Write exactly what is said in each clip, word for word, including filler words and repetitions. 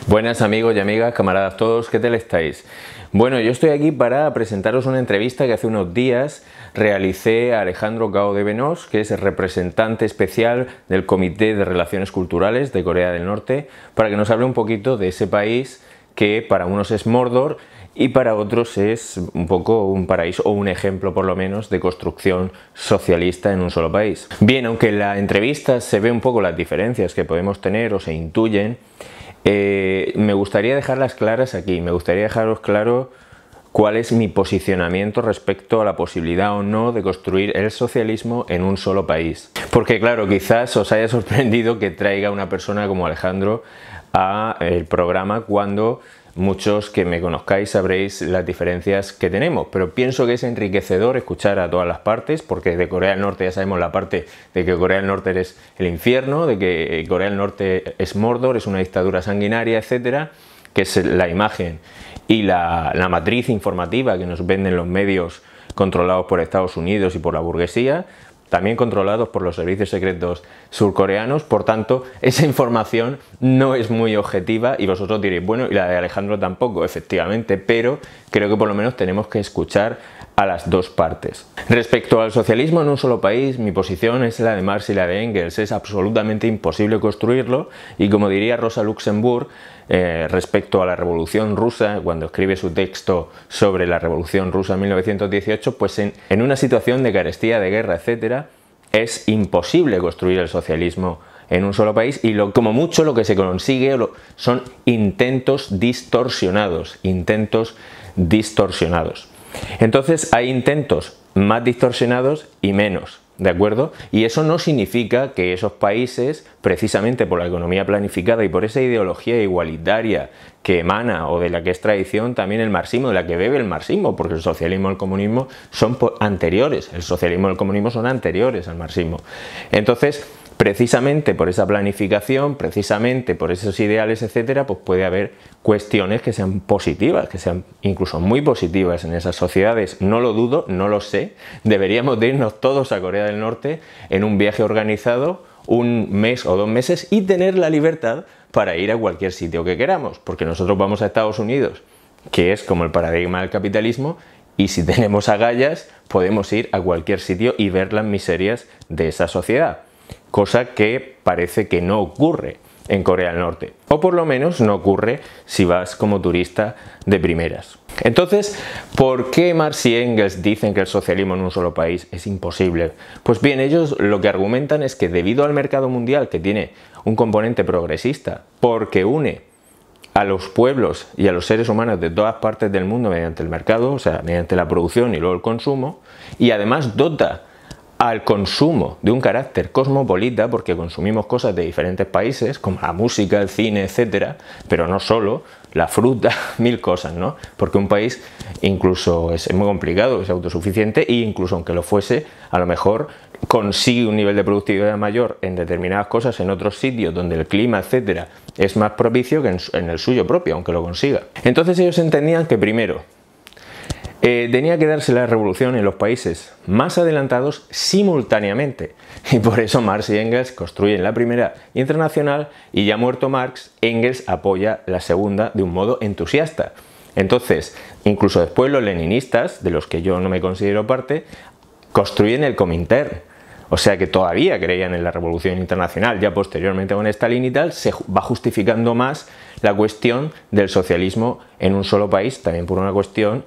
Buenas amigos y amigas, camaradas todos, ¿qué tal estáis? Bueno, yo estoy aquí para presentaros una entrevista que hace unos días realicé a Alejandro Cao de Benós, que es el representante especial del Comité de Relaciones Culturales de Corea del Norte, para que nos hable un poquito de ese país que para unos es Mordor y para otros es un poco un paraíso o un ejemplo por lo menos de construcción socialista en un solo país. Bien, aunque en la entrevista se ve un poco las diferencias que podemos tener o se intuyen, Eh, me gustaría dejarlas claras aquí, me gustaría dejaros claro cuál es mi posicionamiento respecto a la posibilidad o no de construir el socialismo en un solo país. Porque claro, quizás os haya sorprendido que traiga una persona como Alejandro al programa cuando muchos que me conozcáis sabréis las diferencias que tenemos, pero pienso que es enriquecedor escuchar a todas las partes, porque de Corea del Norte ya sabemos la parte de que Corea del Norte es el infierno, de que Corea del Norte es Mordor, es una dictadura sanguinaria, etcétera, que es la imagen y la, la matriz informativa que nos venden los medios controlados por Estados Unidos y por la burguesía, también controlados por los servicios secretos surcoreanos. Por tanto, esa información no es muy objetiva y vosotros diréis, bueno, y la de Alejandro tampoco, efectivamente, pero creo que por lo menos tenemos que escuchar a las dos partes. Respecto al socialismo en un solo país, mi posición es la de Marx y la de Engels. Es absolutamente imposible construirlo y, como diría Rosa Luxemburg, eh, respecto a la Revolución Rusa, cuando escribe su texto sobre la Revolución Rusa en mil novecientos dieciocho, pues en, en una situación de carestía, de guerra, etcétera, es imposible construir el socialismo en un solo país y lo, como mucho lo que se consigue lo, son intentos distorsionados, intentos distorsionados. Entonces hay intentos más distorsionados y menos, ¿de acuerdo? Y eso no significa que esos países, precisamente por la economía planificada y por esa ideología igualitaria que emana o de la que es tradición también el marxismo, de la que bebe el marxismo, porque el socialismo y el comunismo son anteriores, el socialismo y el comunismo son anteriores al marxismo. Entonces, precisamente por esa planificación, precisamente por esos ideales, etcétera, pues puede haber cuestiones que sean positivas, que sean incluso muy positivas en esas sociedades. No lo dudo, no lo sé. Deberíamos de irnos todos a Corea del Norte en un viaje organizado, un mes o dos meses, y tener la libertad para ir a cualquier sitio que queramos, porque nosotros vamos a Estados Unidos, que es como el paradigma del capitalismo, y si tenemos agallas podemos ir a cualquier sitio y ver las miserias de esa sociedad. Cosa que parece que no ocurre en Corea del Norte, o por lo menos no ocurre si vas como turista de primeras. Entonces, ¿por qué Marx y Engels dicen que el socialismo en un solo país es imposible? Pues bien, ellos lo que argumentan es que debido al mercado mundial, que tiene un componente progresista, porque une a los pueblos y a los seres humanos de todas partes del mundo mediante el mercado, o sea, mediante la producción y luego el consumo, y además dota al consumo de un carácter cosmopolita, porque consumimos cosas de diferentes países, como la música, el cine, etcétera, pero no solo, la fruta, mil cosas, ¿no? Porque un país incluso es muy complicado, es autosuficiente, e incluso aunque lo fuese, a lo mejor consigue un nivel de productividad mayor en determinadas cosas en otros sitios donde el clima, etcétera, es más propicio que en, en el suyo propio, aunque lo consiga. Entonces ellos entendían que primero, Eh, tenía que darse la revolución en los países más adelantados simultáneamente, y por eso Marx y Engels construyen la primera internacional y ya muerto Marx, Engels apoya la segunda de un modo entusiasta. Entonces, incluso después los leninistas, de los que yo no me considero parte, construyen el Comintern. O sea que todavía creían en la revolución internacional, ya posteriormente con Stalin y tal, se va justificando más la cuestión del socialismo en un solo país, también por una cuestión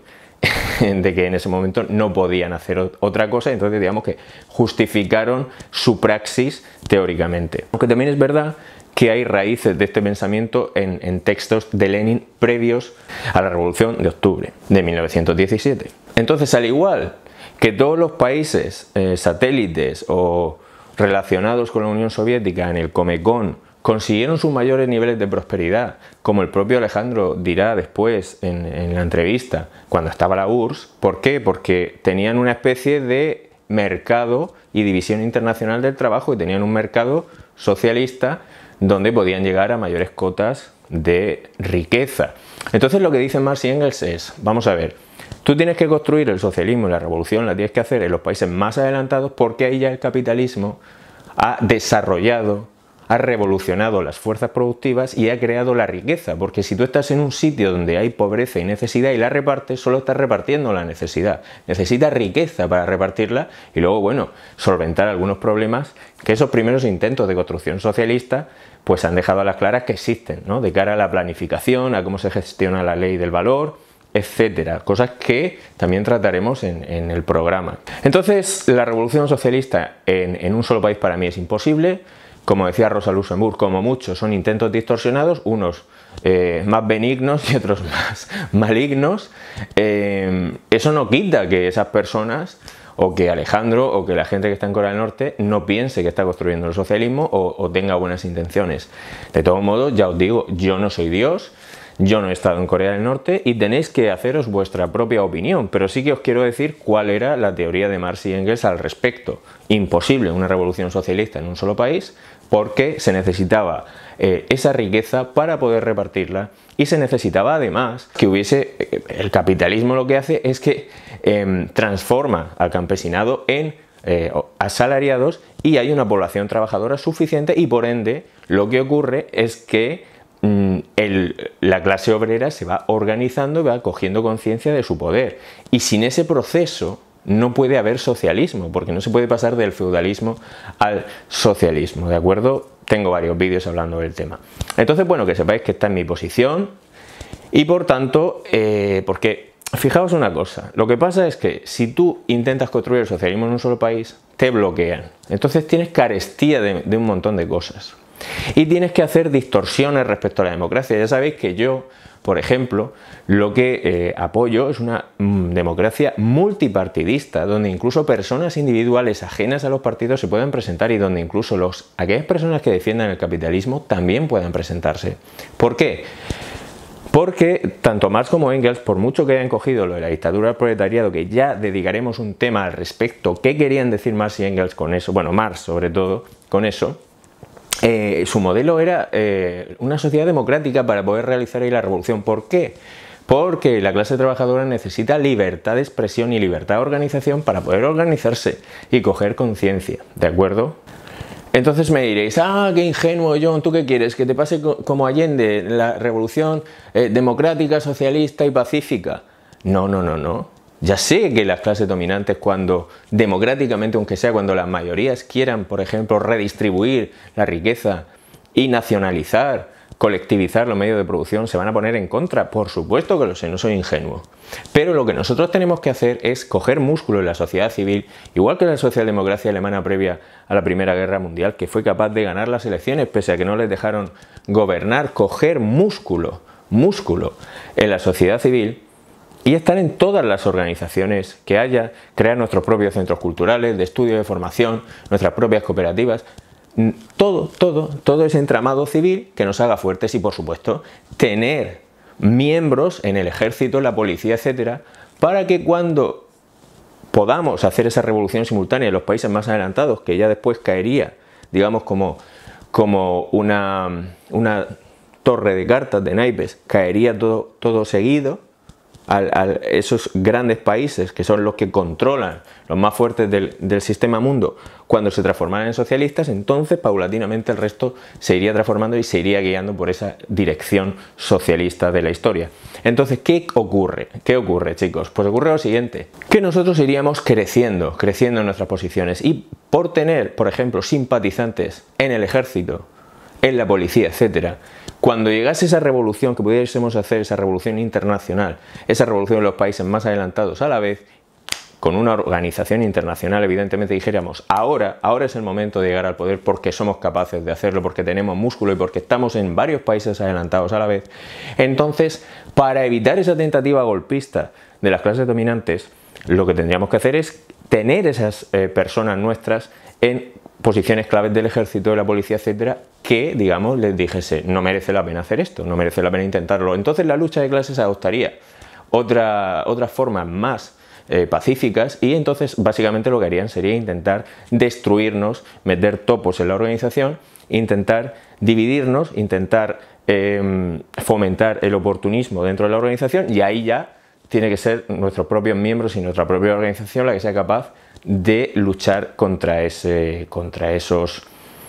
de que en ese momento no podían hacer otra cosa, entonces digamos que justificaron su praxis teóricamente. Aunque también es verdad que hay raíces de este pensamiento en, en textos de Lenin previos a la Revolución de Octubre de mil novecientos diecisiete. Entonces, al igual que todos los países eh, satélites o relacionados con la Unión Soviética en el Comecon consiguieron sus mayores niveles de prosperidad, como el propio Alejandro dirá después en, en la entrevista, cuando estaba la U R S S. ¿Por qué? Porque tenían una especie de mercado y división internacional del trabajo y tenían un mercado socialista donde podían llegar a mayores cotas de riqueza. Entonces lo que dicen Marx y Engels es, vamos a ver, tú tienes que construir el socialismo y la revolución, la tienes que hacer en los países más adelantados porque ahí ya el capitalismo ha desarrollado ha revolucionado las fuerzas productivas y ha creado la riqueza, porque si tú estás en un sitio donde hay pobreza y necesidad y la repartes, solo estás repartiendo la necesidad. Necesitas riqueza para repartirla y luego, bueno, solventar algunos problemas que esos primeros intentos de construcción socialista pues han dejado a las claras que existen, ¿no? De cara a la planificación, a cómo se gestiona la ley del valor, etcétera, cosas que también trataremos en, en el programa. Entonces, la revolución socialista en, en un solo país para mí es imposible. Como decía Rosa Luxemburg, como muchos son intentos distorsionados, unos eh, más benignos y otros más malignos. Eh, eso no quita que esas personas, o que Alejandro, o que la gente que está en Corea del Norte no piense que está construyendo el socialismo o, o tenga buenas intenciones. De todos modos, ya os digo, yo no soy Dios. Yo no he estado en Corea del Norte y tenéis que haceros vuestra propia opinión, pero sí que os quiero decir cuál era la teoría de Marx y Engels al respecto. Imposible una revolución socialista en un solo país porque se necesitaba eh, esa riqueza para poder repartirla y se necesitaba además que hubiese... Eh, el capitalismo lo que hace es que eh, transforma al campesinado en eh, asalariados y hay una población trabajadora suficiente y por ende lo que ocurre es que El, la clase obrera se va organizando y va cogiendo conciencia de su poder y sin ese proceso no puede haber socialismo porque no se puede pasar del feudalismo al socialismo, ¿de acuerdo? Tengo varios vídeos hablando del tema. Entonces, bueno, que sepáis que esta es mi posición y por tanto, eh, porque fijaos una cosa, lo que pasa es que si tú intentas construir el socialismo en un solo país, te bloquean, entonces tienes carestía de, de un montón de cosas. Y tienes que hacer distorsiones respecto a la democracia. Ya sabéis que yo, por ejemplo, lo que eh, apoyo es una mm, democracia multipartidista, donde incluso personas individuales ajenas a los partidos se pueden presentar y donde incluso los, aquellas personas que defiendan el capitalismo también puedan presentarse. ¿Por qué? Porque tanto Marx como Engels, por mucho que hayan cogido lo de la dictadura del proletariado, que ya dedicaremos un tema al respecto, ¿qué querían decir Marx y Engels con eso? Bueno, Marx sobre todo, con eso. Eh, su modelo era eh, una sociedad democrática para poder realizar ahí la revolución. ¿Por qué? Porque la clase trabajadora necesita libertad de expresión y libertad de organización para poder organizarse y coger conciencia, ¿de acuerdo? Entonces me diréis, ah, qué ingenuo, John, ¿tú qué quieres? ¿Que te pase como Allende, la revolución eh, democrática, socialista y pacífica? No, no, no, no. Ya sé que las clases dominantes, cuando democráticamente, aunque sea cuando las mayorías quieran, por ejemplo, redistribuir la riqueza y nacionalizar, colectivizar los medios de producción, se van a poner en contra. Por supuesto que lo sé, no soy ingenuo. Pero lo que nosotros tenemos que hacer es coger músculo en la sociedad civil, igual que la socialdemocracia alemana previa a la Primera Guerra Mundial, que fue capaz de ganar las elecciones pese a que no les dejaron gobernar, coger músculo, músculo en la sociedad civil y estar en todas las organizaciones que haya, crear nuestros propios centros culturales, de estudio, de formación, nuestras propias cooperativas, todo, todo, todo ese entramado civil que nos haga fuertes y, por supuesto, tener miembros en el ejército, en la policía, etcétera, para que cuando podamos hacer esa revolución simultánea en los países más adelantados, que ya después caería, digamos, como, como una, una torre de cartas, de naipes, caería todo, todo seguido, A, a esos grandes países que son los que controlan los más fuertes del, del sistema mundo, cuando se transformaran en socialistas, entonces paulatinamente el resto se iría transformando y se iría guiando por esa dirección socialista de la historia. Entonces, ¿qué ocurre? ¿Qué ocurre, chicos? Pues ocurre lo siguiente, que nosotros iríamos creciendo, creciendo en nuestras posiciones y por tener, por ejemplo, simpatizantes en el ejército, en la policía, etcétera, cuando llegase esa revolución, que pudiésemos hacer esa revolución internacional, esa revolución en los países más adelantados a la vez, con una organización internacional, evidentemente dijéramos, ahora, ahora es el momento de llegar al poder porque somos capaces de hacerlo, porque tenemos músculo y porque estamos en varios países adelantados a la vez. Entonces, para evitar esa tentativa golpista de las clases dominantes, lo que tendríamos que hacer es tener esas eh, personas nuestras en posiciones claves del ejército, de la policía, etcétera, que, digamos, les dijese, no merece la pena hacer esto, no merece la pena intentarlo. Entonces la lucha de clases adoptaría otra, otras formas más eh, pacíficas y entonces básicamente lo que harían sería intentar destruirnos, meter topos en la organización, intentar dividirnos, intentar eh, fomentar el oportunismo dentro de la organización y ahí ya tiene que ser nuestros propios miembros y nuestra propia organización la que sea capaz de luchar contra, ese, contra esos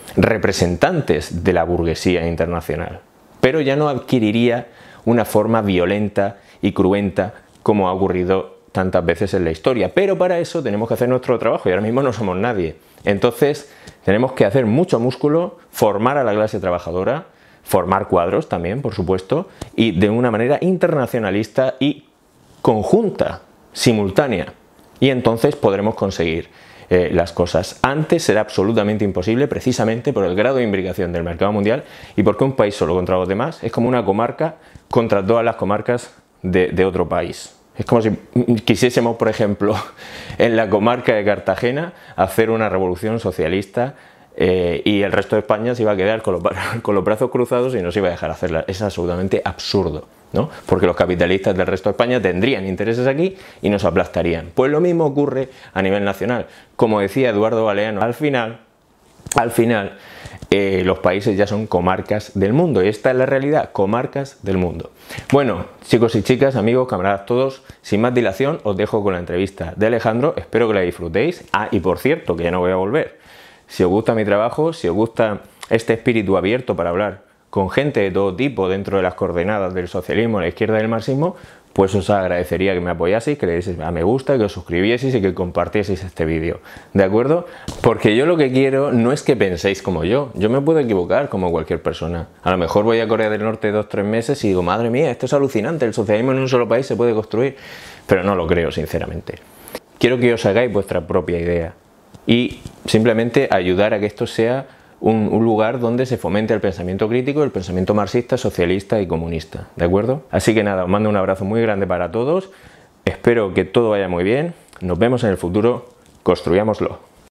representantes de la burguesía internacional, pero ya no adquiriría una forma violenta y cruenta como ha ocurrido tantas veces en la historia. Pero para eso tenemos que hacer nuestro trabajo y ahora mismo no somos nadie. Entonces tenemos que hacer mucho músculo, formar a la clase trabajadora, formar cuadros también, por supuesto, y de una manera internacionalista y conjunta, simultánea. Y entonces podremos conseguir eh, las cosas. Antes será absolutamente imposible, precisamente por el grado de imbricación del mercado mundial y porque un país solo contra los demás es como una comarca contra todas las comarcas de, de otro país. Es como si quisiésemos, por ejemplo, en la comarca de Cartagena hacer una revolución socialista eh, y el resto de España se iba a quedar con los, con los brazos cruzados y no se iba a dejar hacerla. Es absolutamente absurdo, ¿no? Porque los capitalistas del resto de España tendrían intereses aquí y nos aplastarían. Pues lo mismo ocurre a nivel nacional. Como decía Eduardo Galeano, al final, al final eh, los países ya son comarcas del mundo. Y esta es la realidad, comarcas del mundo. Bueno, chicos y chicas, amigos, camaradas todos, sin más dilación os dejo con la entrevista de Alejandro. Espero que la disfrutéis. Ah, y por cierto, que ya no voy a volver. Si os gusta mi trabajo, si os gusta este espíritu abierto para hablar con gente de todo tipo dentro de las coordenadas del socialismo, la izquierda y el marxismo, pues os agradecería que me apoyaseis, que le deis a me gusta, que os suscribieseis y que compartieseis este vídeo, ¿de acuerdo? Porque yo lo que quiero no es que penséis como yo, yo me puedo equivocar como cualquier persona. A lo mejor voy a Corea del Norte dos o tres meses y digo, madre mía, esto es alucinante, el socialismo en un solo país se puede construir, pero no lo creo, sinceramente. Quiero que os hagáis vuestra propia idea y simplemente ayudar a que esto sea Un, un lugar donde se fomente el pensamiento crítico, el pensamiento marxista, socialista y comunista, ¿de acuerdo? Así que nada, os mando un abrazo muy grande para todos, espero que todo vaya muy bien, nos vemos en el futuro, construyámoslo.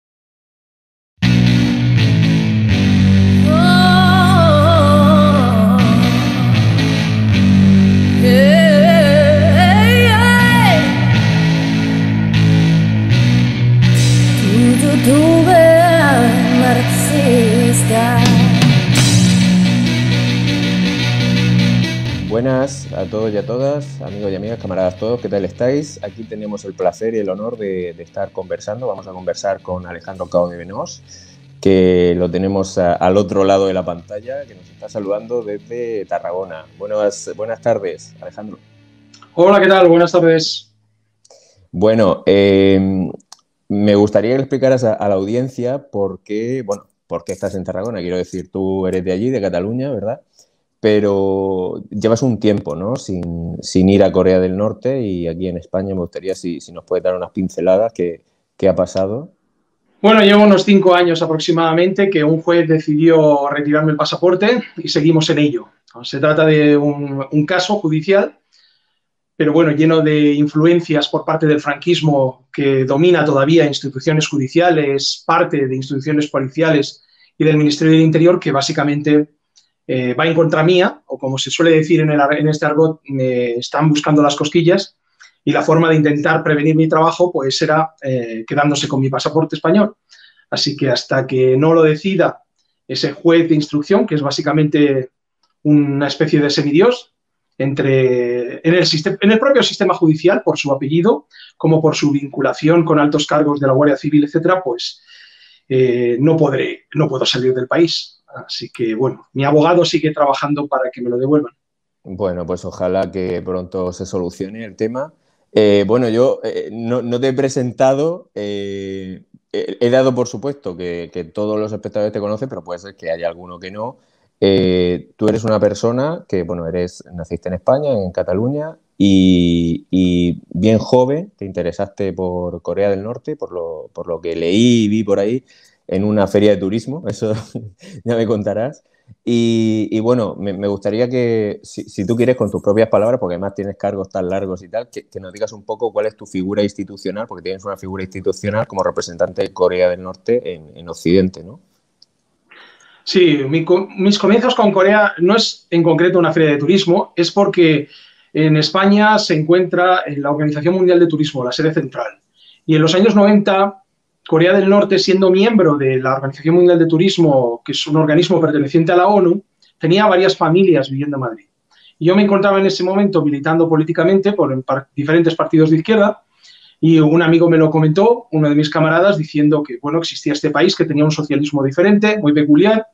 Buenas a todos y a todas, amigos y amigas, camaradas todos, ¿qué tal estáis? Aquí tenemos el placer y el honor de, de estar conversando. Vamos a conversar con Alejandro Cao de Benós, que lo tenemos a, al otro lado de la pantalla, que nos está saludando desde Tarragona. Buenas, buenas tardes, Alejandro. Hola, ¿qué tal? Buenas tardes. Bueno, eh, me gustaría que le explicaras a, a la audiencia por qué, bueno, por qué estás en Tarragona. Quiero decir, tú eres de allí, de Cataluña, ¿verdad? Pero llevas un tiempo, ¿no? Sin, sin ir a Corea del Norte y aquí en España me gustaría si, si nos puedes dar unas pinceladas, ¿qué, qué ha pasado? Bueno, llevo unos cinco años aproximadamente que un juez decidió retirarme el pasaporte y seguimos en ello. Se trata de un, un caso judicial, pero bueno, lleno de influencias por parte del franquismo que domina todavía instituciones judiciales, parte de instituciones policiales y del Ministerio del Interior que básicamente Eh, va en contra mía, o como se suele decir en, el, en este argot, me están buscando las cosquillas, y la forma de intentar prevenir mi trabajo pues era eh, quedándose con mi pasaporte español. Así que hasta que no lo decida ese juez de instrucción, que es básicamente una especie de semidios, entre, en, el sistema, en el propio sistema judicial, por su apellido, como por su vinculación con altos cargos de la Guardia Civil, etcétera, pues eh, no podré, no puedo salir del país. Así que, bueno, mi abogado sigue trabajando para que me lo devuelvan. Bueno, pues ojalá que pronto se solucione el tema. Eh, bueno, yo eh, no, no te he presentado, eh, he, he dado por supuesto que, que todos los espectadores te conocen, pero puede ser que haya alguno que no. Eh, tú eres una persona que, bueno, eres, naciste en España, en Cataluña, y, y bien joven te interesaste por Corea del Norte, por lo, por lo que leí y vi por ahí en una feria de turismo, eso ya me contarás. Y, y bueno, me, me gustaría que, si, si tú quieres, con tus propias palabras, porque además tienes cargos tan largos y tal, que, que nos digas un poco cuál es tu figura institucional, porque tienes una figura institucional como representante de Corea del Norte en, en Occidente, ¿no? Sí, mi, mis comienzos con Corea no es en concreto una feria de turismo, es porque en España se encuentra en la Organización Mundial de Turismo, la sede central. Y en los años noventa, Corea del Norte, siendo miembro de la Organización Mundial de Turismo, que es un organismo perteneciente a la ONU, tenía varias familias viviendo en Madrid. Y yo me encontraba en ese momento militando políticamente por par diferentes partidos de izquierda Y un amigo me lo comentó, uno de mis camaradas, diciendo que, bueno, existía este país que tenía un socialismo diferente, muy peculiar,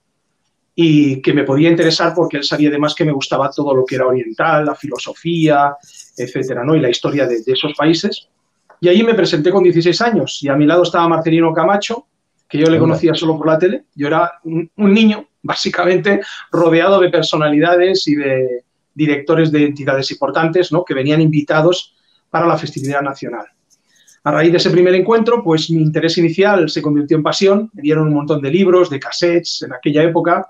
y que me podía interesar porque él sabía además que me gustaba todo lo que era oriental, la filosofía, etcétera, ¿no? Y la historia de, de esos países. Y allí me presenté con dieciséis años y a mi lado estaba Marcelino Camacho, que yo le Anda. conocía solo por la tele. Yo era un, un niño, básicamente, rodeado de personalidades y de directores de entidades importantes, ¿no? Que venían invitados para la festividad nacional. A raíz de ese primer encuentro, pues mi interés inicial se convirtió en pasión. Me dieron un montón de libros, de cassettes en aquella época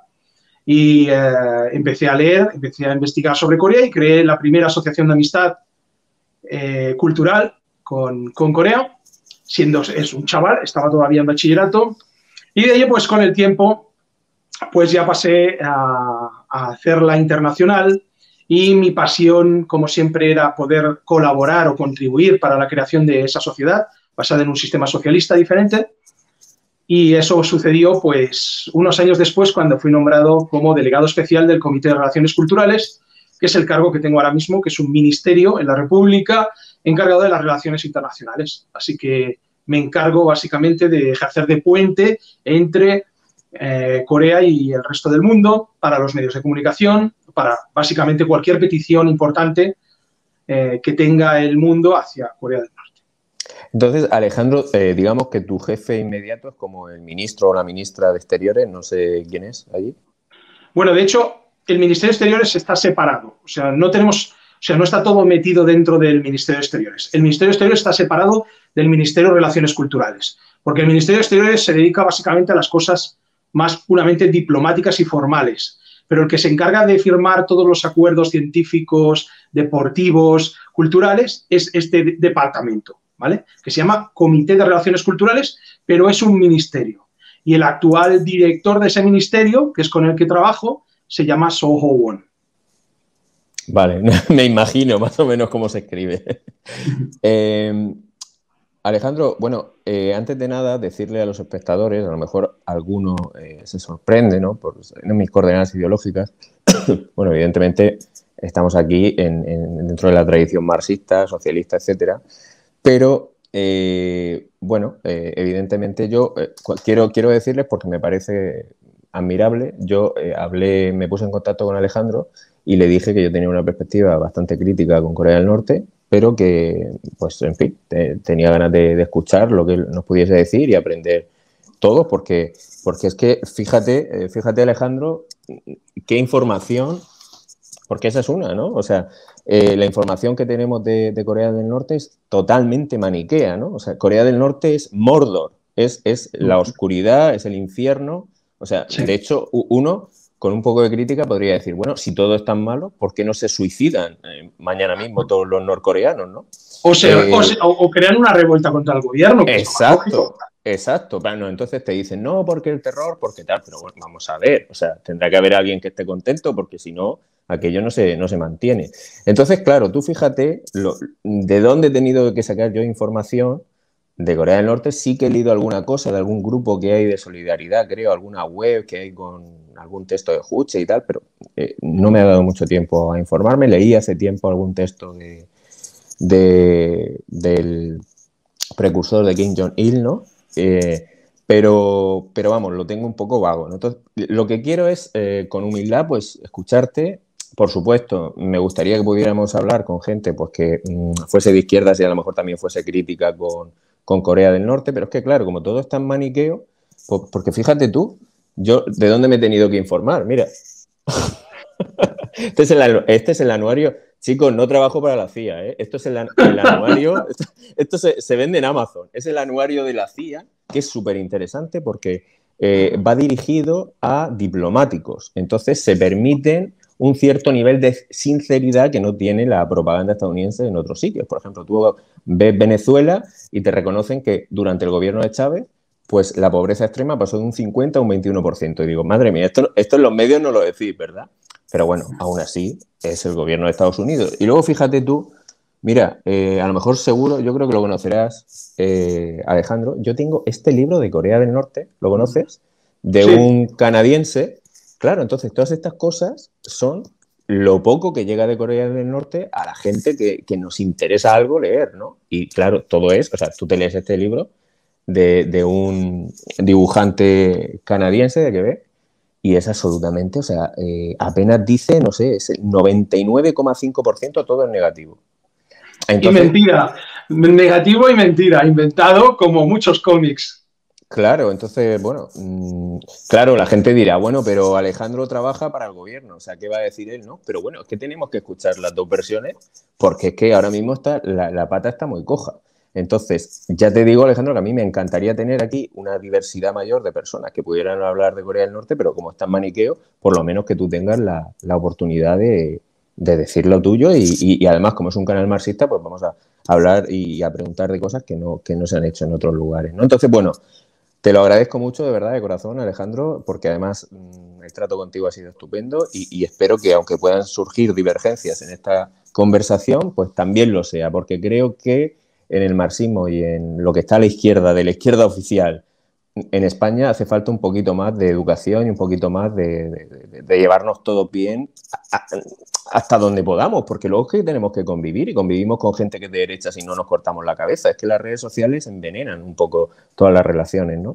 y eh, empecé a leer, empecé a investigar sobre Corea y creé la primera asociación de amistad eh, cultural con, con Corea, siendo es un chaval, estaba todavía en bachillerato, y de ahí pues con el tiempo pues ya pasé a, a hacerla internacional y mi pasión como siempre era poder colaborar o contribuir para la creación de esa sociedad basada en un sistema socialista diferente. Y eso sucedió pues unos años después cuando fui nombrado como delegado especial del Comité de Relaciones Culturales, que es el cargo que tengo ahora mismo, que es un ministerio en la República encargado de las relaciones internacionales. Así que me encargo básicamente de ejercer de puente entre eh, Corea y el resto del mundo para los medios de comunicación, para básicamente cualquier petición importante eh, que tenga el mundo hacia Corea del Norte. Entonces, Alejandro, eh, digamos que tu jefe inmediato es como el ministro o la ministra de Exteriores, no sé quién es allí. Bueno, de hecho, el Ministerio de Exteriores está separado. O sea, no tenemos, o sea, no está todo metido dentro del Ministerio de Exteriores. El Ministerio de Exteriores está separado del Ministerio de Relaciones Culturales, porque el Ministerio de Exteriores se dedica básicamente a las cosas más puramente diplomáticas y formales. Pero el que se encarga de firmar todos los acuerdos científicos, deportivos, culturales, es este departamento, ¿vale? Que se llama Comité de Relaciones Culturales, pero es un ministerio. Y el actual director de ese ministerio, que es con el que trabajo, se llama Seo Ho-won. Vale, me imagino más o menos cómo se escribe. eh, Alejandro, bueno, eh, antes de nada decirle a los espectadores, a lo mejor alguno eh, se sorprende, ¿no? Por en mis coordenadas ideológicas. Bueno, evidentemente estamos aquí en, en, dentro de la tradición marxista, socialista, etcétera. Pero, eh, bueno, eh, evidentemente yo eh, quiero, quiero decirles, porque me parece admirable, yo eh, hablé, me puse en contacto con Alejandro y le dije que yo tenía una perspectiva bastante crítica con Corea del Norte, pero que, pues, en fin, te, tenía ganas de, de escuchar lo que él nos pudiese decir y aprender todo, porque, porque es que, fíjate, fíjate, Alejandro, qué información, porque esa es una, ¿no? O sea, eh, la información que tenemos de, de Corea del Norte es totalmente maniquea, ¿no? O sea, Corea del Norte es Mordor, es, es la oscuridad, es el infierno. O sea, sí. De hecho, uno, con un poco de crítica, podría decir, bueno, si todo es tan malo, ¿por qué no se suicidan eh, mañana mismo todos los norcoreanos, ¿no? O, se, eh, o, se, o crean una revuelta contra el gobierno. Que exacto, exacto. Bueno, entonces te dicen, no, porque el terror, porque tal, pero bueno, vamos a ver, o sea, tendrá que haber alguien que esté contento, porque si no, aquello no se, no se mantiene. Entonces, claro, tú fíjate lo, de dónde he tenido que sacar yo información de Corea del Norte. Sí que he leído alguna cosa de algún grupo que hay de solidaridad, creo, alguna web que hay con algún texto de Juche y tal, pero eh, no me ha dado mucho tiempo a informarme. Leí hace tiempo algún texto de, de del precursor de Kim Jong-il, ¿no? Eh, pero, pero vamos, lo tengo un poco vago, ¿no? Entonces, lo que quiero es, eh, con humildad, pues, escucharte. Por supuesto, me gustaría que pudiéramos hablar con gente pues, que mmm, fuese de izquierdas y a lo mejor también fuese crítica con, con Corea del Norte, pero es que, claro, como todo es tan maniqueo, pues, porque fíjate tú, yo, ¿de dónde me he tenido que informar? Mira, este, es el, este es el anuario. Chicos, no trabajo para la C I A, ¿eh? Esto es el, el anuario, esto, esto se, se vende en Amazon, es el anuario de la C I A, que es súper interesante porque eh, va dirigido a diplomáticos, entonces se permiten un cierto nivel de sinceridad que no tiene la propaganda estadounidense en otros sitios. Por ejemplo, tú ves Venezuela y te reconocen que durante el gobierno de Chávez, pues la pobreza extrema pasó de un cincuenta a un veintiuno por ciento. Y digo, madre mía, esto, esto en los medios no lo decís, ¿verdad? Pero bueno, aún así es el gobierno de Estados Unidos. Y luego fíjate tú, mira, eh, a lo mejor seguro, yo creo que lo conocerás, eh, Alejandro, yo tengo este libro de Corea del Norte, ¿lo conoces? De sí. Un canadiense. Claro, entonces todas estas cosas son lo poco que llega de Corea del Norte a la gente que, que nos interesa algo leer, ¿no? Y claro, todo es, o sea, tú te lees este libro de, de un dibujante canadiense de Quebec y es absolutamente, o sea, eh, apenas dice, no sé, es el noventa y nueve coma cinco por ciento todo es negativo. Entonces, y mentira, negativo y mentira, inventado como muchos cómics. Claro, entonces, bueno, mmm, claro, la gente dirá, bueno, pero Alejandro trabaja para el gobierno, o sea, ¿qué va a decir él? No, pero bueno, es que tenemos que escuchar las dos versiones porque es que ahora mismo está, la, la pata está muy coja. Entonces, ya te digo, Alejandro, que a mí me encantaría tener aquí una diversidad mayor de personas que pudieran hablar de Corea del Norte, pero como está en maniqueo, por lo menos que tú tengas la, la oportunidad de, de decir lo tuyo y, y, y además, como es un canal marxista, pues vamos a hablar y a preguntar de cosas que no, que no se han hecho en otros lugares, ¿no? Entonces, bueno, te lo agradezco mucho, de verdad, de corazón, Alejandro, porque además mmm, el trato contigo ha sido estupendo y, y espero que, aunque puedan surgir divergencias en esta conversación, pues también lo sea, porque creo que en el marxismo y en lo que está a la izquierda, de la izquierda oficial, en España hace falta un poquito más de educación y un poquito más de, de, de, de llevarnos todos bien a, a, hasta donde podamos, porque luego es que tenemos que convivir y convivimos con gente que es de derecha si no nos cortamos la cabeza. Es que las redes sociales envenenan un poco todas las relaciones, ¿no?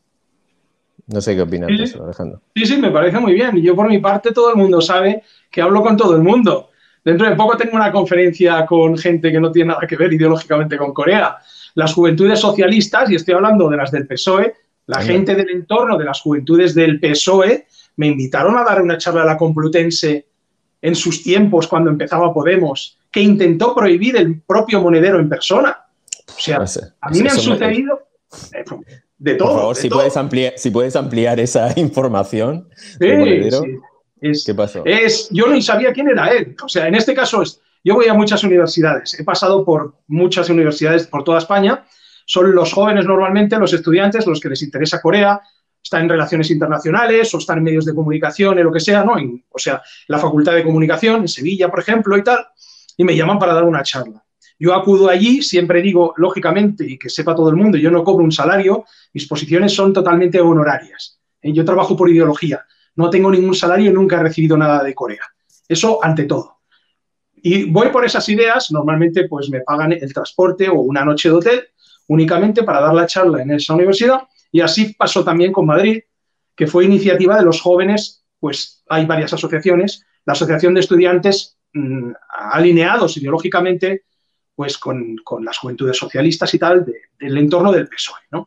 No sé qué opinas sí, de eso, Alejandro. Sí, sí, me parece muy bien. Yo por mi parte todo el mundo sabe que hablo con todo el mundo. Dentro de poco tengo una conferencia con gente que no tiene nada que ver ideológicamente con Corea. Las juventudes socialistas, y estoy hablando de las del P S O E, la Venga. gente del entorno de las juventudes del P S O E, me invitaron a dar una charla a la Complutense en sus tiempos, cuando empezaba Podemos, que intentó prohibir el propio monedero en persona. O sea, no sé, a mí me han sucedido me... de todo. Por favor, de si, todo. Puedes ampliar, si puedes ampliar esa información. Sí, del monedero. Sí. Es, ¿Qué pasó? Es, yo ni sabía quién era él. O sea, en este caso, es, yo voy a muchas universidades. He pasado por muchas universidades por toda España. Son los jóvenes normalmente, los estudiantes, los que les interesa Corea, están en relaciones internacionales o están en medios de comunicación, en lo que sea, ¿no? En, o sea, la Facultad de Comunicación, en Sevilla, por ejemplo, y tal, y me llaman para dar una charla. Yo acudo allí, siempre digo, lógicamente, y que sepa todo el mundo, yo no cobro un salario, mis posiciones son totalmente honorarias. Yo trabajo por ideología, no tengo ningún salario y nunca he recibido nada de Corea. Eso ante todo. Y voy por esas ideas, normalmente pues me pagan el transporte o una noche de hotel únicamente para dar la charla en esa universidad, y así pasó también con Madrid, que fue iniciativa de los jóvenes, pues hay varias asociaciones, la Asociación de Estudiantes mmm, alineados ideológicamente pues con, con las juventudes socialistas y tal, de, del entorno del P S O E, ¿no?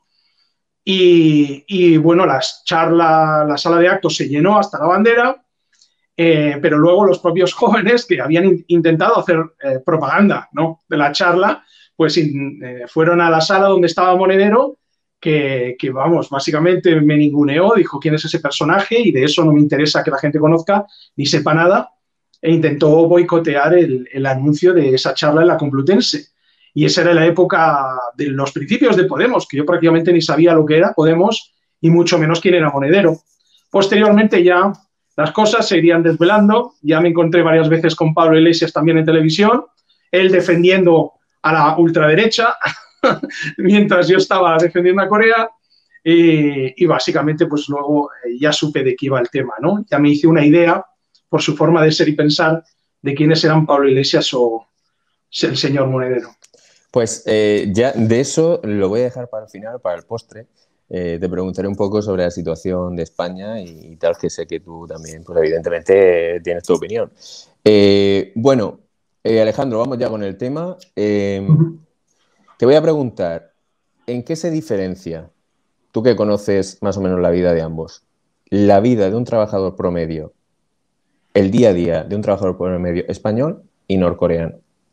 Y, y bueno, las charla, la sala de actos se llenó hasta la bandera, eh, pero luego los propios jóvenes que habían in, intentado hacer eh, propaganda, ¿no?, de la charla, pues in, eh, fueron a la sala donde estaba Monedero, que, que, vamos, básicamente me ninguneó, dijo quién es ese personaje y de eso no me interesa que la gente conozca ni sepa nada, e intentó boicotear el, el anuncio de esa charla en la Complutense. Y esa era la época de los principios de Podemos, que yo prácticamente ni sabía lo que era Podemos y mucho menos quién era Monedero. Posteriormente ya las cosas se irían desvelando, ya me encontré varias veces con Pablo Iglesias también en televisión, él defendiendo a la ultraderecha, mientras yo estaba defendiendo a Corea, y, y básicamente pues luego ya supe de qué iba el tema, ¿no? Ya me hice una idea, por su forma de ser y pensar, de quiénes eran Pablo Iglesias o el señor Monedero. Pues eh, ya de eso lo voy a dejar para el final, para el postre. Eh, te preguntaré un poco sobre la situación de España y, y tal, que sé que tú también, pues evidentemente, tienes tu opinión. Eh, bueno, eh, Alejandro, vamos ya con el tema. Eh, uh-huh. Te voy a preguntar, ¿en qué se diferencia, tú que conoces más o menos la vida de ambos, la vida de un trabajador promedio, el día a día de un trabajador promedio español y norcoreano?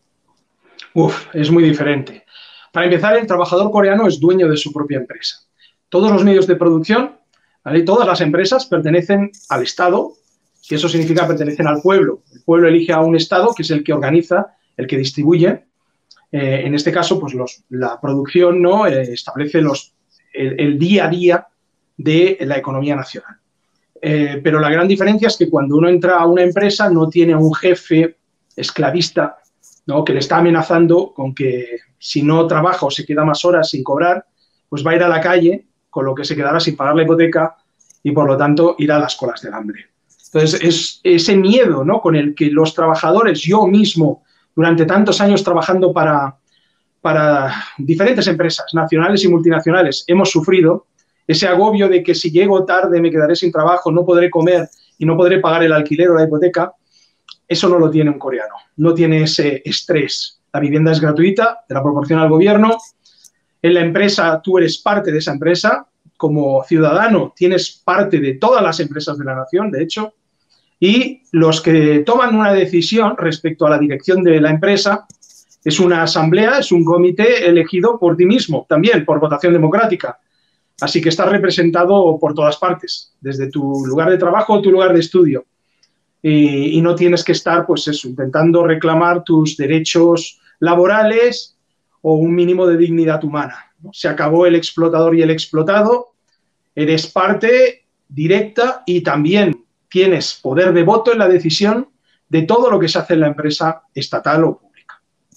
Uf, es muy diferente. Para empezar, el trabajador coreano es dueño de su propia empresa. Todos los medios de producción, ¿vale?, todas las empresas pertenecen al Estado, y eso significa pertenecen al pueblo. El pueblo elige a un Estado, que es el que organiza, el que distribuye. Eh, en este caso, pues los, la producción, ¿no?, eh, establece los, el, el día a día de la economía nacional. Eh, pero la gran diferencia es que cuando uno entra a una empresa no tiene a un jefe esclavista, ¿no?, que le está amenazando con que si no trabaja o se queda más horas sin cobrar, pues va a ir a la calle, con lo que se quedará sin pagar la hipoteca y por lo tanto irá a las colas del hambre. Entonces, es ese miedo, ¿no?, con el que los trabajadores, yo mismo, durante tantos años trabajando para, para diferentes empresas nacionales y multinacionales, hemos sufrido, ese agobio de que si llego tarde me quedaré sin trabajo, no podré comer y no podré pagar el alquiler o la hipoteca, eso no lo tiene un coreano, no tiene ese estrés. La vivienda es gratuita, te la proporciona el gobierno, en la empresa tú eres parte de esa empresa, como ciudadano tienes parte de todas las empresas de la nación, de hecho, y los que toman una decisión respecto a la dirección de la empresa es una asamblea, es un comité elegido por ti mismo, también por votación democrática. Así que estás representado por todas partes, desde tu lugar de trabajo o tu lugar de estudio. Y, y no tienes que estar, pues eso, intentando reclamar tus derechos laborales o un mínimo de dignidad humana, ¿no? Se acabó el explotador y el explotado, eres parte directa y también tienes poder de voto en la decisión de todo lo que se hace en la empresa estatal o pública.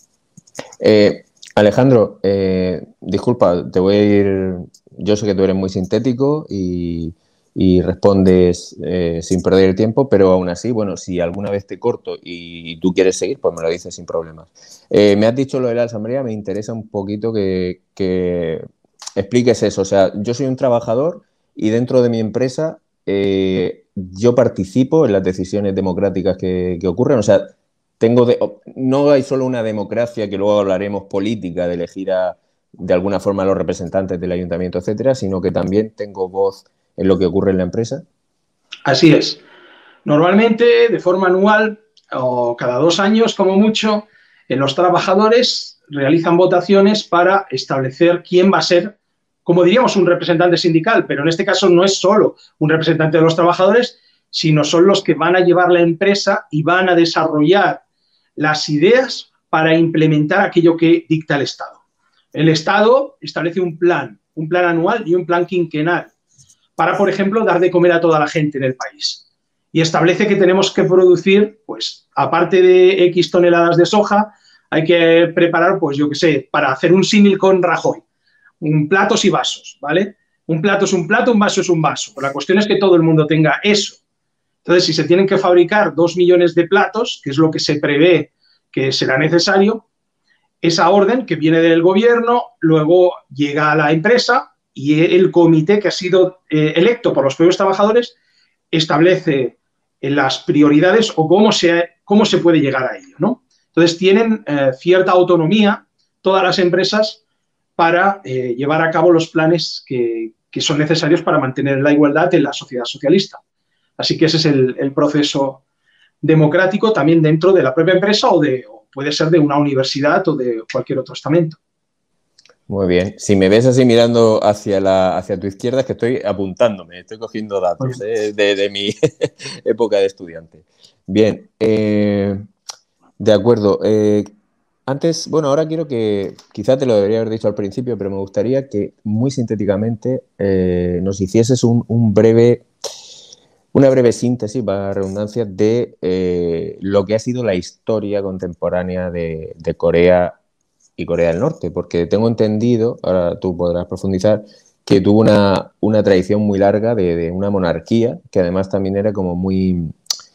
Eh, Alejandro, eh, disculpa, te voy a ir... Yo sé que tú eres muy sintético y, y respondes eh, sin perder el tiempo, pero aún así, bueno, si alguna vez te corto y, y tú quieres seguir, pues me lo dices sin problemas. Eh, me has dicho lo de la asamblea, me interesa un poquito que, que expliques eso. O sea, yo soy un trabajador y dentro de mi empresa eh, yo participo en las decisiones democráticas que, que ocurren. O sea, tengo de, no hay solo una democracia, que luego hablaremos política, de elegir a, de alguna forma a los representantes del ayuntamiento, etcétera, sino que también tengo voz en lo que ocurre en la empresa. Así es. Normalmente, de forma anual o cada dos años como mucho, eh, los trabajadores realizan votaciones para establecer quién va a ser, como diríamos, un representante sindical, pero en este caso no es solo un representante de los trabajadores, sino son los que van a llevar la empresa y van a desarrollar las ideas para implementar aquello que dicta el Estado. El Estado establece un plan, un plan anual y un plan quinquenal para, por ejemplo, dar de comer a toda la gente en el país. Y establece que tenemos que producir, pues, aparte de X toneladas de soja, hay que preparar, pues, yo qué sé, para hacer un símil con Rajoy, un platos y vasos, ¿vale? Un plato es un plato, un vaso es un vaso. Pero la cuestión es que todo el mundo tenga eso. Entonces, si se tienen que fabricar dos millones de platos, que es lo que se prevé que será necesario, esa orden que viene del gobierno luego llega a la empresa y el comité que ha sido eh, electo por los propios trabajadores establece las prioridades o cómo se, cómo se puede llegar a ello, ¿no? Entonces, tienen eh, cierta autonomía todas las empresas para eh, llevar a cabo los planes que, que son necesarios para mantener la igualdad en la sociedad socialista. Así que ese es el, el proceso democrático también dentro de la propia empresa o, de, o puede ser de una universidad o de cualquier otro estamento. Muy bien. Si me ves así mirando hacia, la, hacia tu izquierda, es que estoy apuntándome, estoy cogiendo datos eh, de, de mi época de estudiante. Bien, eh, de acuerdo. Eh, antes, bueno, ahora quiero que, quizá te lo debería haber dicho al principio, pero me gustaría que muy sintéticamente eh, nos hicieses un, un breve... Una breve síntesis, para la redundancia, de eh, lo que ha sido la historia contemporánea de, de Corea y Corea del Norte, porque tengo entendido, ahora tú podrás profundizar, que tuvo una, una tradición muy larga de, de una monarquía, que además también era como muy,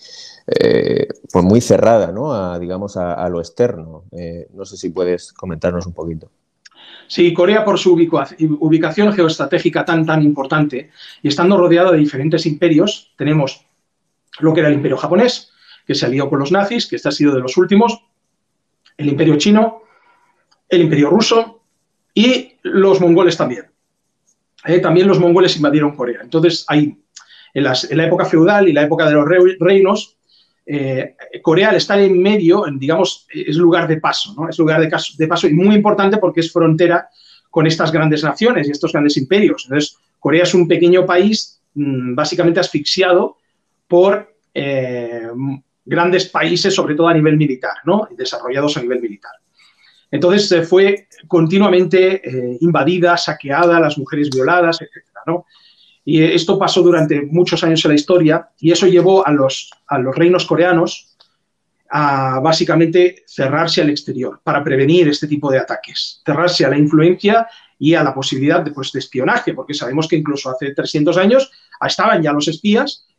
eh, pues muy cerrada, ¿no?, a, digamos, a, a lo externo. Eh, no sé si puedes comentarnos un poquito. Sí, Corea, por su ubicación geoestratégica tan, tan importante y estando rodeada de diferentes imperios, tenemos lo que era el imperio japonés, que se alió con los nazis, que este ha sido de los últimos, el imperio chino, el imperio ruso y los mongoles también. Eh, también los mongoles invadieron Corea. Entonces, hay, en, las, en la época feudal y la época de los reinos, Eh, Corea, al estar en medio, digamos, es lugar de paso, ¿no? Es lugar de, caso, de paso y muy importante porque es frontera con estas grandes naciones y estos grandes imperios. Entonces, Corea es un pequeño país mmm, básicamente asfixiado por eh, grandes países, sobre todo a nivel militar, ¿no? Desarrollados a nivel militar. Entonces, eh, fue continuamente eh, invadida, saqueada, las mujeres violadas, etcétera, ¿no? Y esto pasó durante muchos años en la historia y eso llevó a los, a los reinos coreanos a básicamente cerrarse al exterior para prevenir este tipo de ataques, cerrarse a la influencia y a la posibilidad de, pues, de espionaje, porque sabemos que incluso hace trescientos años estaban ya los espías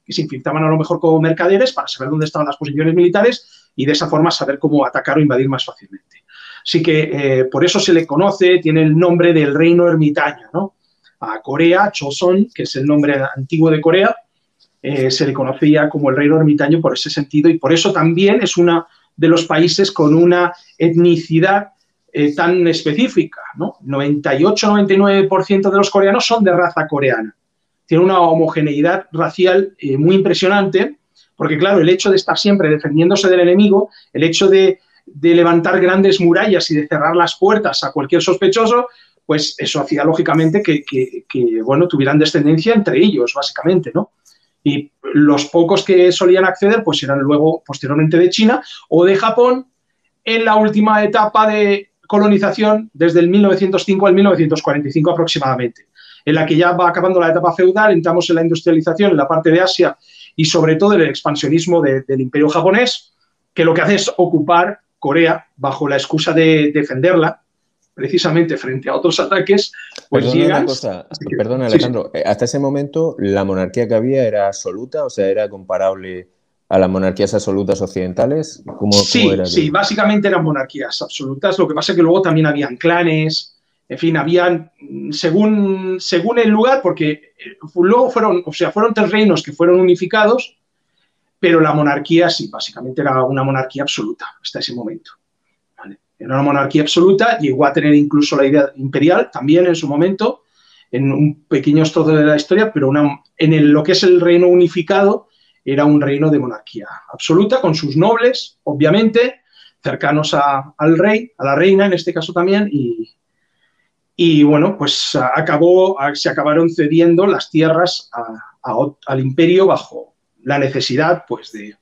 que se infiltraban a lo mejor como mercaderes para saber dónde estaban las posiciones militares y de esa forma saber cómo atacar o invadir más fácilmente. Así que eh, por eso se le conoce, tiene el nombre del reino ermitaño, ¿no? A Corea, Choson, que es el nombre antiguo de Corea, eh, se le conocía como el reino ermitaño por ese sentido y por eso también es uno de los países con una etnicidad eh, tan específica, ¿no? noventa y ocho a noventa y nueve por ciento de los coreanos son de raza coreana. Tiene una homogeneidad racial eh, muy impresionante, porque claro, el hecho de estar siempre defendiéndose del enemigo, el hecho de, de levantar grandes murallas y de cerrar las puertas a cualquier sospechoso, pues eso hacía lógicamente que, que, que bueno, tuvieran descendencia entre ellos, básicamente, ¿no? Y los pocos que solían acceder, pues eran luego, posteriormente, de China o de Japón, en la última etapa de colonización, desde el mil novecientos cinco al mil novecientos cuarenta y cinco aproximadamente, en la que ya va acabando la etapa feudal, entramos en la industrialización en la parte de Asia y sobre todo el expansionismo de, del imperio japonés, que lo que hace es ocupar Corea bajo la excusa de defenderla, precisamente frente a otros ataques, pues perdona llegan... Una cosa, que, perdona, sí, Alejandro, sí. ¿Hasta ese momento la monarquía que había era absoluta? O sea, ¿era comparable a las monarquías absolutas occidentales? ¿Cómo, sí, cómo era sí, básicamente eran monarquías absolutas, lo que pasa es que luego también habían clanes, en fin, habían, según, según el lugar, porque luego fueron, o sea, fueron tres reinos que fueron unificados, pero la monarquía sí, básicamente era una monarquía absoluta hasta ese momento. ¿Vale? Era una monarquía absoluta, llegó a tener incluso la idea imperial también en su momento, en un pequeño trozo de la historia, pero una, en el, lo que es el reino unificado era un reino de monarquía absoluta, con sus nobles, obviamente, cercanos a, al rey, a la reina en este caso también, y, y bueno, pues acabó, se acabaron cediendo las tierras a, a, al imperio bajo la necesidad pues, de,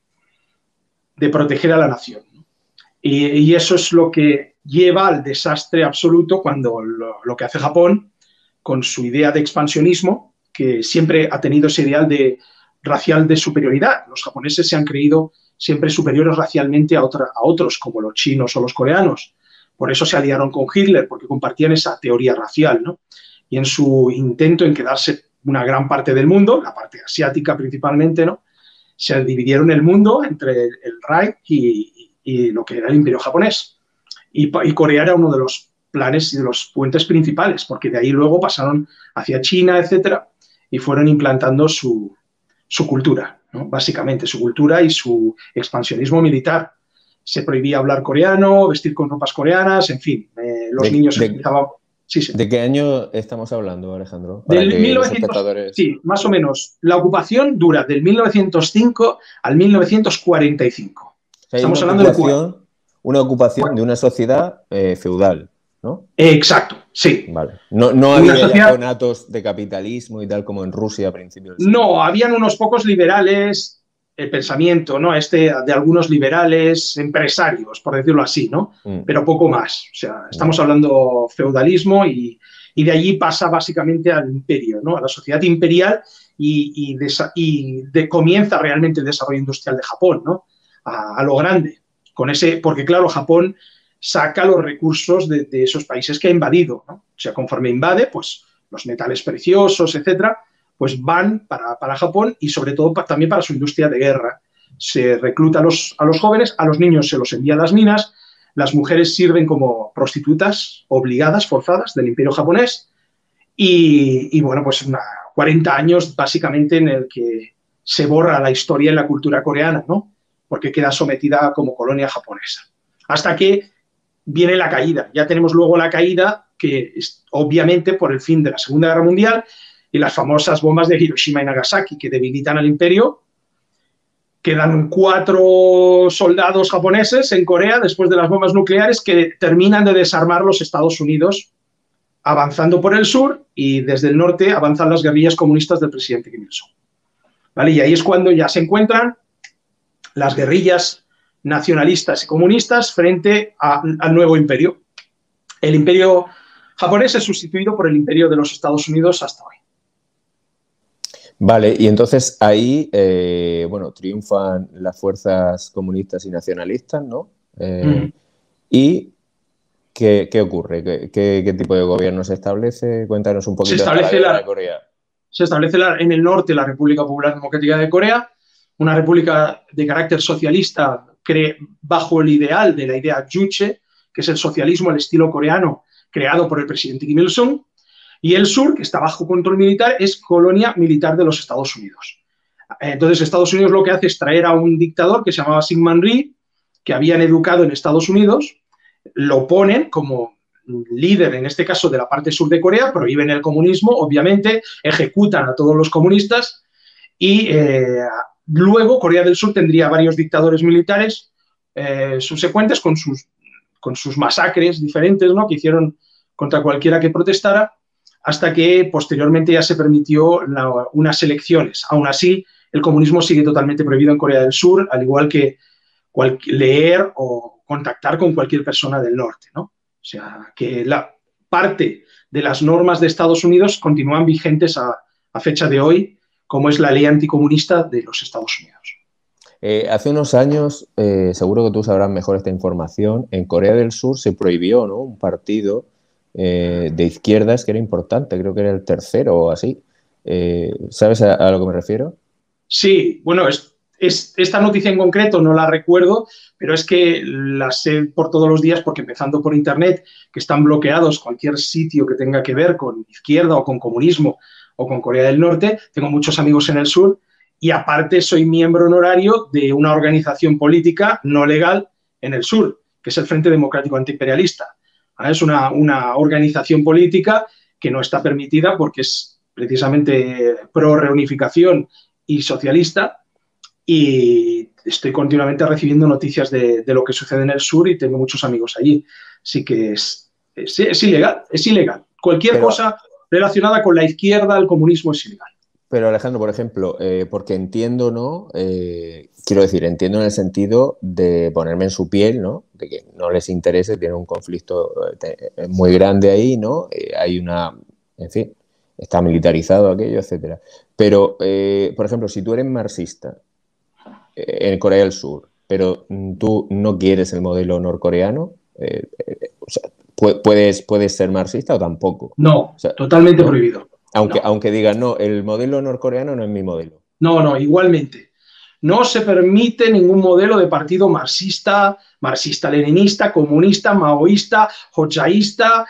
de proteger a la nación. Y, y eso es lo que lleva al desastre absoluto cuando lo, lo que hace Japón con su idea de expansionismo, que siempre ha tenido ese ideal de racial de superioridad. Los japoneses se han creído siempre superiores racialmente a, otra, a otros, como los chinos o los coreanos. Por eso se aliaron con Hitler, porque compartían esa teoría racial, ¿no? Y en su intento en quedarse una gran parte del mundo, la parte asiática principalmente, ¿no? Se dividieron el mundo entre el, el Reich y, y, y lo que era el imperio japonés. Y, y Corea era uno de los planes y de los puentes principales, porque de ahí luego pasaron hacia China, etcétera, y fueron implantando su, su cultura, ¿no? Básicamente su cultura y su expansionismo militar. Se prohibía hablar coreano, vestir con ropas coreanas, en fin, eh, los de, niños de, empezaban... Sí, sí. ¿De qué año estamos hablando, Alejandro? Para Del que mil novecientos, los espectadores... Sí, más o menos. La ocupación dura del mil novecientos cinco al mil novecientos cuarenta y cinco. O sea, Estamos una hablando ocupación, de una ocupación bueno, de una sociedad eh, feudal, ¿no? Exacto, sí. Vale. No, no había sociedad... ya conatos de capitalismo y tal como en Rusia a principios del siglo. No, habían unos pocos liberales, el pensamiento, ¿no? Este de algunos liberales empresarios, por decirlo así, ¿no? Mm. Pero poco más. O sea, estamos mm. hablando feudalismo y, y de allí pasa básicamente al imperio, ¿no? A la sociedad imperial y, y, de, y de, comienza realmente el desarrollo industrial de Japón, ¿no? A, a lo grande. Con ese, porque claro, Japón saca los recursos de, de esos países que ha invadido, ¿no? O sea, conforme invade, pues los metales preciosos, etcétera, pues van para, para Japón y sobre todo pa, también para su industria de guerra. Se recluta a los, a los jóvenes, a los niños se los envía a las minas, las mujeres sirven como prostitutas obligadas, forzadas del imperio japonés y, y bueno, pues una, cuarenta años básicamente en el que se borra la historia y la cultura coreana, ¿no? Porque queda sometida como colonia japonesa. Hasta que viene la caída. Ya tenemos luego la caída que es obviamente por el fin de la Segunda Guerra Mundial y las famosas bombas de Hiroshima y Nagasaki que debilitan al imperio. Quedan cuatro soldados japoneses en Corea después de las bombas nucleares que terminan de desarmar los Estados Unidos avanzando por el sur y desde el norte avanzan las guerrillas comunistas del presidente Kim Il-sung. ¿Vale? Y ahí es cuando ya se encuentran las guerrillas nacionalistas y comunistas frente a, al nuevo imperio. El imperio japonés es sustituido por el imperio de los Estados Unidos hasta hoy. Vale, y entonces ahí, eh, bueno, triunfan las fuerzas comunistas y nacionalistas, ¿no? Eh, mm. ¿Y qué, qué ocurre? ¿Qué, qué, ¿Qué tipo de gobierno se establece? Cuéntanos un poquito se establece de la, la de Corea. se establece la, en el norte la República Popular Democrática de Corea, una república de carácter socialista cre, bajo el ideal de la idea Juche, que es el socialismo al estilo coreano creado por el presidente Kim Il-sung, y el sur, que está bajo control militar, es colonia militar de los Estados Unidos. Entonces, Estados Unidos lo que hace es traer a un dictador que se llamaba Syngman Rhee, que habían educado en Estados Unidos, lo ponen como líder, en este caso, de la parte sur de Corea, prohíben el comunismo, obviamente, ejecutan a todos los comunistas y eh, luego Corea del Sur tendría varios dictadores militares eh, subsecuentes con sus, con sus masacres diferentes, ¿no?, que hicieron contra cualquiera que protestara, hasta que posteriormente ya se permitió la, unas elecciones. Aún así, el comunismo sigue totalmente prohibido en Corea del Sur, al igual que cual, leer o contactar con cualquier persona del norte, ¿no? O sea, que la parte de las normas de Estados Unidos continúan vigentes a, a fecha de hoy, como es la ley anticomunista de los Estados Unidos. Eh, hace unos años, eh, seguro que tú sabrás mejor esta información, en Corea del Sur se prohibió, ¿no?, un partido eh, de izquierdas que era importante, creo que era el tercero o así. Eh, ¿Sabes a, a lo que me refiero? Sí, bueno, es, es, esta noticia en concreto no la recuerdo, pero es que la sé por todos los días porque, empezando por internet, que están bloqueados cualquier sitio que tenga que ver con izquierda o con comunismo o con Corea del Norte. Tengo muchos amigos en el sur y aparte soy miembro honorario de una organización política no legal en el sur, que es el Frente Democrático Antiimperialista. Es una, una organización política que no está permitida porque es precisamente pro reunificación y socialista, y estoy continuamente recibiendo noticias de, de lo que sucede en el sur y tengo muchos amigos allí. Así que es, es, es ilegal, es ilegal. Cualquier pero, cosa relacionada con la izquierda, el comunismo es ilegal. Pero Alejandro, por ejemplo, eh, porque entiendo, ¿no? Eh, quiero decir, entiendo en el sentido de ponerme en su piel, ¿no? De que no les interese, tiene un conflicto eh, muy grande ahí, ¿no? Eh, hay una, en fin, está militarizado aquello, etcétera. Pero, eh, por ejemplo, si tú eres marxista eh, en Corea del Sur, pero tú no quieres el modelo norcoreano, eh, eh, o sea, ¿puedes, ¿puedes ser marxista o tampoco? No, o sea, totalmente ¿no? prohibido. Aunque, no. aunque digan, no, el modelo norcoreano no es mi modelo. No, no, igualmente. No se permite ningún modelo de partido marxista, marxista-leninista, comunista, maoísta, hochaísta,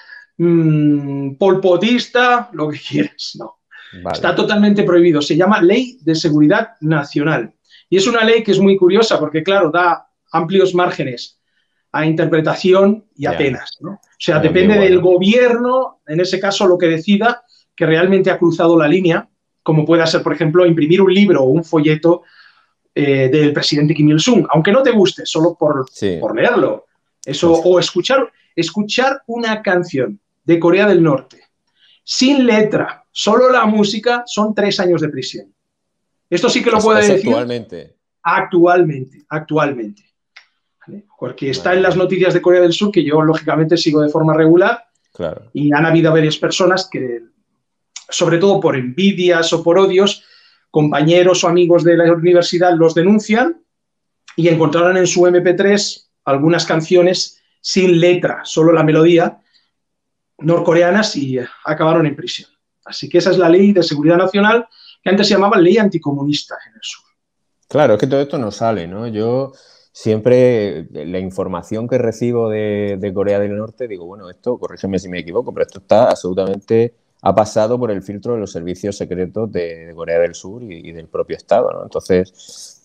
mmm, polpotista, lo que quieras, no. Vale. Está totalmente prohibido. Se llama Ley de Seguridad Nacional. Y es una ley que es muy curiosa porque, claro, da amplios márgenes a interpretación y a penas, ¿no? O sea, muy depende bueno. del gobierno, en ese caso, lo que decida, que realmente ha cruzado la línea, como pueda ser, por ejemplo, imprimir un libro o un folleto eh, del presidente Kim Il-sung, aunque no te guste, solo por, sí. por leerlo. Eso, sí. O escuchar, escuchar una canción de Corea del Norte sin letra, solo la música, son tres años de prisión. Esto sí que lo puede decir. Actualmente. Actualmente, actualmente. ¿Vale? Porque está en las noticias de Corea del Sur, que yo, lógicamente, sigo de forma regular. Claro. Y han habido varias personas que, sobre todo por envidias o por odios, compañeros o amigos de la universidad los denuncian y encontraron en su eme pe tres algunas canciones sin letra, solo la melodía, norcoreanas, y acabaron en prisión. Así que esa es la Ley de Seguridad Nacional, que antes se llamaba Ley Anticomunista en el sur. Claro, es que todo esto no sale, ¿no? Yo siempre, la información que recibo de, de Corea del Norte, digo, bueno, esto, corrígeme si me equivoco, pero esto está absolutamente, ha pasado por el filtro de los servicios secretos de, de Corea del Sur y, y del propio Estado, ¿no? Entonces,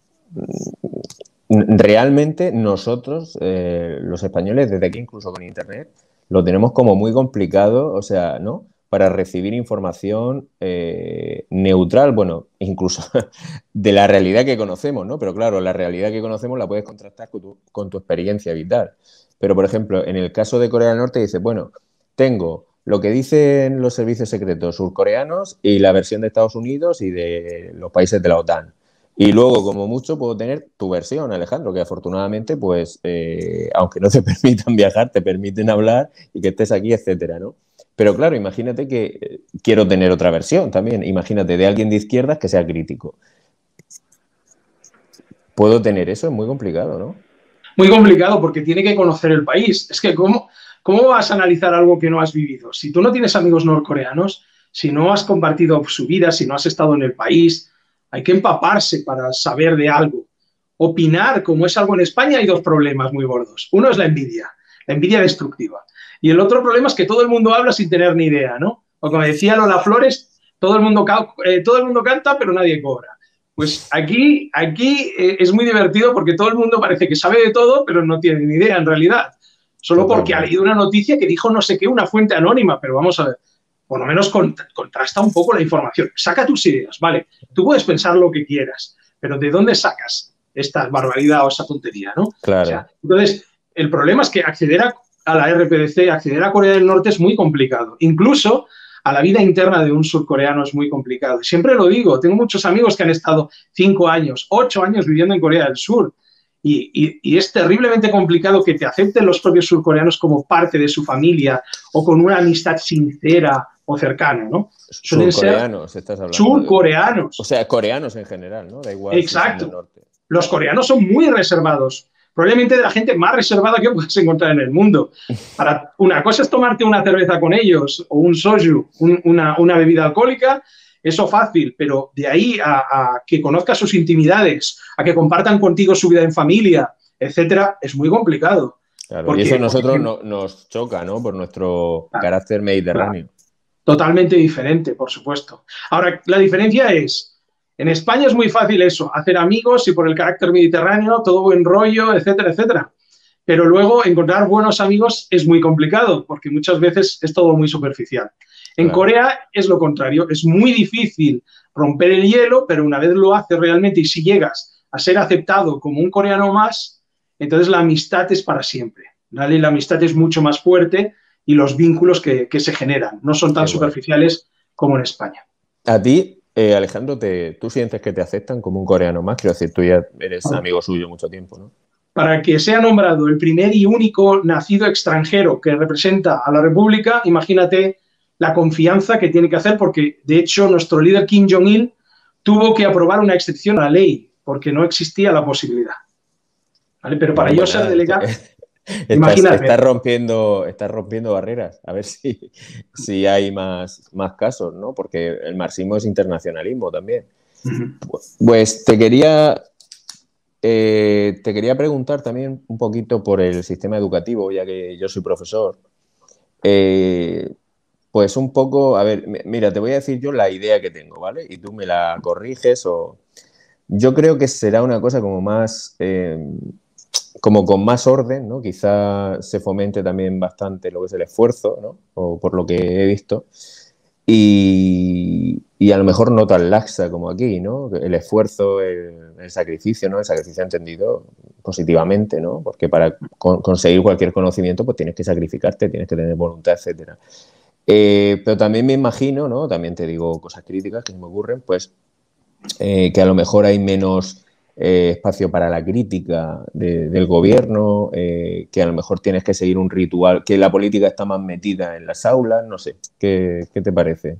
realmente nosotros, eh, los españoles, desde aquí incluso con Internet, lo tenemos como muy complicado, o sea, ¿no?, para recibir información eh, neutral, bueno, incluso de la realidad que conocemos, ¿no? Pero claro, la realidad que conocemos la puedes contrastar con tu, con tu experiencia vital. Pero, por ejemplo, en el caso de Corea del Norte dices, bueno, tengo lo que dicen los servicios secretos surcoreanos y la versión de Estados Unidos y de los países de la OTAN. Y luego, como mucho, puedo tener tu versión, Alejandro, que afortunadamente, pues, eh, aunque no te permitan viajar, te permiten hablar y que estés aquí, etcétera, ¿no? Pero claro, imagínate que eh, quiero tener otra versión también. Imagínate de alguien de izquierdas que sea crítico. ¿Puedo tener eso? Es muy complicado, ¿no? Muy complicado porque tiene que conocer el país. Es que ¿cómo, cómo vas a analizar algo que no has vivido? Si tú no tienes amigos norcoreanos, si no has compartido su vida, si no has estado en el país, hay que empaparse para saber de algo. Opinar, como es algo en España, hay dos problemas muy gordos. Uno es la envidia, la envidia destructiva. Y el otro problema es que todo el mundo habla sin tener ni idea, ¿no? O como decía Lola Flores, todo el mundo, eh, todo el mundo canta, pero nadie cobra. Pues aquí, aquí eh, es muy divertido porque todo el mundo parece que sabe de todo, pero no tiene ni idea en realidad. Solo porque ha leído una noticia que dijo no sé qué, una fuente anónima, pero vamos a ver, por lo menos contrasta un poco la información. Saca tus ideas, ¿vale? Tú puedes pensar lo que quieras, pero ¿de dónde sacas esta barbaridad o esa tontería, ¿no? Claro. O sea, entonces, el problema es que acceder a, a la R P D C, acceder a Corea del Norte es muy complicado. Incluso a la vida interna de un surcoreano es muy complicado. Siempre lo digo, tengo muchos amigos que han estado cinco años, ocho años viviendo en Corea del Sur y, y, y es terriblemente complicado que te acepten los propios surcoreanos como parte de su familia o con una amistad sincera o cercana, ¿no? Suelen surcoreanos, ser estás hablando. Surcoreanos. De, o sea, coreanos en general, ¿no? Da igual. Exacto. Si norte. Los coreanos son muy reservados. Probablemente de la gente más reservada que puedas encontrar en el mundo. Para, una cosa es tomarte una cerveza con ellos o un soju, un, una, una bebida alcohólica, eso fácil, pero de ahí a, a que conozcas sus intimidades, a que compartan contigo su vida en familia, etcétera, es muy complicado. Claro, porque, y eso a nosotros porque, no, nos choca, ¿no? Por nuestro claro, carácter mediterráneo. Claro. Totalmente diferente, por supuesto. Ahora, la diferencia es... En España es muy fácil eso, hacer amigos y por el carácter mediterráneo, todo buen rollo, etcétera, etcétera. Pero luego encontrar buenos amigos es muy complicado porque muchas veces es todo muy superficial. En claro. Corea es lo contrario, es muy difícil romper el hielo, pero una vez lo haces realmente y si llegas a ser aceptado como un coreano más, entonces la amistad es para siempre, ¿vale? La amistad es mucho más fuerte y los vínculos que, que se generan no son tan Qué superficiales bueno. como en España. ¿A ti? Eh, Alejandro, te, ¿tú sientes que te aceptan como un coreano más? Quiero decir, tú ya eres amigo suyo mucho tiempo, ¿no? Para que sea nombrado el primer y único nacido extranjero que representa a la República, imagínate la confianza que tiene que hacer, porque de hecho nuestro líder Kim Jong-il tuvo que aprobar una excepción a la ley, porque no existía la posibilidad. ¿Vale? Pero para no, yo ser delegado... Estás, estás, rompiendo, estás rompiendo barreras, a ver si, si hay más, más casos, ¿no? Porque el marxismo es internacionalismo también. Uh-huh. Pues te quería, eh, te quería preguntar también un poquito por el sistema educativo, ya que yo soy profesor. Eh, pues un poco, a ver, mira, te voy a decir yo la idea que tengo, ¿vale? Y tú me la corriges o... Yo creo que será una cosa como más... Eh, como con más orden, ¿no? Quizá se fomente también bastante lo que es el esfuerzo, ¿no? O por lo que he visto. Y, y a lo mejor no tan laxa como aquí, ¿no? El esfuerzo, el, el sacrificio, ¿no? El sacrificio entendido positivamente, ¿no? Porque para con, conseguir cualquier conocimiento, pues tienes que sacrificarte, tienes que tener voluntad, etcétera. Eh, pero también me imagino, ¿no? También te digo cosas críticas que se me ocurren, pues eh, que a lo mejor hay menos... Eh, espacio para la crítica de, del gobierno, eh, que a lo mejor tienes que seguir un ritual, que la política está más metida en las aulas, no sé, ¿qué, qué te parece?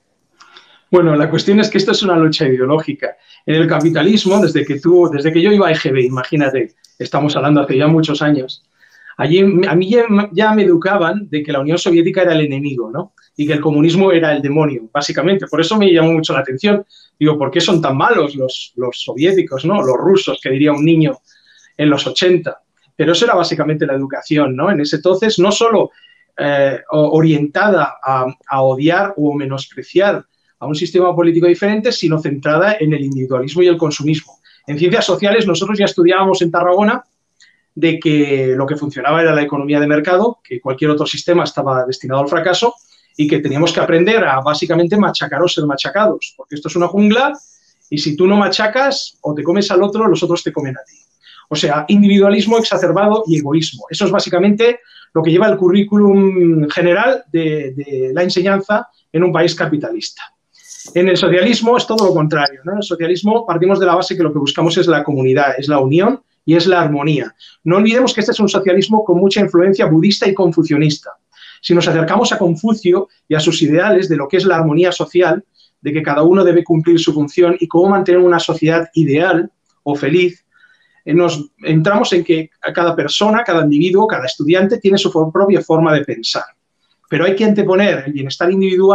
Bueno, la cuestión es que esto es una lucha ideológica. En el capitalismo, desde que, tú, desde que yo iba a E G B, imagínate, estamos hablando hace ya muchos años, allí a mí ya, ya me educaban de que la Unión Soviética era el enemigo, ¿no? Y que el comunismo era el demonio, básicamente. Por eso me llamó mucho la atención. Digo, ¿por qué son tan malos los, los soviéticos, ¿no? Los rusos, que diría un niño en los ochenta? Pero eso era básicamente la educación, ¿no? En ese entonces, no solo eh, orientada a, a odiar o menospreciar a un sistema político diferente, sino centrada en el individualismo y el consumismo. En ciencias sociales nosotros ya estudiábamos en Tarragona de que lo que funcionaba era la economía de mercado, que cualquier otro sistema estaba destinado al fracaso, y que teníamos que aprender a básicamente machacar o ser machacados, porque esto es una jungla y si tú no machacas o te comes al otro, los otros te comen a ti. O sea, individualismo exacerbado y egoísmo. Eso es básicamente lo que lleva el currículum general de, de la enseñanza en un país capitalista. En el socialismo es todo lo contrario, ¿no? En el socialismo partimos de la base que lo que buscamos es la comunidad, es la unión y es la armonía. No olvidemos que este es un socialismo con mucha influencia budista y confucionista. Si nos acercamos a Confucio y a sus ideales de lo que es la armonía social, de que cada uno debe cumplir su función y cómo mantener una sociedad ideal o feliz, nos entramos en que cada persona, cada individuo, cada estudiante tiene su propia forma de pensar. Pero hay que anteponer el bienestar individual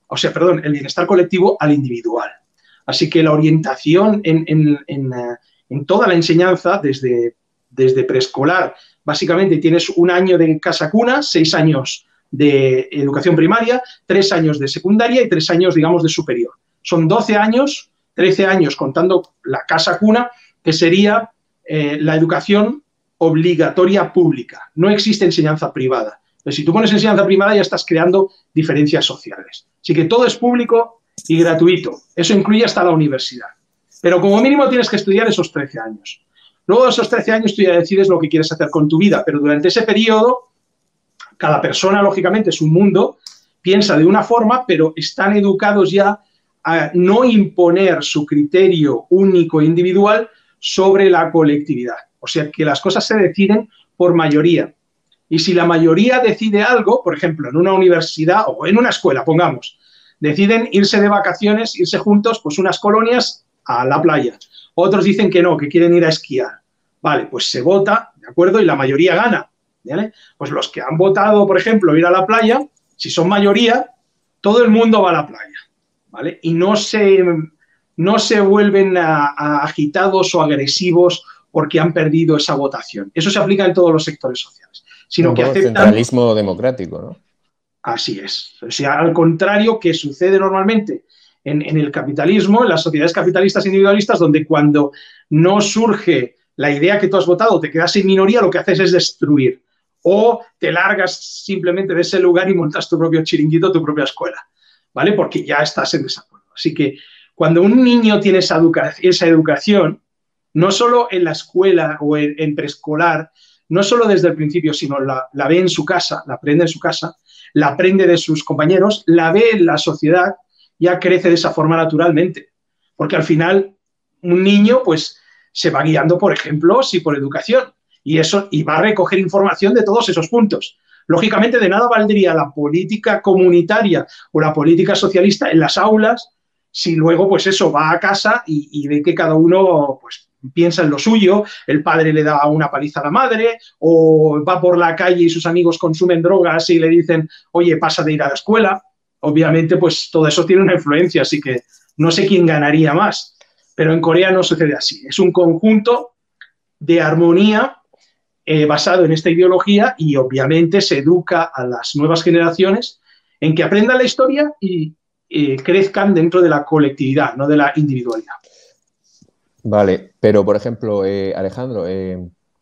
o sea, perdón, el bienestar colectivo al individual. Así que la orientación en, en, en, en toda la enseñanza, desde, desde preescolar, básicamente tienes un año de casa cuna, seis años de educación primaria, tres años de secundaria y tres años, digamos, de superior. Son doce años, trece años contando la casa cuna, que sería eh, la educación obligatoria pública. No existe enseñanza privada. Entonces, si tú pones enseñanza privada ya estás creando diferencias sociales. Así que todo es público y gratuito. Eso incluye hasta la universidad. Pero como mínimo tienes que estudiar esos trece años. Luego de esos trece años tú ya decides lo que quieres hacer con tu vida, pero durante ese periodo cada persona, lógicamente, es un mundo, piensa de una forma, pero están educados ya a no imponer su criterio único e individual sobre la colectividad. O sea, que las cosas se deciden por mayoría. Y si la mayoría decide algo, por ejemplo, en una universidad o en una escuela, pongamos, deciden irse de vacaciones, irse juntos, pues unas colonias a la playa. Otros dicen que no, que quieren ir a esquiar. Vale, pues se vota, ¿de acuerdo? Y la mayoría gana. ¿Vale? Pues los que han votado, por ejemplo, ir a la playa, si son mayoría, todo el mundo va a la playa, ¿vale? Y no se, no se vuelven a, a agitados o agresivos porque han perdido esa votación. Eso se aplica en todos los sectores sociales. Sino un que aceptan... centralismo democrático, ¿no? Así es. O sea, al contrario que sucede normalmente en, en el capitalismo, en las sociedades capitalistas individualistas, donde cuando no surge la idea que tú has votado, te quedas en minoría, lo que haces es destruir. O te largas simplemente de ese lugar y montas tu propio chiringuito, tu propia escuela, ¿vale? Porque ya estás en desacuerdo. Así que cuando un niño tiene esa, educa esa educación, no solo en la escuela o en, en preescolar, no solo desde el principio, sino la, la ve en su casa, la aprende en su casa, la aprende de sus compañeros, la ve en la sociedad, ya crece de esa forma naturalmente. Porque al final un niño pues se va guiando por ejemplos y por educación. Y, eso, y va a recoger información de todos esos puntos. Lógicamente, de nada valdría la política comunitaria o la política socialista en las aulas si luego, pues eso, va a casa y, y ve que cada uno pues, piensa en lo suyo, el padre le da una paliza a la madre, o va por la calle y sus amigos consumen drogas y le dicen, oye, pasa de ir a la escuela. Obviamente, pues todo eso tiene una influencia, así que no sé quién ganaría más. Pero en Corea no sucede así. Es un conjunto de armonía Eh, basado en esta ideología y obviamente se educa a las nuevas generaciones en que aprendan la historia y eh, crezcan dentro de la colectividad, no de la individualidad. Vale, pero por ejemplo, eh, Alejandro, eh,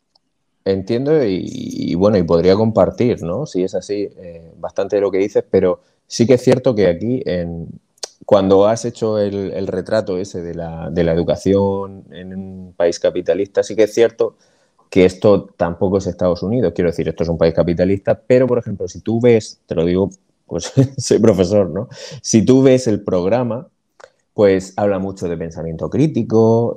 entiendo y, y bueno, y podría compartir, ¿no? Si es así, eh, bastante de lo que dices, pero sí que es cierto que aquí, en, cuando has hecho el, el retrato ese de la, de la educación en un país capitalista, sí que es cierto que esto tampoco es Estados Unidos, quiero decir, esto es un país capitalista, pero, por ejemplo, si tú ves, te lo digo, pues soy profesor, ¿no? Si tú ves el programa, pues habla mucho de pensamiento crítico,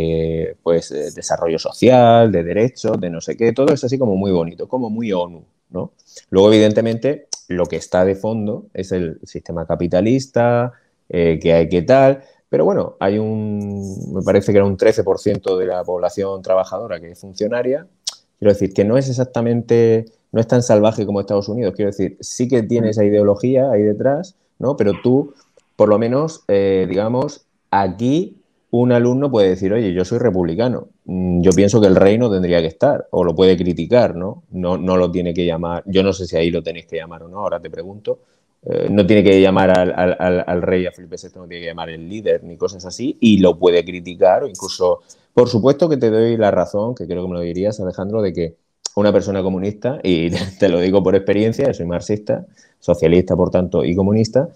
de pues desarrollo social, de derechos, de no sé qué, todo es así como muy bonito, como muy ONU, ¿no? Luego, evidentemente, lo que está de fondo es el sistema capitalista, eh, que hay que tal... Pero bueno, hay un, me parece que era un trece por ciento de la población trabajadora que es funcionaria. Quiero decir, que no es exactamente, no es tan salvaje como Estados Unidos. Quiero decir, sí que tiene esa ideología ahí detrás, ¿no? Pero tú, por lo menos, eh, digamos, aquí un alumno puede decir, oye, yo soy republicano, yo pienso que el rey no tendría que estar, o lo puede criticar, ¿no? No, no lo tiene que llamar, yo no sé si ahí lo tenéis que llamar o no, ahora te pregunto. Eh, no tiene que llamar al, al, al rey, a Felipe sexto, no tiene que llamar el líder ni cosas así, y lo puede criticar o incluso, por supuesto que te doy la razón, que creo que me lo dirías, Alejandro, de que una persona comunista, y te lo digo por experiencia, soy marxista, socialista, por tanto, y comunista,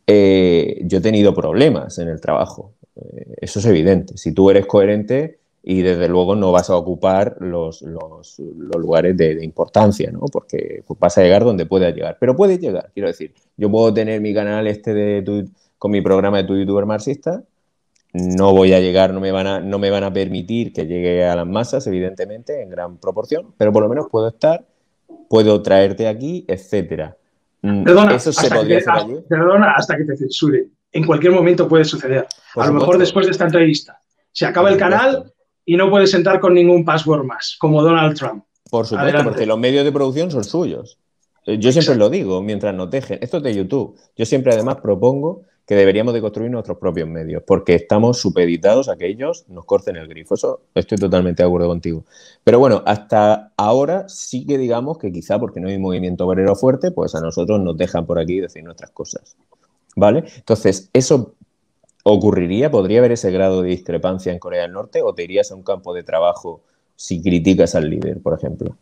eh, yo he tenido problemas en el trabajo. Eh, eso es evidente. Si tú eres coherente y desde luego no vas a ocupar los, los, los lugares de, de importancia, ¿no? Porque pues, vas a llegar donde puedas llegar. Pero puedes llegar, quiero decir. Yo puedo tener mi canal este de tu, con mi programa de Tu Youtuber Marxista. No voy a llegar, no me, van a, no me van a permitir que llegue a las masas, evidentemente, en gran proporción, pero por lo menos puedo estar, puedo traerte aquí, etcétera. Perdona, ¿Eso se hasta podría que te, hacer allí? Perdona, hasta que te censuren. En cualquier momento puede suceder. Por a lo supuesto. mejor después de esta entrevista. Se acaba Por el supuesto. canal y no puedes entrar con ningún password más, como Donald Trump. Por supuesto, Adelante. porque los medios de producción son suyos. yo siempre lo digo, mientras nos dejen. Esto es de YouTube. Yo siempre además propongo que deberíamos de construir nuestros propios medios, porque estamos supeditados a que ellos nos corten el grifo. Eso estoy totalmente de acuerdo contigo. Pero bueno, hasta ahora sí que digamos que quizá porque no hay movimiento obrero fuerte, pues a nosotros nos dejan por aquí decir nuestras cosas. ¿Vale? Entonces, ¿eso ocurriría? ¿Podría haber ese grado de discrepancia en Corea del Norte? ¿O te irías a un campo de trabajo si criticas al líder, por ejemplo?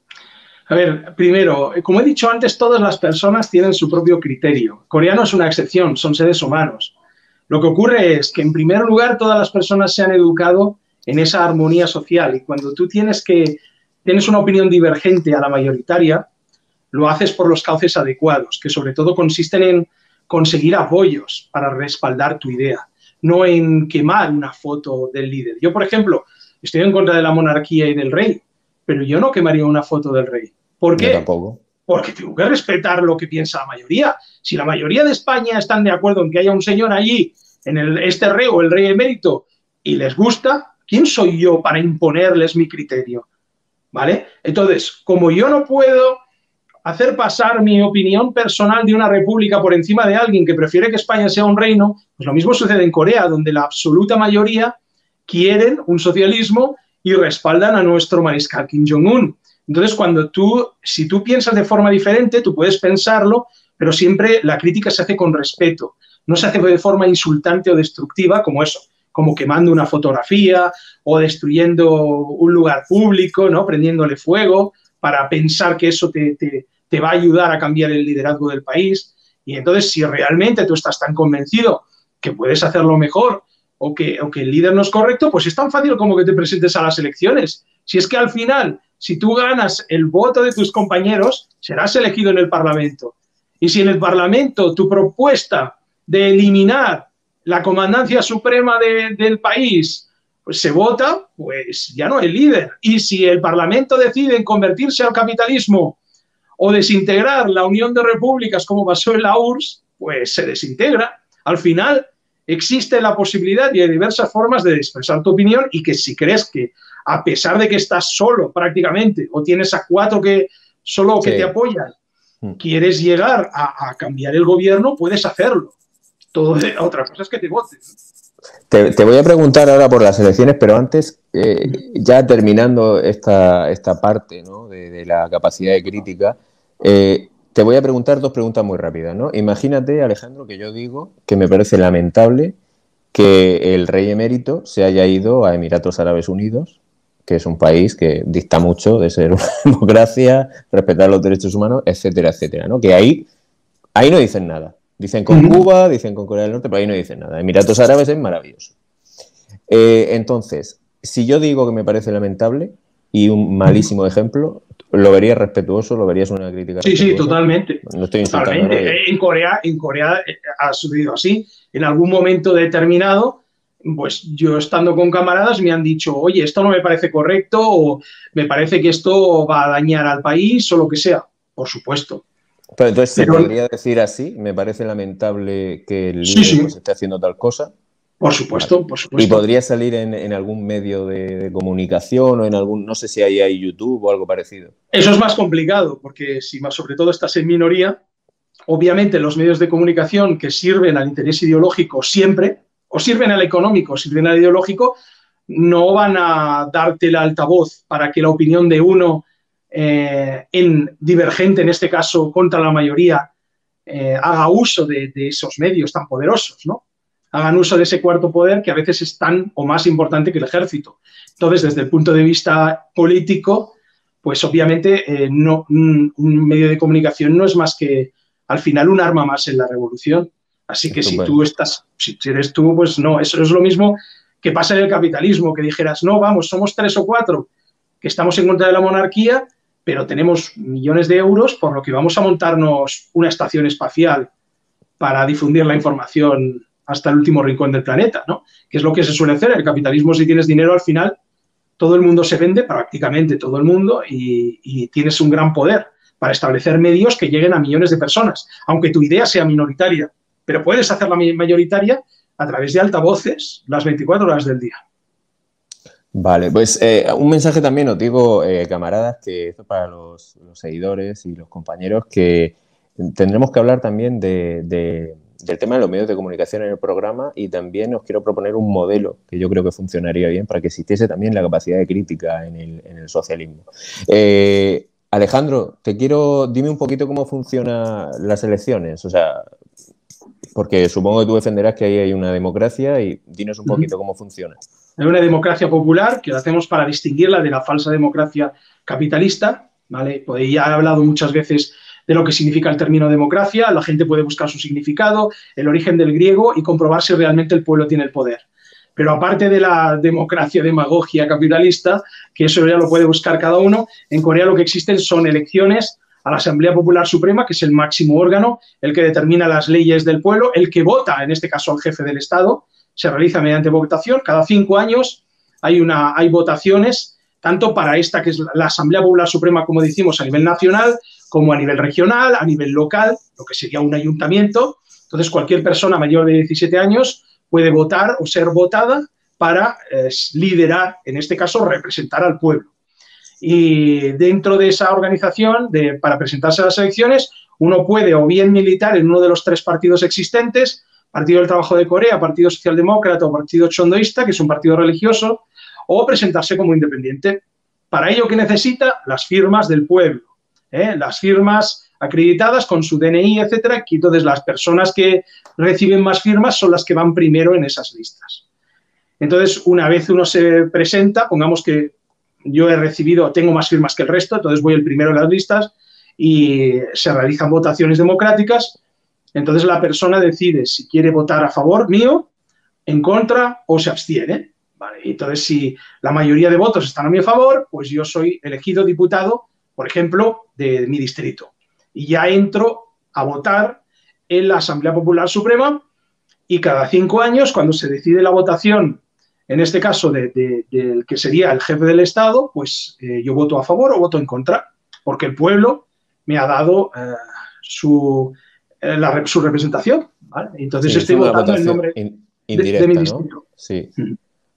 A ver, primero, como he dicho antes, todas las personas tienen su propio criterio. Corea no es una excepción, son seres humanos. Lo que ocurre es que, en primer lugar, todas las personas se han educado en esa armonía social y cuando tú tienes, que, tienes una opinión divergente a la mayoritaria, lo haces por los cauces adecuados, que sobre todo consisten en conseguir apoyos para respaldar tu idea, no en quemar una foto del líder. Yo, por ejemplo, estoy en contra de la monarquía y del rey, pero yo no quemaría una foto del rey. ¿Por qué? Yo tampoco. Porque tengo que respetar lo que piensa la mayoría. Si la mayoría de España están de acuerdo en que haya un señor allí, en el, este rey o el rey emérito, y les gusta, ¿quién soy yo para imponerles mi criterio? ¿Vale? Entonces, como yo no puedo hacer pasar mi opinión personal de una república por encima de alguien que prefiere que España sea un reino, pues lo mismo sucede en Corea, donde la absoluta mayoría quieren un socialismo y respaldan a nuestro mariscal Kim Jong-un. Entonces, cuando tú, si tú piensas de forma diferente, tú puedes pensarlo, pero siempre la crítica se hace con respeto. No se hace de forma insultante o destructiva como eso, como quemando una fotografía o destruyendo un lugar público, ¿no? Prendiéndole fuego para pensar que eso te, te, te va a ayudar a cambiar el liderazgo del país. Y entonces, si realmente tú estás tan convencido que puedes hacerlo mejor o que, o que el líder no es correcto, pues es tan fácil como que te presentes a las elecciones. Si es que al final, si tú ganas el voto de tus compañeros, serás elegido en el Parlamento. Y si en el Parlamento tu propuesta de eliminar la comandancia suprema de, del país pues se vota, pues ya no hay líder. Y si el Parlamento decide convertirse al capitalismo o desintegrar la Unión de Repúblicas, como pasó en la U R S S, pues se desintegra. Al final existe la posibilidad y hay diversas formas de expresar tu opinión y que si crees que a pesar de que estás solo prácticamente o tienes a cuatro que solo que sí. te apoyan, quieres llegar a, a cambiar el gobierno, puedes hacerlo. Todo de, otra cosa es que te voten. Te, te voy a preguntar ahora por las elecciones, pero antes, eh, ya terminando esta, esta parte, ¿no? de, de la capacidad de crítica, eh, te voy a preguntar dos preguntas muy rápidas, ¿no? Imagínate, Alejandro, que yo digo que me parece lamentable que el rey emérito se haya ido a Emiratos Árabes Unidos, que es un país que dista mucho de ser una democracia, respetar los derechos humanos, etcétera, etcétera, ¿no? Que ahí, ahí no dicen nada. Dicen con Cuba, dicen con Corea del Norte, pero ahí no dicen nada. Emiratos Árabes es maravilloso. Eh, entonces, si yo digo que me parece lamentable y un malísimo ejemplo, ¿lo verías respetuoso? ¿Lo verías una crítica sí, respetuosa? Sí, totalmente. No estoy insultando. Totalmente. ¿No? En Corea, en Corea ha sucedido así. En algún momento determinado, pues yo estando con camaradas me han dicho, oye, esto no me parece correcto o me parece que esto va a dañar al país o lo que sea. Por supuesto. Pero entonces, ¿se Pero, podría decir así? Me parece lamentable que el líder sí, sí. pues, esté haciendo tal cosa. Por supuesto, vale. por supuesto. ¿Y podría salir en, en algún medio de, de comunicación o en algún, no sé si ahí hay YouTube o algo parecido? Eso es más complicado, porque si más sobre todo estás en minoría, obviamente los medios de comunicación que sirven al interés ideológico siempre, o sirven al económico, o sirven al ideológico, no van a darte el altavoz para que la opinión de uno eh, en divergente, en este caso, contra la mayoría, eh, haga uso de, de esos medios tan poderosos, ¿no? Hagan uso de ese cuarto poder que a veces es tan o más importante que el ejército. Entonces, desde el punto de vista político, pues obviamente eh, no, un, un medio de comunicación no es más que, al final, un arma más en la revolución. Así que Estupendo. si tú estás, si eres tú, pues no, eso es lo mismo que pasa en el capitalismo, que dijeras, no, vamos, somos tres o cuatro que estamos en contra de la monarquía, pero tenemos millones de euros, por lo que vamos a montarnos una estación espacial para difundir la información hasta el último rincón del planeta, ¿no? Que es lo que se suele hacer. El capitalismo, si tienes dinero, al final todo el mundo se vende, prácticamente todo el mundo, y, y tienes un gran poder para establecer medios que lleguen a millones de personas, aunque tu idea sea minoritaria, pero puedes hacerla mayoritaria a través de altavoces las veinticuatro horas del día. Vale, pues eh, un mensaje también os digo, eh, camaradas, que esto para los, los seguidores y los compañeros, que tendremos que hablar también de, de, del tema de los medios de comunicación en el programa, y también os quiero proponer un modelo que yo creo que funcionaría bien para que existiese también la capacidad de crítica en el, en el socialismo. Eh, Alejandro, te quiero, dime un poquito cómo funcionan las elecciones, o sea, porque supongo que tú defenderás que ahí hay una democracia, y dinos un poquito cómo funciona. Hay una democracia popular que la hacemos para distinguirla de la falsa democracia capitalista, ¿vale? Pues ya he hablado muchas veces de lo que significa el término democracia, la gente puede buscar su significado, el origen del griego y comprobar si realmente el pueblo tiene el poder. Pero aparte de la democracia, demagogia capitalista, que eso ya lo puede buscar cada uno, en Corea lo que existen son elecciones a la Asamblea Popular Suprema, que es el máximo órgano, el que determina las leyes del pueblo, el que vota, en este caso al jefe del Estado, se realiza mediante votación. Cada cinco años hay, una, hay votaciones, tanto para esta, que es la Asamblea Popular Suprema, como decimos, a nivel nacional, como a nivel regional, a nivel local, lo que sería un ayuntamiento. Entonces, cualquier persona mayor de diecisiete años puede votar o ser votada para eh, liderar, en este caso, representar al pueblo. Y dentro de esa organización, de, para presentarse a las elecciones, uno puede o bien militar en uno de los tres partidos existentes, Partido del Trabajo de Corea, Partido Socialdemócrata o Partido Chondoísta, que es un partido religioso, o presentarse como independiente. Para ello, ¿qué necesita? Las firmas del pueblo, ¿eh? Las firmas acreditadas con su D N I, etcétera, y entonces las personas que reciben más firmas son las que van primero en esas listas. Entonces, una vez uno se presenta, pongamos que yo he recibido, tengo más firmas que el resto, entonces voy el primero en las listas y se realizan votaciones democráticas. Entonces la persona decide si quiere votar a favor mío, en contra o se abstiene. Vale, entonces, si la mayoría de votos están a mi favor, pues yo soy elegido diputado, por ejemplo, de mi distrito. Y ya entro a votar en la Asamblea Popular Suprema, y cada cinco años, cuando se decide la votación, en este caso del de, de, que sería el jefe del Estado, pues eh, yo voto a favor o voto en contra, porque el pueblo me ha dado eh, su... La, su representación, ¿vale? Entonces sí, estoy votando en nombre in, de, de mi distrito. ¿No? Sí. Mm.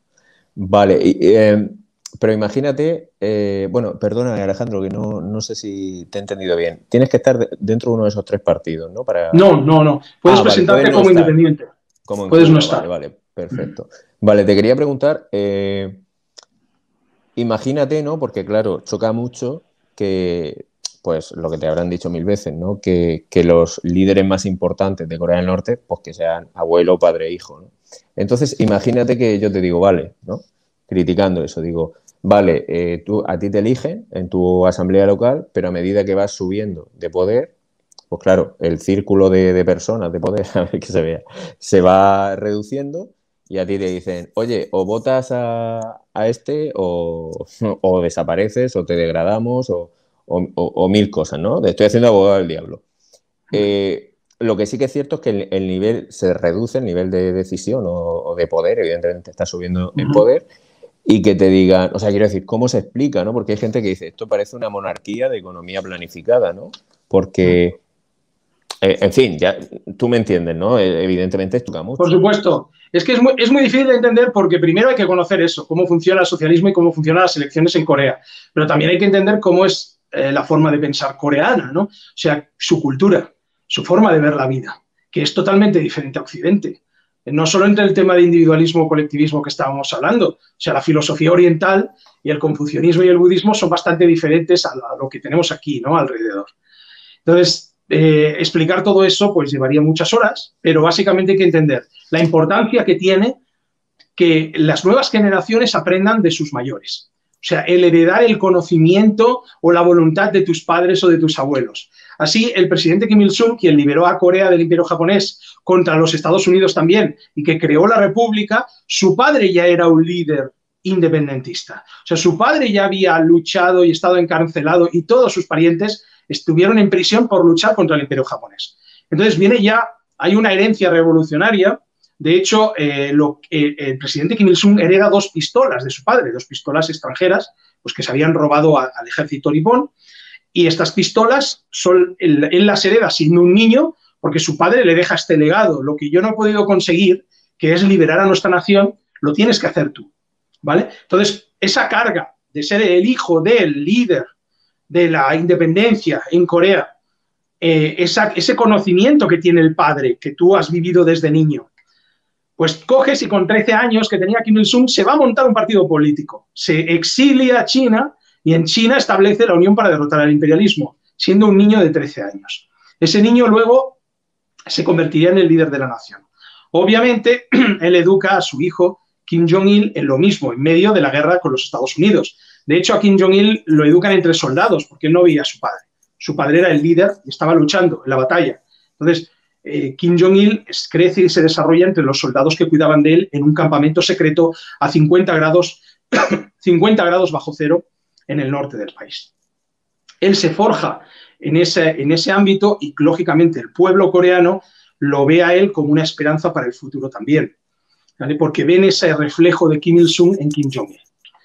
Vale, y, eh, pero imagínate, eh, bueno, perdona Alejandro, que no, no sé si te he entendido bien. Tienes que estar de, dentro de uno de esos tres partidos, ¿no? Para... No, no, no. Puedes ah, presentarte vale, como no independiente. Como puedes no vale, estar. Vale, perfecto. Mm. Vale, te quería preguntar, eh, imagínate, ¿no? Porque claro, choca mucho que... pues lo que te habrán dicho mil veces, ¿no? Que, que los líderes más importantes de Corea del Norte, pues que sean abuelo, padre, hijo, ¿no? Entonces, imagínate que yo te digo, vale, ¿no? Criticando eso, digo, vale, eh, tú, a ti te eligen en tu asamblea local, pero a medida que vas subiendo de poder, pues claro, el círculo de, de personas de poder, a ver que se vea, se va reduciendo, y a ti te dicen, oye, o votas a, a este o, o desapareces, o te degradamos, o... O, o, o mil cosas, ¿no? Estoy haciendo abogado del diablo. Eh, lo que sí que es cierto es que el, el nivel se reduce, el nivel de decisión o, o de poder, evidentemente está subiendo uh-huh. en poder, y que te digan, o sea, quiero decir, ¿cómo se explica, no? Porque hay gente que dice, esto parece una monarquía de economía planificada, ¿no? Porque, eh, en fin, ya tú me entiendes, ¿no? Evidentemente esto mucho. Por supuesto. Es que es muy, es muy difícil de entender, porque primero hay que conocer eso, cómo funciona el socialismo y cómo funcionan las elecciones en Corea. Pero también hay que entender cómo es Eh, la forma de pensar coreana, ¿no? O sea, su cultura, su forma de ver la vida, que es totalmente diferente a Occidente. No solo entre el tema de individualismo o colectivismo que estábamos hablando, o sea, la filosofía oriental y el confucianismo y el budismo son bastante diferentes a lo que tenemos aquí, ¿no? Alrededor. Entonces, eh, explicar todo eso pues llevaría muchas horas, pero básicamente hay que entender la importancia que tiene que las nuevas generaciones aprendan de sus mayores. O sea, el heredar el conocimiento o la voluntad de tus padres o de tus abuelos. Así, el presidente Kim Il-sung, quien liberó a Corea del Imperio japonés contra los Estados Unidos también, y que creó la República, su padre ya era un líder independentista. O sea, su padre ya había luchado y estado encarcelado, y todos sus parientes estuvieron en prisión por luchar contra el Imperio japonés. Entonces, viene ya, hay una herencia revolucionaria. De hecho, eh, lo, eh, el presidente Kim Il-sung hereda dos pistolas de su padre, dos pistolas extranjeras, pues que se habían robado a, al ejército nipón, y estas pistolas son, él, él las hereda siendo un niño, porque su padre le deja este legado. Lo que yo no he podido conseguir, que es liberar a nuestra nación, lo tienes que hacer tú. ¿vale? Entonces, esa carga de ser el hijo del líder de la independencia en Corea, eh, esa, ese conocimiento que tiene el padre, que tú has vivido desde niño, pues coges y con trece años que tenía Kim Il-sung se va a montar un partido político, se exilia a China y en China establece la Unión para derrotar al imperialismo, siendo un niño de trece años. Ese niño luego se convertiría en el líder de la nación. Obviamente, él educa a su hijo Kim Jong-il en lo mismo, en medio de la guerra con los Estados Unidos. De hecho, a Kim Jong-il lo educan entre soldados, porque él no veía a su padre. Su padre era el líder y estaba luchando en la batalla. Entonces, eh, Kim Jong-il crece y se desarrolla entre los soldados que cuidaban de él en un campamento secreto a cincuenta grados, cincuenta grados bajo cero en el norte del país. Él se forja en ese, en ese ámbito y, lógicamente, el pueblo coreano lo ve a él como una esperanza para el futuro también, ¿vale? Porque ven ese reflejo de Kim Il-sung en Kim Jong-il.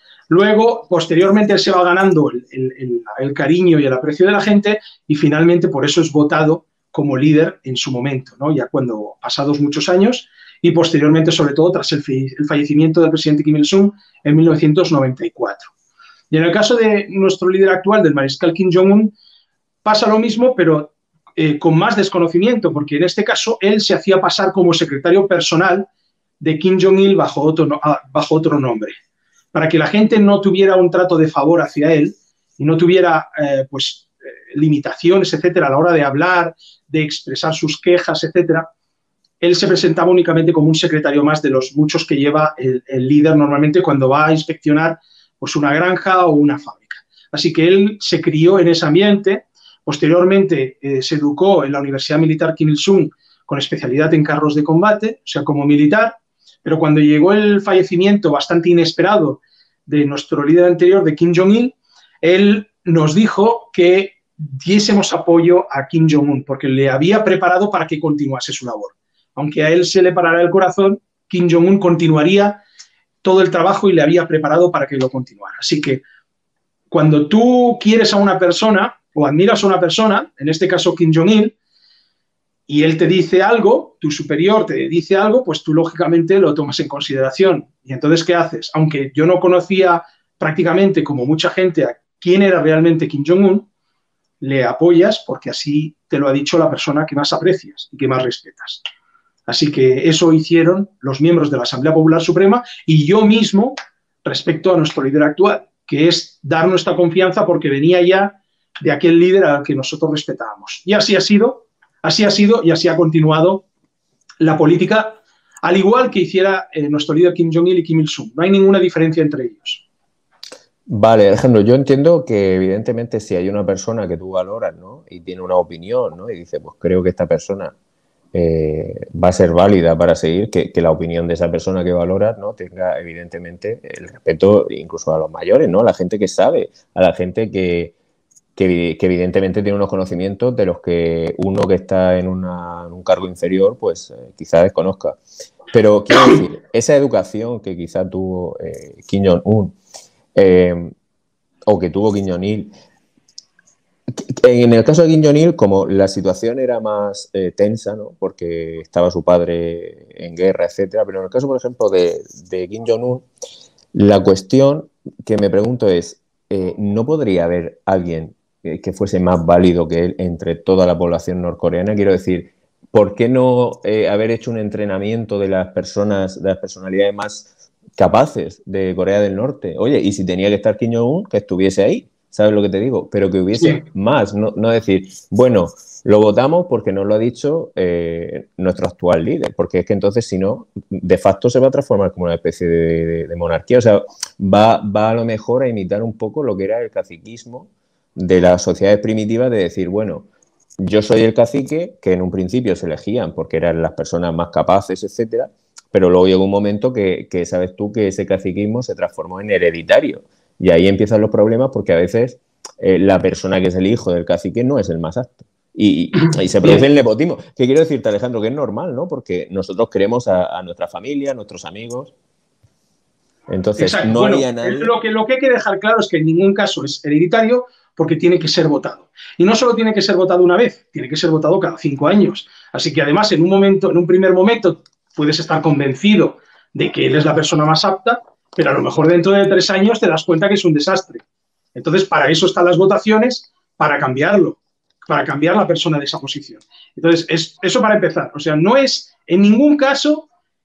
Luego, posteriormente, él se va ganando el, el, el, el cariño y el aprecio de la gente y finalmente por eso es votado como líder en su momento, ¿no? Ya cuando pasados muchos años y posteriormente, sobre todo, tras el, el fallecimiento del presidente Kim Il-sung en mil novecientos noventa y cuatro. Y en el caso de nuestro líder actual, del mariscal Kim Jong-un, pasa lo mismo, pero eh, con más desconocimiento, porque en este caso él se hacía pasar como secretario personal de Kim Jong-il bajo otro, bajo otro nombre, para que la gente no tuviera un trato de favor hacia él y no tuviera eh, pues, eh, limitaciones, etcétera, a la hora de hablar, de expresar sus quejas, etcétera. Él se presentaba únicamente como un secretario más de los muchos que lleva el, el líder normalmente cuando va a inspeccionar pues, una granja o una fábrica. Así que él se crió en ese ambiente. Posteriormente eh, se educó en la Universidad Militar Kim Il-sung con especialidad en carros de combate, o sea, como militar, pero cuando llegó el fallecimiento bastante inesperado de nuestro líder anterior, de Kim Jong-il, él nos dijo que diésemos apoyo a Kim Jong-un, porque le había preparado para que continuase su labor. Aunque a él se le parara el corazón, Kim Jong-un continuaría todo el trabajo y le había preparado para que lo continuara. Así que cuando tú quieres a una persona o admiras a una persona, en este caso Kim Jong-il, y él te dice algo, tu superior te dice algo, pues tú lógicamente lo tomas en consideración. Y entonces, ¿qué haces? Aunque yo no conocía prácticamente, como mucha gente, a quién era realmente Kim Jong-un, le apoyas porque así te lo ha dicho la persona que más aprecias y que más respetas. Así que eso hicieron los miembros de la Asamblea Popular Suprema y yo mismo respecto a nuestro líder actual, que es dar nuestra confianza porque venía ya de aquel líder al que nosotros respetábamos. Y así ha sido, así ha sido y así ha continuado la política, al igual que hiciera eh, nuestro líder Kim Jong-il y Kim Il-sung. No hay ninguna diferencia entre ellos. Vale, Alejandro, yo entiendo que evidentemente si hay una persona que tú valoras, ¿no? Y tiene una opinión, ¿no? Y dice, pues creo que esta persona eh, va a ser válida para seguir, que, que la opinión de esa persona que valoras, ¿no? Tenga evidentemente el respeto incluso a los mayores, ¿no? A la gente que sabe, a la gente que, que, que evidentemente tiene unos conocimientos de los que uno que está en, una, en un cargo inferior, pues eh, quizá desconozca. Pero quiero decir, esa educación que quizá tuvo eh, Kim Jong-un, Eh, o que tuvo Kim Jong-il. En el caso de Kim Jong-il, como la situación era más eh, tensa, ¿no? Porque estaba su padre en guerra, etcétera, pero en el caso, por ejemplo, de, de Kim Jong-un, la cuestión que me pregunto es, eh, ¿no podría haber alguien que, que fuese más válido que él entre toda la población norcoreana? Quiero decir, ¿por qué no eh, haber hecho un entrenamiento de las personas, de las personalidades más capaces de Corea del Norte? Oye, y si tenía que estar Kim Jong-un, que estuviese ahí, ¿sabes lo que te digo? Pero que hubiese sí. más, no, no decir, bueno, lo votamos porque nos lo ha dicho eh, nuestro actual líder, porque es que entonces, si no, de facto se va a transformar como una especie de, de, de monarquía, o sea, va, va a lo mejor a imitar un poco lo que era el caciquismo de las sociedades primitivas, de decir, bueno, yo soy el cacique, que en un principio se elegían porque eran las personas más capaces, etcétera, pero luego llegó un momento que, que sabes tú que ese caciquismo se transformó en hereditario. Y ahí empiezan los problemas porque a veces eh, la persona que es el hijo del cacique no es el más apto. Y, y, y se produce el nepotismo. ¿Qué quiero decirte, Alejandro? Que es normal, ¿no? Porque nosotros queremos a, a nuestra familia, a nuestros amigos. Entonces, exacto. no bueno, había nadie... Lo que, lo que hay que dejar claro es que en ningún caso es hereditario porque tiene que ser votado. Y no solo tiene que ser votado una vez, tiene que ser votado cada cinco años. Así que además, en un momento, en un primer momento, puedes estar convencido de que él es la persona más apta, pero a lo mejor dentro de tres años te das cuenta que es un desastre. Entonces, para eso están las votaciones, para cambiarlo, para cambiar la persona de esa posición. Entonces, es, eso para empezar. O sea, no es, en ningún caso,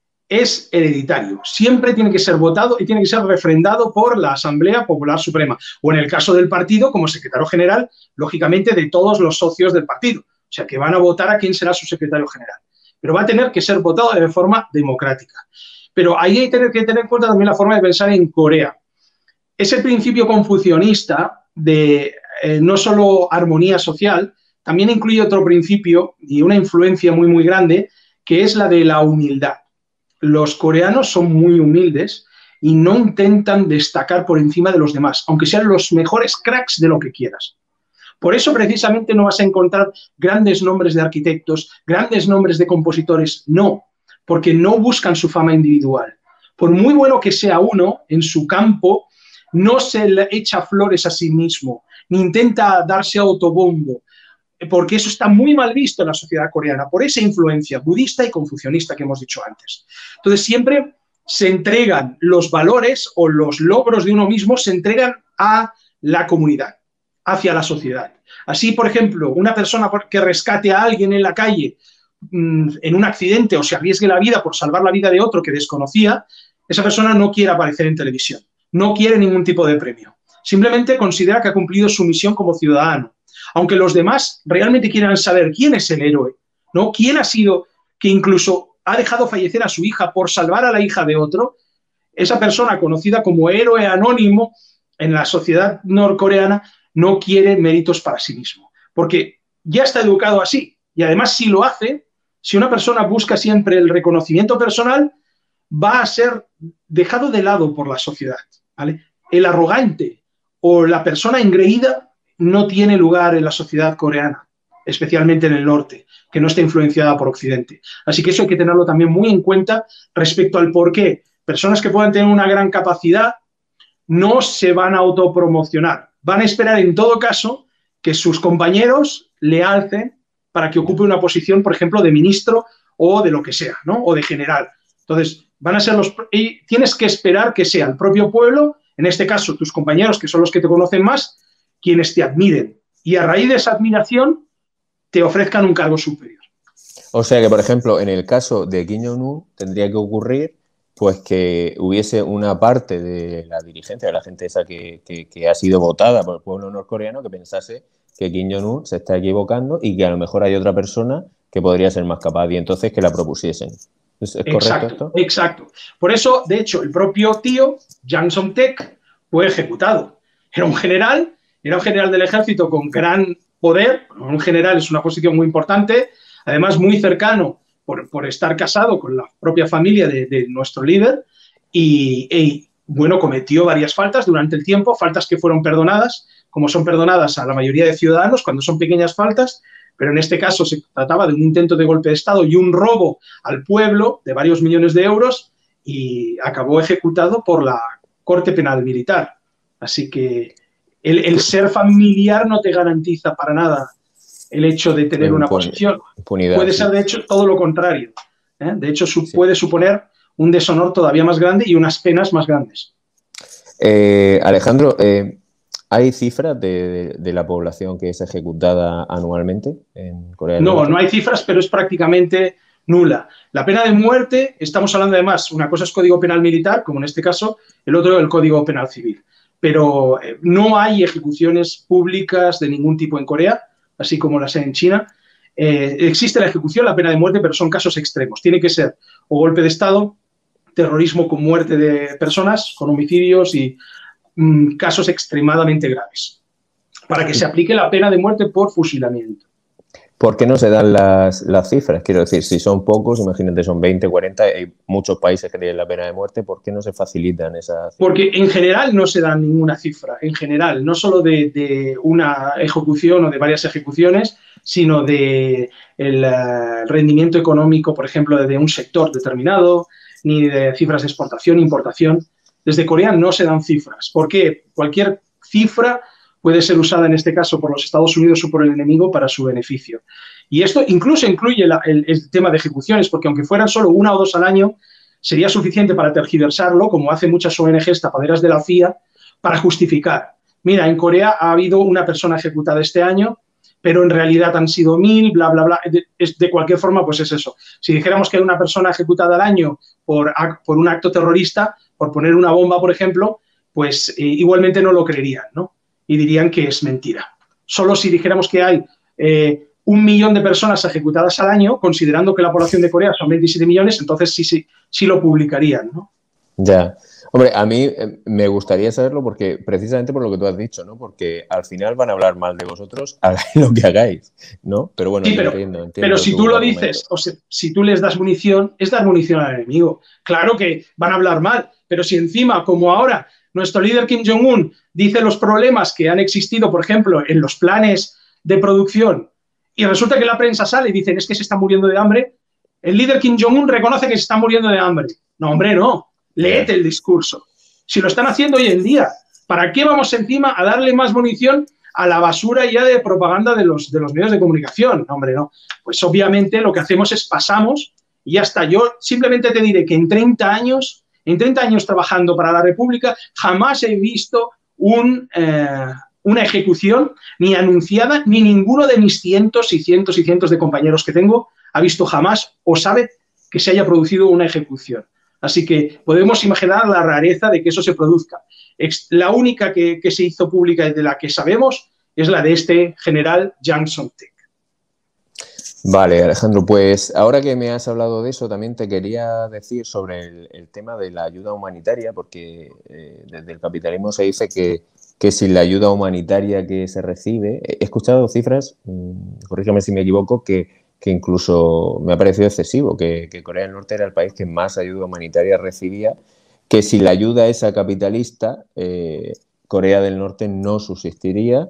es hereditario. Siempre tiene que ser votado y tiene que ser refrendado por la Asamblea Popular Suprema. O en el caso del partido, como secretario general, lógicamente, de todos los socios del partido. O sea, que van a votar a quién será su secretario general. Pero va a tener que ser votado de forma democrática. Pero ahí hay que tener, que tener en cuenta también la forma de pensar en Corea. Ese principio confucionista de eh, no solo armonía social, también incluye otro principio y una influencia muy, muy grande, que es la de la humildad. Los coreanos son muy humildes y no intentan destacar por encima de los demás, aunque sean los mejores cracks de lo que quieras. Por eso, precisamente, no vas a encontrar grandes nombres de arquitectos, grandes nombres de compositores, no, porque no buscan su fama individual. Por muy bueno que sea uno en su campo, no se le echa flores a sí mismo, ni intenta darse autobombo, porque eso está muy mal visto en la sociedad coreana, por esa influencia budista y confucionista que hemos dicho antes. Entonces, siempre se entregan los valores o los logros de uno mismo, se entregan a la comunidad, hacia la sociedad. Así, por ejemplo, una persona que rescate a alguien en la calle mmm, en un accidente o se arriesgue la vida por salvar la vida de otro que desconocía, esa persona no quiere aparecer en televisión, no quiere ningún tipo de premio. Simplemente considera que ha cumplido su misión como ciudadano. Aunque los demás realmente quieran saber quién es el héroe, ¿no? ¿Quién ha sido que incluso ha dejado fallecer a su hija por salvar a la hija de otro? Esa persona conocida como héroe anónimo en la sociedad norcoreana no quiere méritos para sí mismo, porque ya está educado así. Y además, si lo hace, si una persona busca siempre el reconocimiento personal, va a ser dejado de lado por la sociedad, ¿vale? El arrogante o la persona engreída no tiene lugar en la sociedad coreana, especialmente en el norte, que no está influenciada por Occidente. Así que eso hay que tenerlo también muy en cuenta respecto al por qué personas que puedan tener una gran capacidad no se van a autopromocionar. Van a esperar en todo caso que sus compañeros le alcen para que ocupe una posición, por ejemplo, de ministro o de lo que sea, ¿no? O de general. Entonces, van a ser los... Y tienes que esperar que sea el propio pueblo, en este caso tus compañeros, que son los que te conocen más, quienes te admiren. Y a raíz de esa admiración te ofrezcan un cargo superior. O sea que, por ejemplo, en el caso de Kim Jong-un tendría que ocurrir pues que hubiese una parte de la dirigencia, de la gente esa que, que, que ha sido votada por el pueblo norcoreano, que pensase que Kim Jong-un se está equivocando y que a lo mejor hay otra persona que podría ser más capaz y entonces que la propusiesen. ¿Es, es correcto exacto, esto? Exacto. Por eso, de hecho, el propio tío, Jang Song-taek, fue ejecutado. Era un general, era un general del ejército con gran poder. Un general es una posición muy importante, además muy cercano por, por estar casado con la propia familia de, de nuestro líder y, y, bueno, cometió varias faltas durante el tiempo, faltas que fueron perdonadas, como son perdonadas a la mayoría de ciudadanos cuando son pequeñas faltas, pero en este caso se trataba de un intento de golpe de Estado y un robo al pueblo de varios millones de euros y acabó ejecutado por la Corte Penal Militar. Así que el, el ser familiar no te garantiza para nada el hecho de tener una posición. Impunidad, puede ser, de hecho, todo lo contrario. ¿eh? De hecho, su, sí. puede suponer un deshonor todavía más grande y unas penas más grandes. Eh, Alejandro, eh, ¿hay cifras de, de, de la población que es ejecutada anualmente en Corea del No, Norte? No hay cifras, pero es prácticamente nula. La pena de muerte, estamos hablando además, una cosa es Código Penal Militar, como en este caso, el otro el Código Penal Civil. Pero eh, no hay ejecuciones públicas de ningún tipo en Corea, así como las hay en China. Eh, existe la ejecución, la pena de muerte, pero son casos extremos. Tiene que ser o golpe de Estado, terrorismo con muerte de personas, con homicidios y mm, casos extremadamente graves, para que se aplique la pena de muerte por fusilamiento. ¿Por qué no se dan las, las cifras? Quiero decir, si son pocos, imagínate, son veinte, cuarenta, hay muchos países que tienen la pena de muerte, ¿por qué no se facilitan esas cifras? Porque en general no se dan ninguna cifra, en general, no solo de, de una ejecución o de varias ejecuciones, sino de el uh, rendimiento económico, por ejemplo, de un sector determinado, ni de cifras de exportación, importación. Desde Corea no se dan cifras. ¿Por qué? Cualquier cifra puede ser usada en este caso por los Estados Unidos o por el enemigo para su beneficio. Y esto incluso incluye la, el, el tema de ejecuciones, porque aunque fueran solo una o dos al año, sería suficiente para tergiversarlo, como hacen muchas O N Ges tapaderas de la C I A, para justificar. Mira, en Corea ha habido una persona ejecutada este año, pero en realidad han sido mil, bla, bla, bla. De, de cualquier forma, pues es eso. Si dijéramos que hay una persona ejecutada al año por, por un acto terrorista, por poner una bomba, por ejemplo, pues eh, igualmente no lo creerían, ¿no? Y dirían que es mentira. Solo si dijéramos que hay eh, un millón de personas ejecutadas al año, considerando que la población de Corea son veintisiete millones, entonces sí, sí, sí lo publicarían, ¿no? Ya. Hombre, a mí eh, me gustaría saberlo porque, precisamente por lo que tú has dicho, ¿no? Porque al final van a hablar mal de vosotros, hagáis lo que hagáis, ¿no? Pero bueno, sí, yo pero, entiendo, entiendo pero si tu tú lo argumento. dices, o sea, si tú les das munición, es dar munición al enemigo. Claro que van a hablar mal, pero si encima, como ahora, nuestro líder Kim Jong-un dice los problemas que han existido, por ejemplo, en los planes de producción, y resulta que la prensa sale y dicen es que se está muriendo de hambre, el líder Kim Jong-un reconoce que se está muriendo de hambre. No, hombre, no. Léete el discurso. Si lo están haciendo hoy en día, ¿para qué vamos encima a darle más munición a la basura ya de propaganda de los, de los medios de comunicación? No, hombre, no. Pues obviamente lo que hacemos es pasamos y ya está. Yo simplemente te diré que en treinta años, en treinta años trabajando para la República, jamás he visto un, eh, una ejecución ni anunciada, ni ninguno de mis cientos y cientos y cientos de compañeros que tengo ha visto jamás o sabe que se haya producido una ejecución. Así que podemos imaginar la rareza de que eso se produzca. La única que, que se hizo pública y de la que sabemos es la de este general Jang Song-taek. Vale, Alejandro, pues ahora que me has hablado de eso, también te quería decir sobre el, el tema de la ayuda humanitaria, porque eh, desde el capitalismo se dice que, que sin la ayuda humanitaria que se recibe, he escuchado cifras, mmm, corrígeme si me equivoco, que que incluso me ha parecido excesivo, que, que Corea del Norte era el país que más ayuda humanitaria recibía, que si la ayuda esa capitalista, eh, Corea del Norte no subsistiría.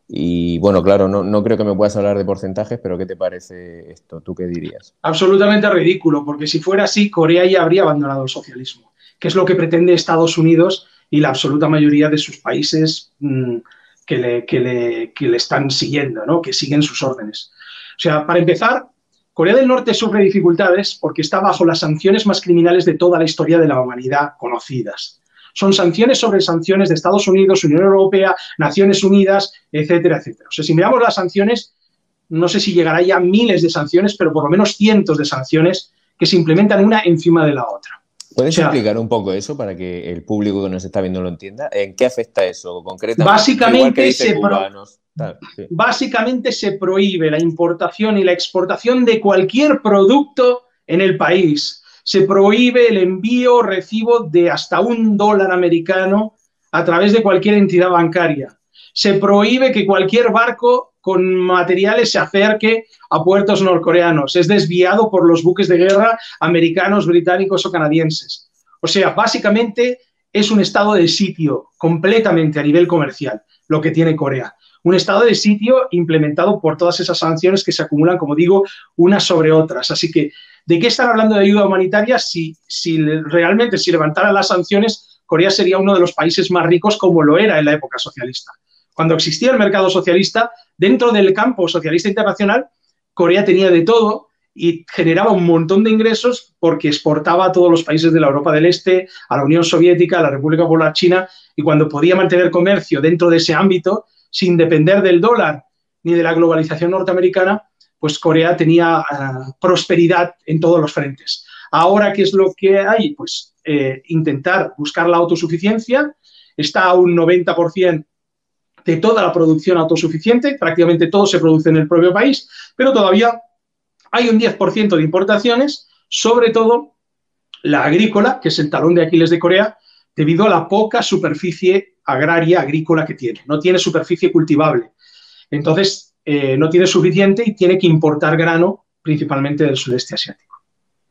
Y bueno, claro, no, no creo que me puedas hablar de porcentajes, pero ¿qué te parece esto? ¿Tú qué dirías? Absolutamente ridículo, porque si fuera así, Corea ya habría abandonado el socialismo, que es lo que pretende Estados Unidos y la absoluta mayoría de sus países mmm, que, le, que, le, que le están siguiendo, ¿no? Que siguen sus órdenes. O sea, para empezar, Corea del Norte sufre dificultades porque está bajo las sanciones más criminales de toda la historia de la humanidad conocidas. Son sanciones sobre sanciones de Estados Unidos, Unión Europea, Naciones Unidas, etcétera, etcétera. O sea, si miramos las sanciones, no sé si llegará ya a miles de sanciones, pero por lo menos cientos de sanciones que se implementan una encima de la otra. ¿Puedes o sea, explicar un poco eso para que el público que nos está viendo lo entienda? ¿En qué afecta eso concretamente? Básicamente, igual que dice se cubanos, tal, sí. básicamente se prohíbe la importación y la exportación de cualquier producto en el país. Se prohíbe el envío o recibo de hasta un dólar americano a través de cualquier entidad bancaria. Se prohíbe que cualquier barco con materiales se acerque a puertos norcoreanos. Es desviado por los buques de guerra americanos, británicos o canadienses. O sea, básicamente es un estado de sitio completamente a nivel comercial, lo que tiene Corea. Un estado de sitio implementado por todas esas sanciones que se acumulan, como digo, unas sobre otras. Así que, ¿de qué están hablando de ayuda humanitaria? Si, si realmente si levantaran las sanciones, Corea sería uno de los países más ricos como lo era en la época socialista. Cuando existía el mercado socialista, dentro del campo socialista internacional, Corea tenía de todo y generaba un montón de ingresos porque exportaba a todos los países de la Europa del Este, a la Unión Soviética, a la República Popular China, y cuando podía mantener comercio dentro de ese ámbito, sin depender del dólar ni de la globalización norteamericana, pues Corea tenía uh, prosperidad en todos los frentes. Ahora, ¿qué es lo que hay? Pues eh, intentar buscar la autosuficiencia. Está a un noventa por ciento de toda la producción autosuficiente, prácticamente todo se produce en el propio país, pero todavía hay un diez por ciento de importaciones, sobre todo la agrícola, que es el talón de Aquiles de Corea, debido a la poca superficie agraria, agrícola que tiene. No tiene superficie cultivable. Entonces, eh, no tiene suficiente y tiene que importar grano, principalmente del sudeste asiático.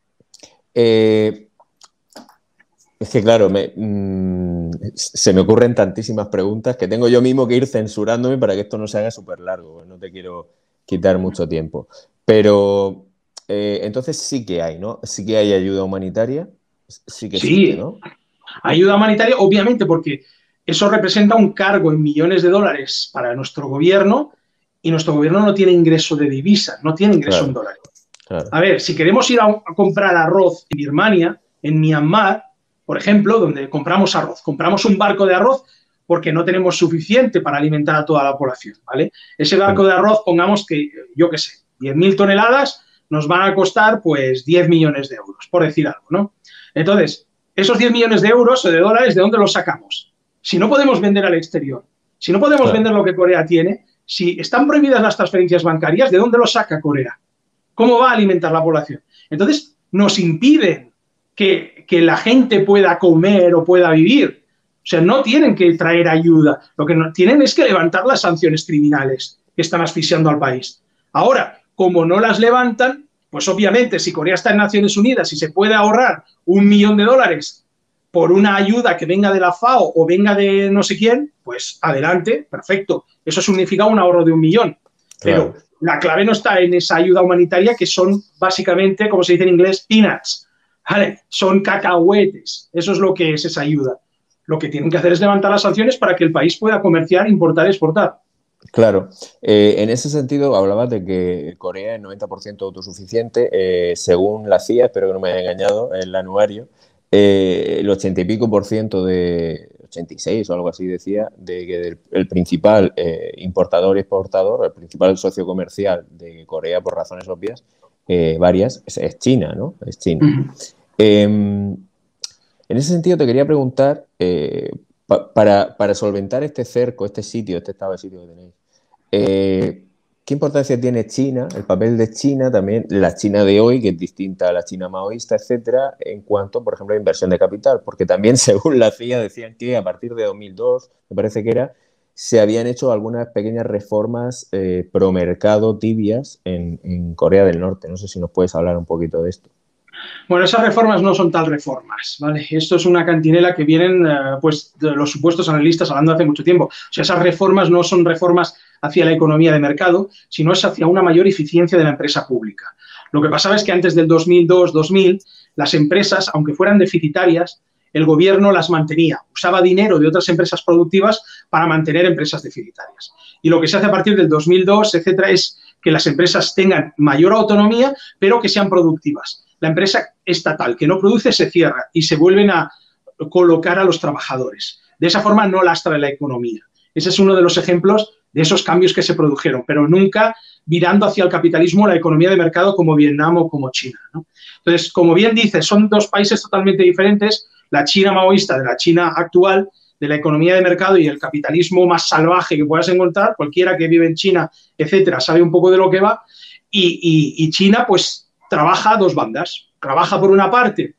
Eh... Es que, claro, me, mmm, se me ocurren tantísimas preguntas que tengo yo mismo que ir censurándome para que esto no se haga súper largo. No te quiero quitar mucho tiempo. Pero, eh, entonces sí que hay, ¿no? Sí que hay ayuda humanitaria. Sí que sí, existe, ¿no? Ayuda humanitaria, obviamente, porque eso representa un cargo en millones de dólares para nuestro gobierno y nuestro gobierno no tiene ingreso de divisa, no tiene ingreso claro, en dólares. Claro. A ver, si queremos ir a, a comprar arroz en Birmania, en Myanmar, por ejemplo, donde compramos arroz. Compramos un barco de arroz porque no tenemos suficiente para alimentar a toda la población, ¿vale? Ese barco de arroz, pongamos que, yo qué sé, diez mil toneladas nos van a costar, pues, diez millones de euros, por decir algo, ¿no? Entonces, esos diez millones de euros o de dólares, ¿de dónde los sacamos? Si no podemos vender al exterior, si no podemos claro. vender lo que Corea tiene, si están prohibidas las transferencias bancarias, ¿de dónde lo saca Corea? ¿Cómo va a alimentar la población? Entonces, nos impiden que, que la gente pueda comer o pueda vivir. O sea, no tienen que traer ayuda. Lo que no, tienen es que levantar las sanciones criminales que están asfixiando al país. Ahora, como no las levantan, pues obviamente si Corea está en Naciones Unidas y se puede ahorrar un millón de dólares por una ayuda que venga de la FAO o venga de no sé quién, pues adelante, perfecto. Eso significa un ahorro de un millón. Claro. Pero la clave no está en esa ayuda humanitaria, que son básicamente, como se dice en inglés, peanuts. ¿Vale? Son cacahuetes. Eso es lo que es esa ayuda. Lo que tienen que hacer es levantar las sanciones para que el país pueda comerciar, importar y exportar. Claro. Eh, en ese sentido, hablabas de que Corea es noventa por ciento autosuficiente. Eh, según la C I A, espero que no me haya engañado, el anuario, eh, el ochenta y pico por ciento de, ochenta y seis o algo así decía, de que el, el principal eh, importador y exportador, el principal socio comercial de Corea, por razones obvias, eh, varias, es, es China, ¿no? Es China. Uh-huh. eh, En ese sentido, te quería preguntar, eh, pa para, para solventar este cerco, este sitio, este estado de sitio que tenéis, eh, ¿qué importancia tiene China, el papel de China, también la China de hoy, que es distinta a la China maoísta, etcétera, en cuanto, por ejemplo, a inversión de capital? Porque también, según la C I A, decían que a partir de dos mil dos, me parece que era, se habían hecho algunas pequeñas reformas eh, pro mercado tibias en, en Corea del Norte. No sé si nos puedes hablar un poquito de esto. Bueno, esas reformas no son tal reformas, ¿vale? Esto es una cantinela que vienen, eh, pues, de los supuestos analistas hablando hace mucho tiempo. O sea, esas reformas no son reformas hacia la economía de mercado, sino es hacia una mayor eficiencia de la empresa pública. Lo que pasaba es que antes del dos mil dos dos mil, las empresas, aunque fueran deficitarias, el gobierno las mantenía, usaba dinero de otras empresas productivas para mantener empresas deficitarias. Y lo que se hace a partir del dos mil dos, etcétera, es que las empresas tengan mayor autonomía, pero que sean productivas. La empresa estatal que no produce se cierra y se vuelven a colocar a los trabajadores. De esa forma no lastra la economía. Ese es uno de los ejemplos de esos cambios que se produjeron, pero nunca virando hacia el capitalismo, la economía de mercado como Vietnam o como China, ¿no? Entonces, como bien dices, son dos países totalmente diferentes, la China maoísta de la China actual, de la economía de mercado y el capitalismo más salvaje que puedas encontrar, cualquiera que vive en China, etcétera, sabe un poco de lo que va, y, y, y China, pues, trabaja a dos bandas. Trabaja por una parte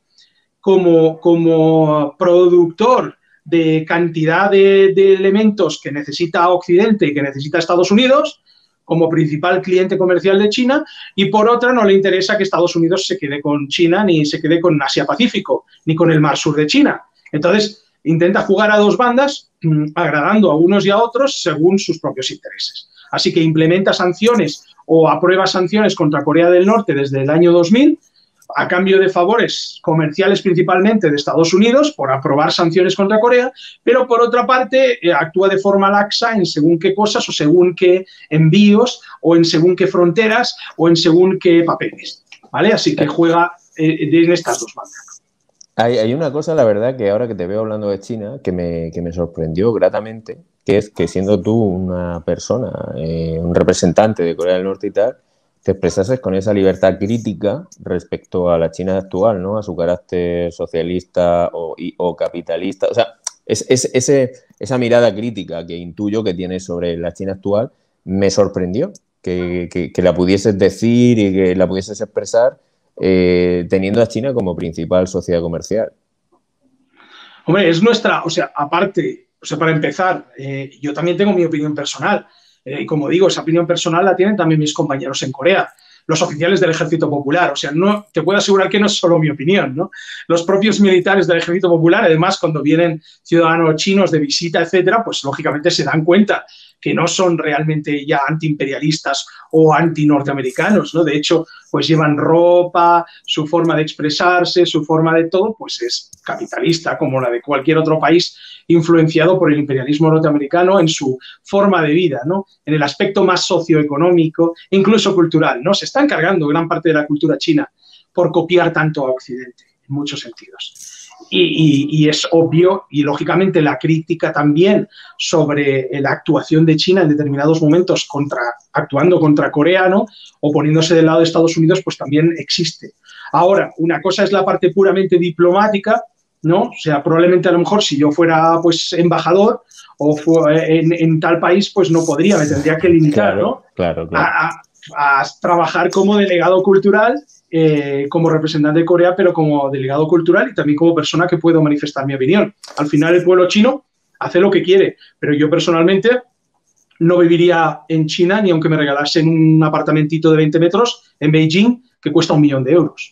como, como productor de cantidad de, de elementos que necesita Occidente y que necesita Estados Unidos, como principal cliente comercial de China, y por otra no le interesa que Estados Unidos se quede con China, ni se quede con Asia-Pacífico, ni con el mar sur de China. Entonces, intenta jugar a dos bandas, mmm, agradando a unos y a otros según sus propios intereses. Así que implementa sanciones o aprueba sanciones contra Corea del Norte desde el año dos mil, a cambio de favores comerciales principalmente de Estados Unidos por aprobar sanciones contra Corea, pero por otra parte eh, actúa de forma laxa en según qué cosas o según qué envíos o en según qué fronteras o en según qué papeles, ¿vale? Así que juega eh, en estas dos bandas. Hay, hay una cosa, la verdad, que ahora que te veo hablando de China, que me, que me sorprendió gratamente, que es que siendo tú una persona, eh, un representante de Corea del Norte y tal, te expresases con esa libertad crítica respecto a la China actual, ¿no? A su carácter socialista o, y, o capitalista. O sea, es, es, ese, esa mirada crítica que intuyo que tienes sobre la China actual me sorprendió que, que, que la pudieses decir y que la pudieses expresar eh, teniendo a China como principal sociedad comercial. Hombre, es nuestra, o sea, aparte, o sea, para empezar, eh, yo también tengo mi opinión personal. Y eh, como digo, esa opinión personal la tienen también mis compañeros en Corea, los oficiales del Ejército Popular. O sea, no, te puedo asegurar que no es solo mi opinión, ¿no? Los propios militares del Ejército Popular, además, cuando vienen ciudadanos chinos de visita, etcétera, pues lógicamente se dan cuenta que no son realmente ya antiimperialistas o antinorteamericanos, ¿no? De hecho, pues llevan ropa, su forma de expresarse, su forma de todo, pues es capitalista, como la de cualquier otro país influenciado por el imperialismo norteamericano en su forma de vida, ¿no? En el aspecto más socioeconómico, incluso cultural, ¿no? Se está encargando gran parte de la cultura china por copiar tanto a Occidente. en muchos sentidos. Y, y, y es obvio, y lógicamente la crítica también sobre la actuación de China en determinados momentos contra, actuando contra Corea, ¿no? O poniéndose del lado de Estados Unidos, pues también existe. Ahora, una cosa es la parte puramente diplomática, ¿no? O sea, probablemente a lo mejor si yo fuera pues embajador o en, en tal país, pues no podría, me tendría que limitar, claro, ¿no? Claro, claro. A, a, a trabajar como delegado cultural, eh, como representante de Corea, pero como delegado cultural y también como persona que puedo manifestar mi opinión. Al final el pueblo chino hace lo que quiere, pero yo personalmente no viviría en China ni aunque me regalasen un apartamentito de veinte metros en Beijing que cuesta un millón de euros.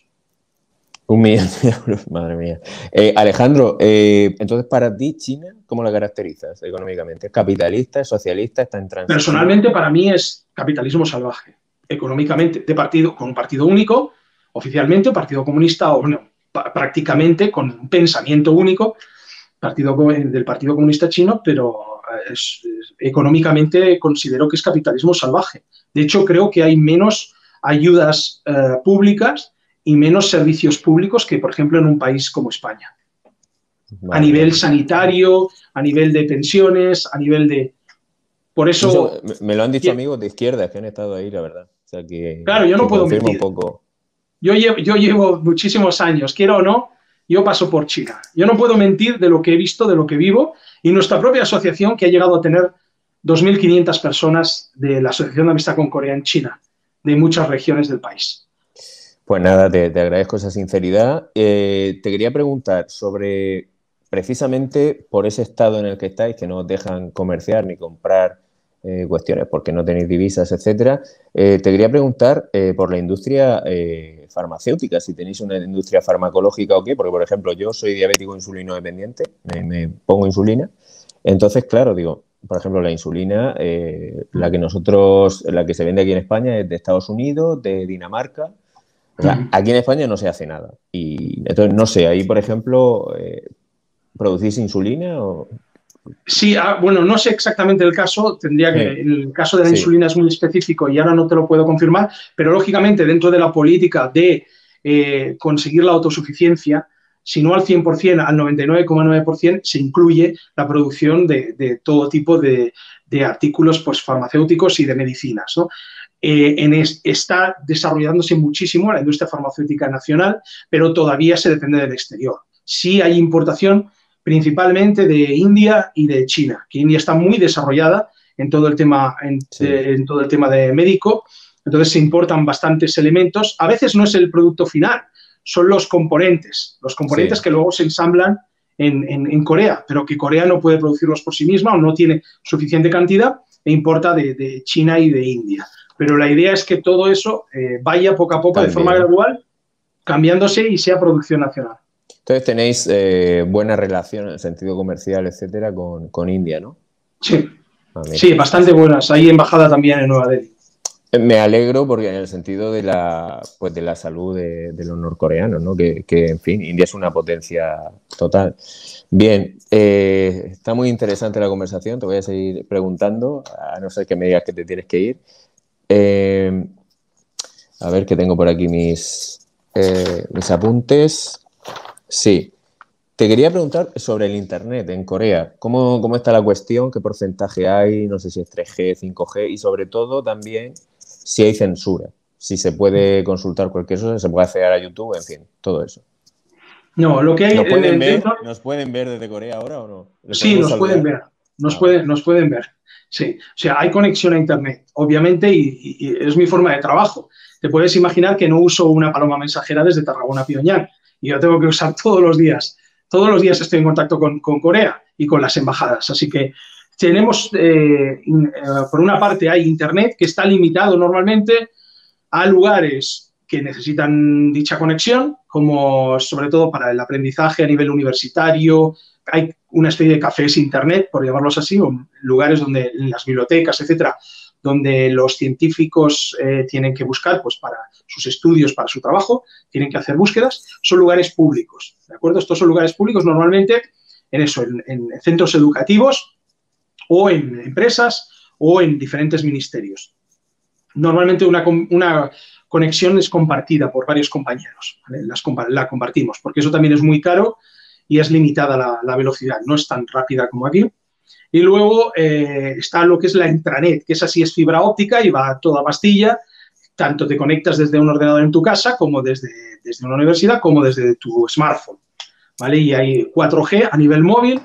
Un millón de euros, madre mía. Eh, Alejandro, eh, entonces para ti China, ¿cómo la caracterizas económicamente? ¿Es capitalista, es socialista, está en transición? Personalmente para mí es capitalismo salvaje, económicamente, de partido, con un partido único, oficialmente, Partido Comunista, o no, prácticamente con un pensamiento único, partido, del Partido Comunista Chino, pero es, es, económicamente considero que es capitalismo salvaje. De hecho, creo que hay menos ayudas eh, públicas y menos servicios públicos que, por ejemplo, en un país como España. Vale, a nivel vale. sanitario, a nivel de pensiones, a nivel de... Por eso... eso me lo han dicho amigos de izquierda que han estado ahí, la verdad. O sea que, claro, yo no que puedo mentir. Un poco... yo, llevo, yo llevo muchísimos años, quiero o no, yo paso por China. Yo no puedo mentir de lo que he visto, de lo que vivo, y nuestra propia asociación, que ha llegado a tener dos mil quinientas personas de la Asociación de Amistad con Corea en China, de muchas regiones del país. Pues nada, te, te agradezco esa sinceridad. Eh, te quería preguntar sobre, precisamente por ese estado en el que estáis, que no os dejan comerciar ni comprar eh, cuestiones porque no tenéis divisas, etcétera. Eh, te quería preguntar eh, por la industria eh, farmacéutica, si tenéis una industria farmacológica o qué, porque, por ejemplo, yo soy diabético insulino dependiente, me, me pongo insulina. Entonces, claro, digo, por ejemplo, la insulina, eh, la que nosotros, la que se vende aquí en España es de Estados Unidos, de Dinamarca. O sea, aquí en España no se hace nada. Y entonces, no sé, ahí, por ejemplo, eh, ¿producís insulina o...? Sí, ah, bueno, no sé exactamente el caso, tendría que, sí. El caso de la sí. insulina es muy específico y ahora no te lo puedo confirmar, pero lógicamente dentro de la política de eh, conseguir la autosuficiencia, si no al cien por ciento, al noventa y nueve coma nueve por ciento se incluye la producción de, de todo tipo de, de artículos pues, farmacéuticos y de medicinas, ¿no? Eh, en es, está desarrollándose muchísimo la industria farmacéutica nacional, pero todavía se depende del exterior. Sí hay importación principalmente de India y de China, que India está muy desarrollada en todo el tema, en, sí. de, en todo el tema de médico, entonces se importan bastantes elementos. A veces no es el producto final, son los componentes, los componentes sí. que luego se ensamblan en, en, en Corea, pero que Corea no puede producirlos por sí misma o no tiene suficiente cantidad e importa de, de China y de India. Pero la idea es que todo eso eh, vaya poco a poco, también, de forma gradual, cambiándose y sea producción nacional. Entonces tenéis eh, buena relación en el sentido comercial, etcétera, con, con India, ¿no? Sí, sí, bastante buenas. Hay embajada también en Nueva Delhi. Me alegro porque en el sentido de la, pues de la salud de, de los norcoreanos, ¿no? Que, que, en fin, India es una potencia total. Bien, eh, está muy interesante la conversación, te voy a seguir preguntando, a no ser que me digas que te tienes que ir. Eh, a ver, que tengo por aquí mis, eh, mis apuntes. Sí, te quería preguntar sobre el Internet en Corea. ¿Cómo, cómo está la cuestión? ¿Qué porcentaje hay? No sé si es tres G, cinco G y sobre todo también si hay censura. Si se puede consultar cualquier cosa, se puede acceder a YouTube, en fin, todo eso. No, lo que hay... ¿Nos pueden, en, ver, dentro... ¿Nos pueden ver desde Corea ahora o no? Sí, nos saludar? pueden ver. Nos, ah, pueden, nos pueden ver. Sí, o sea, hay conexión a Internet, obviamente, y, y, y es mi forma de trabajo. Te puedes imaginar que no uso una paloma mensajera desde Tarragona a Pyongyang. Y yo tengo que usar todos los días. Todos los días estoy en contacto con, con Corea y con las embajadas. Así que tenemos, eh, in, eh, por una parte, hay Internet que está limitado normalmente a lugares que necesitan dicha conexión, como sobre todo para el aprendizaje a nivel universitario. Hay una especie de cafés Internet, por llamarlos así, o lugares donde, en las bibliotecas, etcétera, donde los científicos eh, tienen que buscar pues, para sus estudios, para su trabajo, tienen que hacer búsquedas, son lugares públicos, ¿de acuerdo? Estos son lugares públicos normalmente en eso, en, en centros educativos o en empresas o en diferentes ministerios. Normalmente una, una conexión es compartida por varios compañeros, ¿vale? Las, la compartimos, porque eso también es muy caro y es limitada la, la velocidad, no es tan rápida como aquí. Y luego eh, está lo que es la intranet, que esa sí es fibra óptica y va a toda pastilla, tanto te conectas desde un ordenador en tu casa como desde, desde una universidad como desde tu smartphone, ¿vale? Y hay cuatro G a nivel móvil,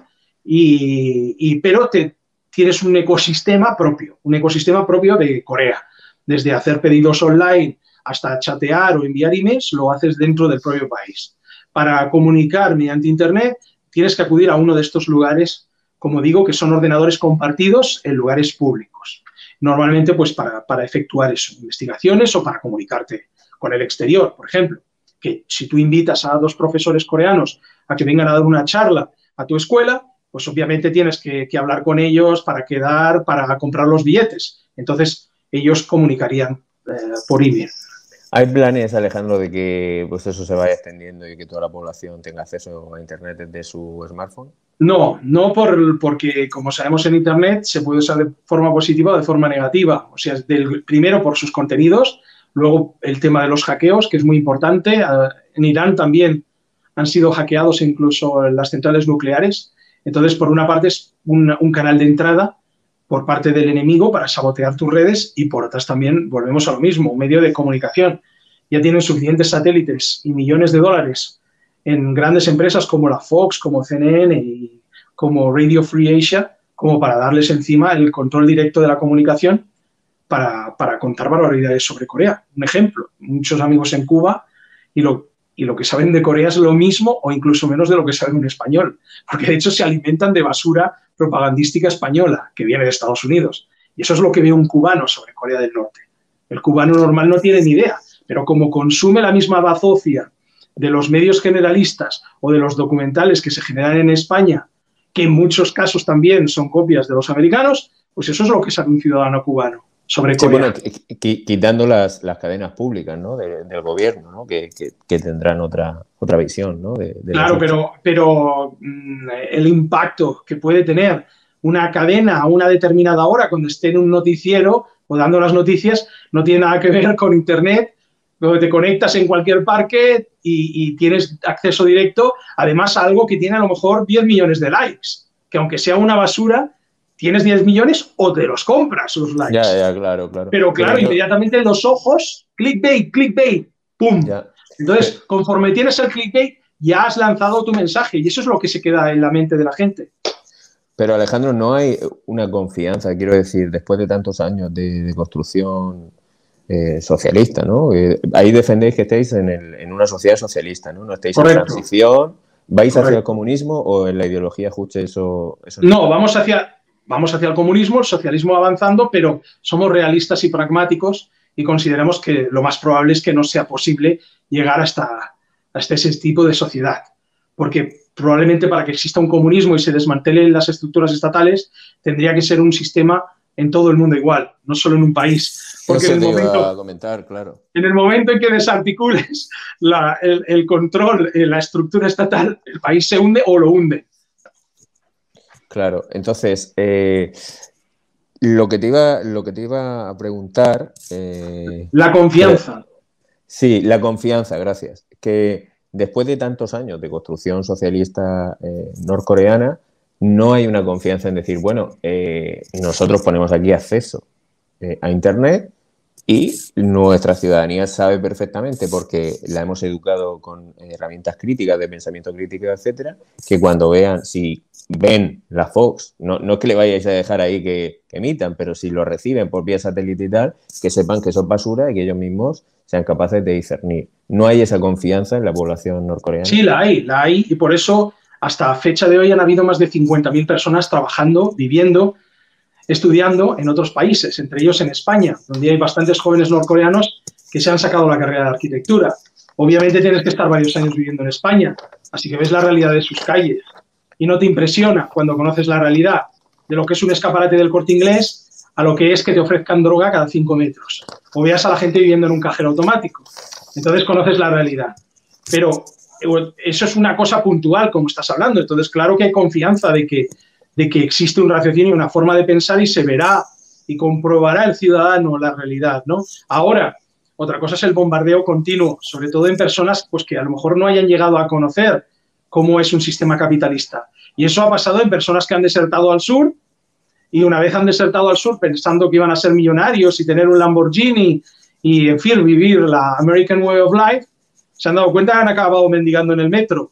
y, y, pero te, tienes un ecosistema propio, un ecosistema propio de Corea. Desde hacer pedidos online hasta chatear o enviar emails, lo haces dentro del propio país. Para comunicar mediante Internet, tienes que acudir a uno de estos lugares, como digo, que son ordenadores compartidos en lugares públicos. Normalmente, pues, para, para efectuar eso, investigaciones o para comunicarte con el exterior, por ejemplo. Que si tú invitas a dos profesores coreanos a que vengan a dar una charla a tu escuela, pues obviamente tienes que, que hablar con ellos para quedar, para comprar los billetes. Entonces, ellos comunicarían eh, por email. ¿Hay planes, Alejandro, de que pues eso se vaya extendiendo y que toda la población tenga acceso a Internet desde su smartphone? No, no por, porque, como sabemos, en Internet se puede usar de forma positiva o de forma negativa. O sea, del, primero por sus contenidos, luego el tema de los hackeos, que es muy importante. En Irán también han sido hackeados incluso las centrales nucleares. Entonces, por una parte es un, un canal de entrada por parte del enemigo para sabotear tus redes, y por otras también volvemos a lo mismo, un medio de comunicación. Ya tienen suficientes satélites y millones de dólares en grandes empresas como la Fox, como C N N y como Radio Free Asia, como para darles encima el control directo de la comunicación para, para contar barbaridades sobre Corea. Un ejemplo, muchos amigos en Cuba, y lo, y lo que saben de Corea es lo mismo o incluso menos de lo que saben en español, porque de hecho se alimentan de basura propagandística española que viene de Estados Unidos. Y eso es lo que ve un cubano sobre Corea del Norte. El cubano normal no tiene ni idea, pero como consume la misma bazofia de los medios generalistas o de los documentales que se generan en España, que en muchos casos también son copias de los americanos, pues eso es lo que sabe un ciudadano cubano sobre Corea. Sí, bueno, quitando las, las cadenas públicas, ¿no? de, del gobierno, ¿no? que, que, que tendrán otra, otra visión, ¿no? de, de Claro, pero, pero mmm, el impacto que puede tener una cadena a una determinada hora cuando esté en un noticiero o dando las noticias no tiene nada que ver con Internet, donde te conectas en cualquier parque y, y tienes acceso directo, además a algo que tiene a lo mejor diez millones de likes, que aunque sea una basura, tienes diez millones o te los compras los likes. Ya, ya, claro, claro. Pero claro, Pero inmediatamente en los ojos, clickbait, clickbait, ¡pum! Ya. Entonces, sí. Conforme tienes el clickbait, ya has lanzado tu mensaje y eso es lo que se queda en la mente de la gente. Pero Alejandro, no hay una confianza, quiero decir, después de tantos años de, de construcción eh, socialista, ¿no? Eh, ahí defendéis que estáis en, el, en una sociedad socialista, ¿no? No estáis Correcto. En transición, ¿vais Correcto. Hacia el comunismo o en la ideología justo eso, eso? No, vamos hacia, vamos hacia el comunismo, el socialismo avanzando, pero somos realistas y pragmáticos y consideramos que lo más probable es que no sea posible llegar hasta, hasta ese tipo de sociedad. Porque probablemente para que exista un comunismo y se desmantelen las estructuras estatales, tendría que ser un sistema en todo el mundo igual, no solo en un país. Porque Eso en el, te momento, iba a comentar, claro. en el momento en que desarticules la, el, el control, la estructura estatal, el país se hunde o lo hunde. Claro, entonces, eh, lo, que te iba, lo que te iba a preguntar... Eh, la confianza. Pero, sí, la confianza, gracias. Que después de tantos años de construcción socialista eh, norcoreana, no hay una confianza en decir, bueno, eh, nosotros ponemos aquí acceso eh, a Internet y nuestra ciudadanía sabe perfectamente, porque la hemos educado con herramientas críticas, de pensamiento crítico, etcétera, que cuando vean, si ven la Fox, no, no es que le vayáis a dejar ahí que, que emitan, pero si lo reciben por vía satélite y tal, que sepan que eso es basura y que ellos mismos sean capaces de discernir. ¿No hay esa confianza en la población norcoreana? Sí, la hay, la hay, y por eso hasta fecha de hoy han habido más de cincuenta mil personas trabajando, viviendo, estudiando en otros países, entre ellos en España, donde hay bastantes jóvenes norcoreanos que se han sacado la carrera de arquitectura. Obviamente tienes que estar varios años viviendo en España, así que ves la realidad de sus calles y no te impresiona cuando conoces la realidad de lo que es un escaparate del Corte Inglés a lo que es que te ofrezcan droga cada cinco metros, o veas a la gente viviendo en un cajero automático. Entonces conoces la realidad. Pero eso es una cosa puntual, como estás hablando. Entonces, claro que hay confianza de que, de que existe un raciocinio, una forma de pensar, y se verá y comprobará el ciudadano la realidad, ¿no? Ahora, Otra cosa es el bombardeo continuo, sobre todo en personas pues, que a lo mejor no hayan llegado a conocer cómo es un sistema capitalista. Y eso ha pasado en personas que han desertado al sur, y una vez han desertado al sur pensando que iban a ser millonarios y tener un Lamborghini y, en fin, vivir la American Way of Life, se han dado cuenta que han acabado mendigando en el metro.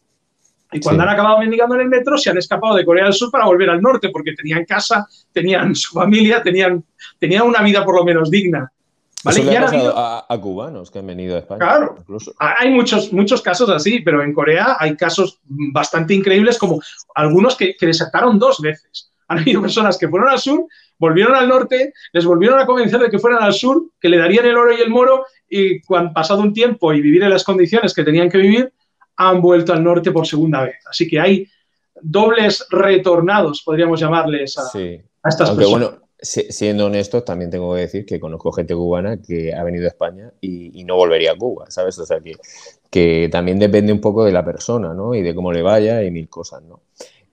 Y cuando sí. han acabado mendigando en el metro, se han escapado de Corea del Sur para volver al norte, porque tenían casa, tenían su familia, tenían, tenían una vida por lo menos digna. ¿Vale? Eso le ha pasado a, a cubanos que han venido a España. Claro, incluso. Hay muchos, muchos casos así, pero en Corea hay casos bastante increíbles, como algunos que, que desertaron dos veces. Han habido personas que fueron al sur, volvieron al norte, les volvieron a convencer de que fueran al sur, que le darían el oro y el moro, y cuando pasado un tiempo y vivir en las condiciones que tenían que vivir, han vuelto al norte por segunda vez. Así que hay dobles retornados, podríamos llamarles, a, sí. a estas Aunque, personas. Bueno, siendo honestos, también tengo que decir que conozco gente cubana que ha venido a España y, y no volvería a Cuba, ¿sabes? O sea, que, que también depende un poco de la persona, ¿no? Y de cómo le vaya y mil cosas, ¿no?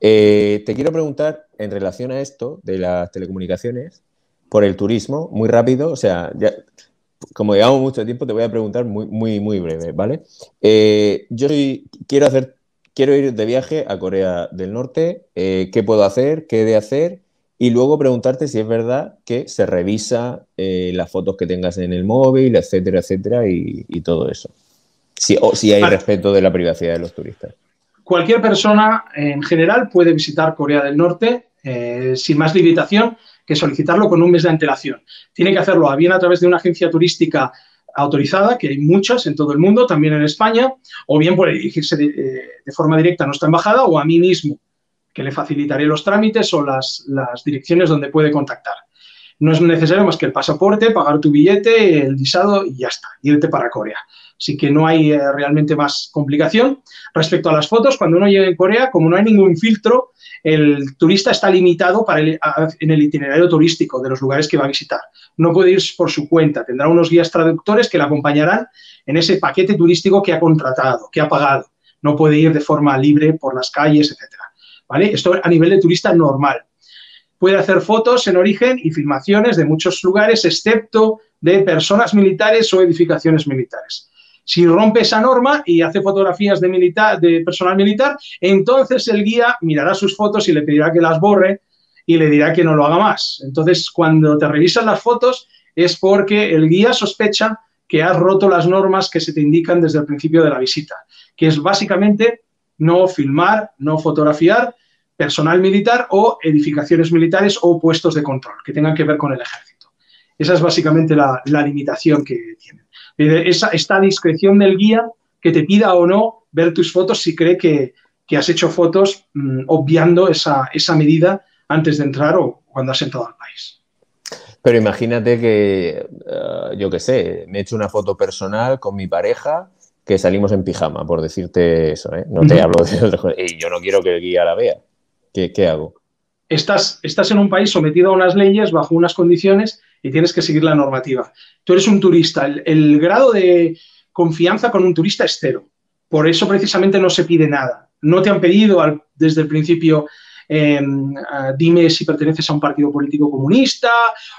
Eh, te quiero preguntar, en relación a esto de las telecomunicaciones, por el turismo, muy rápido, o sea, ya, como llevamos mucho tiempo, te voy a preguntar muy, muy, muy breve, ¿vale? Eh, yo soy, quiero hacer, quiero ir de viaje a Corea del Norte, eh, ¿qué puedo hacer? ¿Qué he de hacer? Y luego preguntarte si es verdad que se revisa eh, las fotos que tengas en el móvil, etcétera, etcétera, y, y todo eso. Si, o si hay vale. respeto de la privacidad de los turistas. Cualquier persona, en general, puede visitar Corea del Norte eh, sin más limitación que solicitarlo con un mes de antelación. Tiene que hacerlo bien a través de una agencia turística autorizada, que hay muchas en todo el mundo, también en España, o bien puede dirigirse de, de forma directa a nuestra embajada o a mí mismo, que le facilitaré los trámites o las, las direcciones donde puede contactar. No es necesario más que el pasaporte, pagar tu billete, el visado y ya está, irte para Corea. Así que no hay eh, realmente más complicación. Respecto a las fotos, cuando uno llega a Corea, como no hay ningún filtro, el turista está limitado para el, a, en el itinerario turístico de los lugares que va a visitar. No puede ir por su cuenta, tendrá unos guías traductores que le acompañarán en ese paquete turístico que ha contratado, que ha pagado. No puede ir de forma libre por las calles, etcétera. ¿Vale? Esto a nivel de turista normal. Puede hacer fotos en origen y filmaciones de muchos lugares, excepto de personas militares o edificaciones militares. Si rompe esa norma y hace fotografías de, militar, de personal militar, entonces el guía mirará sus fotos y le pedirá que las borre y le dirá que no lo haga más. Entonces, cuando te revisan las fotos es porque el guía sospecha que has roto las normas que se te indican desde el principio de la visita, que es básicamente no filmar, no fotografiar personal militar o edificaciones militares o puestos de control que tengan que ver con el ejército. Esa es básicamente la, la limitación que tienen. Esa, esta discreción del guía que te pida o no ver tus fotos si cree que, que has hecho fotos mmm, obviando esa, esa medida antes de entrar o cuando has entrado al país. Pero imagínate que, uh, yo qué sé, me he hecho una foto personal con mi pareja que salimos en pijama, por decirte eso, ¿eh? No te uh-huh. hablo de otra cosa. Y yo no quiero que el guía la vea. ¿Qué, qué hago? Estás, estás en un país sometido a unas leyes, bajo unas condiciones, y tienes que seguir la normativa. Tú eres un turista. El, el grado de confianza con un turista es cero. Por eso, precisamente, no se pide nada. No te han pedido al, desde el principio eh, uh, dime si perteneces a un partido político comunista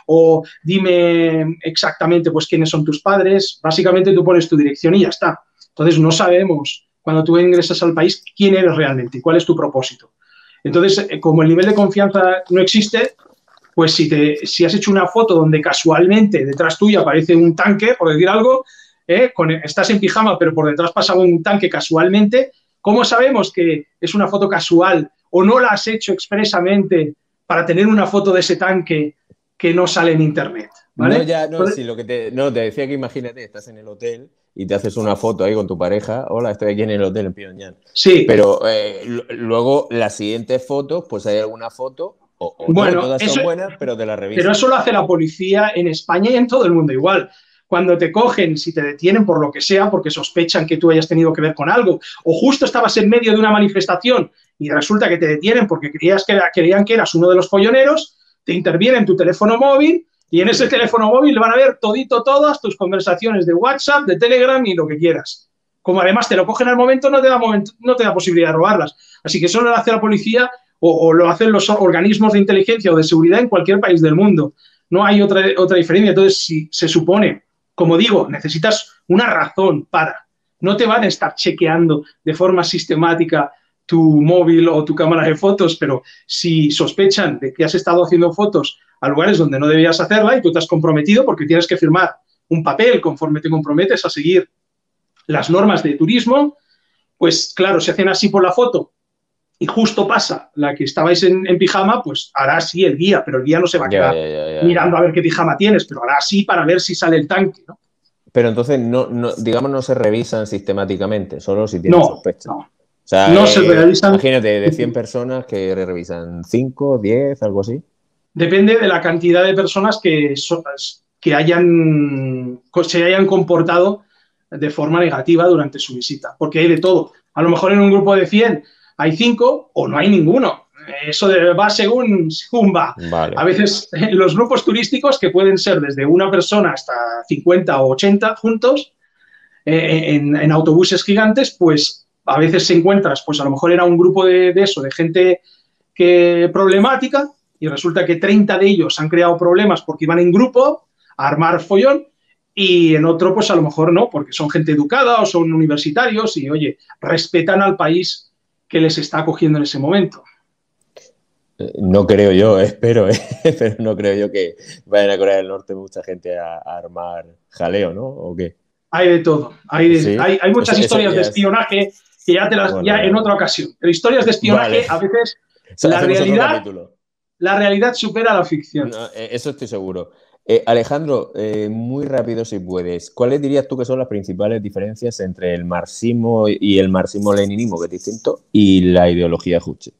o dime exactamente pues, quiénes son tus padres. Básicamente, tú pones tu dirección y ya está. Entonces, no sabemos, cuando tú ingresas al país, quién eres realmente y cuál es tu propósito. Entonces, como el nivel de confianza no existe, pues si, te, si has hecho una foto donde casualmente detrás tuya aparece un tanque, por decir algo, eh, con, estás en pijama pero por detrás pasa un tanque casualmente, ¿cómo sabemos que es una foto casual o no la has hecho expresamente para tener una foto de ese tanque que no sale en internet? ¿Vale? No, ya, no, Entonces, si lo que te, no, te decía que imagínate, estás en el hotel y te haces una foto ahí con tu pareja, hola, estoy aquí en el hotel en Pyongyang. Sí. Pero eh, luego las siguientes fotos, pues hay alguna foto, o, o bueno, no, todas eso, son buenas, pero te la revisan. Pero eso lo hace la policía en España y en todo el mundo igual. Cuando te cogen, si te detienen por lo que sea, porque sospechan que tú hayas tenido que ver con algo, o justo estabas en medio de una manifestación y resulta que te detienen porque creías que era, creían que eras uno de los folloneros, te intervienen tu teléfono móvil y en ese teléfono móvil van a ver todito todas tus conversaciones de WhatsApp, de Telegram y lo que quieras. Como además te lo cogen al momento, no te da, momento, no te da posibilidad de robarlas. Así que eso lo hace la policía o, o lo hacen los organismos de inteligencia o de seguridad en cualquier país del mundo. No hay otra, otra diferencia. Entonces, si se supone como digo, necesitas una razón para. No te van a estar chequeando de forma sistemática tu móvil o tu cámara de fotos, pero si sospechan de que has estado haciendo fotos a lugares donde no debías hacerla y tú te has comprometido porque tienes que firmar un papel conforme te comprometes a seguir las normas de turismo, pues claro, si hacen así por la foto y justo pasa la que estabais en, en pijama, pues hará así el guía, pero el guía no se va a quedar Ya, ya, ya, ya, mirando ya. a ver qué pijama tienes, pero hará así para ver si sale el tanque, ¿no? Pero entonces, no, no, digamos, no se revisan sistemáticamente, solo si tienen No, sospecha. no. O sea, No se eh, realizan. imagínate, de cien personas que revisan cinco, diez, algo así. Depende de la cantidad de personas que, so- que hayan, se hayan comportado de forma negativa durante su visita, porque hay de todo. A lo mejor en un grupo de cien hay cinco o no hay ninguno. Eso de- va según, según va. Vale. A veces eh, los grupos turísticos, que pueden ser desde una persona hasta cincuenta o ochenta juntos, eh, en, en autobuses gigantes, pues a veces se encuentras, pues a lo mejor era un grupo de, de eso, de gente que problemática, y resulta que treinta de ellos han creado problemas porque iban en grupo a armar follón, y en otro pues a lo mejor no, porque son gente educada o son universitarios y, oye, respetan al país que les está acogiendo en ese momento. Eh, No creo yo, espero, ¿eh? Pero no creo yo que vayan a Corea del Norte mucha gente a, a armar jaleo, ¿no? ¿O qué? Hay de todo. Hay, de, Sí, hay, hay eso, muchas eso historias de ya es... espionaje que ya te las, Bueno, ya en bueno. otra ocasión. Pero historias de espionaje, Vale. a veces O sea, la hacemos otro realidad, capítulo. la realidad supera la ficción. No, eh, eso estoy seguro. Eh, Alejandro, eh, muy rápido si puedes. ¿Cuáles dirías tú que son las principales diferencias entre el marxismo y el marxismo-leninismo, que es distinto, y la ideología Juche?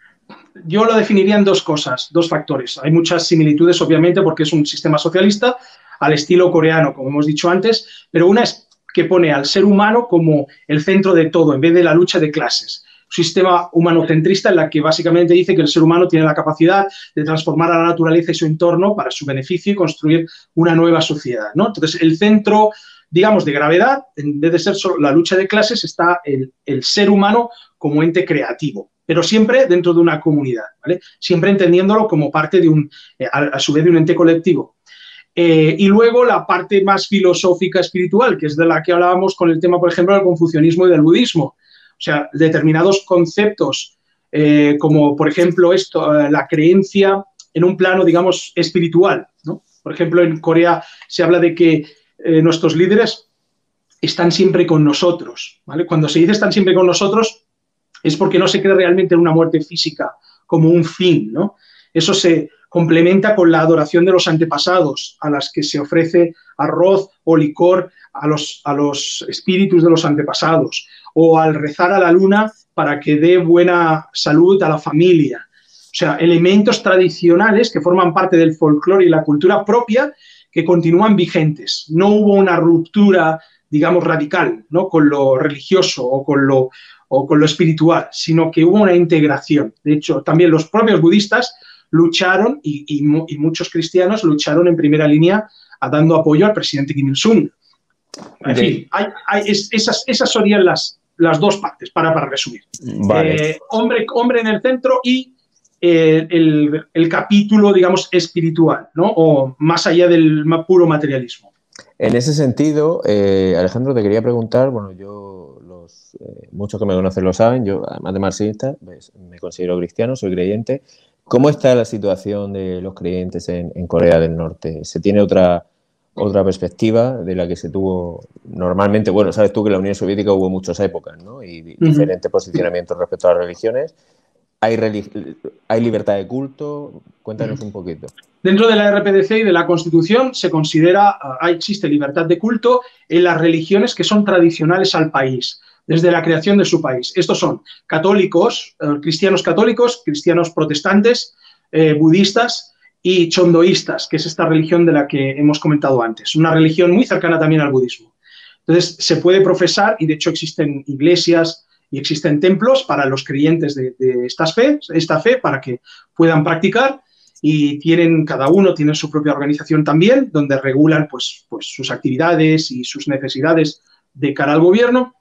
Yo lo definiría en dos cosas, dos factores. Hay muchas similitudes, obviamente, porque es un sistema socialista al estilo coreano, como hemos dicho antes, pero una es que pone al ser humano como el centro de todo, en vez de la lucha de clases. Un sistema humanocentrista en la que básicamente dice que el ser humano tiene la capacidad de transformar a la naturaleza y su entorno para su beneficio y construir una nueva sociedad, ¿no? Entonces, el centro, digamos, de gravedad, en vez de ser solo la lucha de clases, está el, el ser humano como ente creativo, pero siempre dentro de una comunidad, ¿vale? Siempre entendiéndolo como parte de un, eh, a, a su vez, de un ente colectivo. Eh, y luego la parte más filosófica espiritual, que es de la que hablábamos con el tema, por ejemplo, del confucianismo y del budismo. O sea, determinados conceptos, eh, como por ejemplo esto, eh, la creencia en un plano, digamos, espiritual, ¿no? Por ejemplo, en Corea se habla de que eh, nuestros líderes están siempre con nosotros, ¿vale? Cuando se dice están siempre con nosotros, es porque no se cree realmente en una muerte física como un fin, ¿no? Eso se complementa con la adoración de los antepasados, a las que se ofrece arroz o licor a los, a los espíritus de los antepasados, o al rezar a la luna para que dé buena salud a la familia. O sea, elementos tradicionales que forman parte del folclore y la cultura propia que continúan vigentes. No hubo una ruptura, digamos, radical, ¿no?, con lo religioso o con lo, o con lo espiritual, sino que hubo una integración. De hecho, también los propios budistas lucharon, y, y, y muchos cristianos lucharon en primera línea a, dando apoyo al presidente Kim Il-sung. En de... fin, hay, hay, es, esas, esas serían las, las dos partes, para, para resumir. Vale. Eh, hombre, hombre en el centro y eh, el, el capítulo, digamos, espiritual, ¿no?, o más allá del puro materialismo. En ese sentido, eh, Alejandro, te quería preguntar, bueno, yo, los, eh, muchos que me conocen lo saben, yo además de marxista, pues, me considero cristiano, soy creyente. ¿Cómo está la situación de los creyentes en, en Corea del Norte? ¿Se tiene otra, otra perspectiva de la que se tuvo normalmente? Bueno, sabes tú que en la Unión Soviética hubo muchas épocas, ¿no? Y uh-huh. diferentes posicionamientos respecto a las religiones. ¿Hay, religi- ¿Hay libertad de culto? Cuéntanos un poquito. Dentro de la R P D C y de la Constitución se considera, uh, existe libertad de culto en las religiones que son tradicionales al país, desde la creación de su país. Estos son católicos, eh, cristianos católicos, cristianos protestantes, eh, budistas y chondoístas, que es esta religión de la que hemos comentado antes, una religión muy cercana también al budismo. Entonces, se puede profesar, y de hecho existen iglesias y existen templos para los creyentes de, de estas fe, esta fe, para que puedan practicar, y tienen, cada uno tiene su propia organización también, donde regulan pues, pues, sus actividades y sus necesidades de cara al gobierno.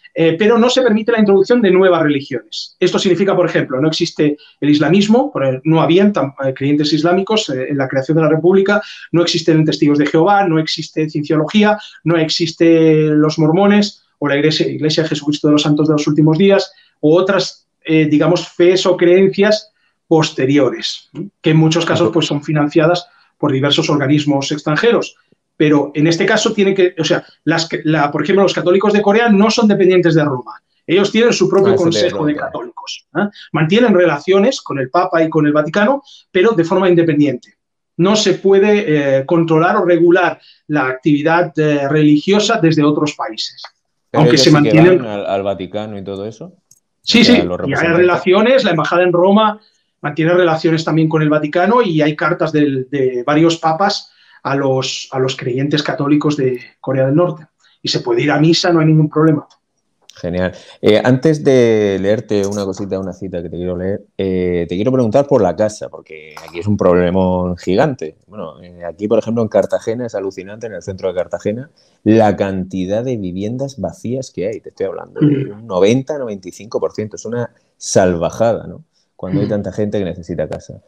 eh, pero no se permite la introducción de nuevas religiones. Esto significa, por ejemplo, no existe el islamismo, no habían creyentes islámicos eh, en la creación de la República, no existen testigos de Jehová, no existe cienciología, no existen los mormones o la Iglesia, Iglesia de Jesucristo de los Santos de los Últimos Días u otras, eh, digamos, fees o creencias posteriores, que en muchos casos pues, son financiadas por diversos organismos extranjeros. Pero en este caso tiene que, o sea, las, la, por ejemplo, los católicos de Corea no son dependientes de Roma. Ellos tienen su propio ah, consejo de católicos. ¿eh? Mantienen relaciones con el Papa y con el Vaticano, pero de forma independiente. No se puede eh, controlar o regular la actividad eh, religiosa desde otros países. Pero aunque se sí mantienen al, al Vaticano y todo eso. Sí, sí. Y hay relaciones. La embajada en Roma mantiene relaciones también con el Vaticano y hay cartas de, de varios papas a los, a los creyentes católicos de Corea del Norte. Y se puede ir a misa, no hay ningún problema. Genial. Eh, antes de leerte una cosita, una cita que te quiero leer, eh, te quiero preguntar por la casa, porque aquí es un problemón gigante. Bueno, eh, aquí, por ejemplo, en Cartagena, es alucinante, en el centro de Cartagena, la cantidad de viviendas vacías que hay. Te estoy hablando de un noventa a noventa y cinco por ciento. Es una salvajada, ¿no? Cuando hay tanta gente que necesita casa.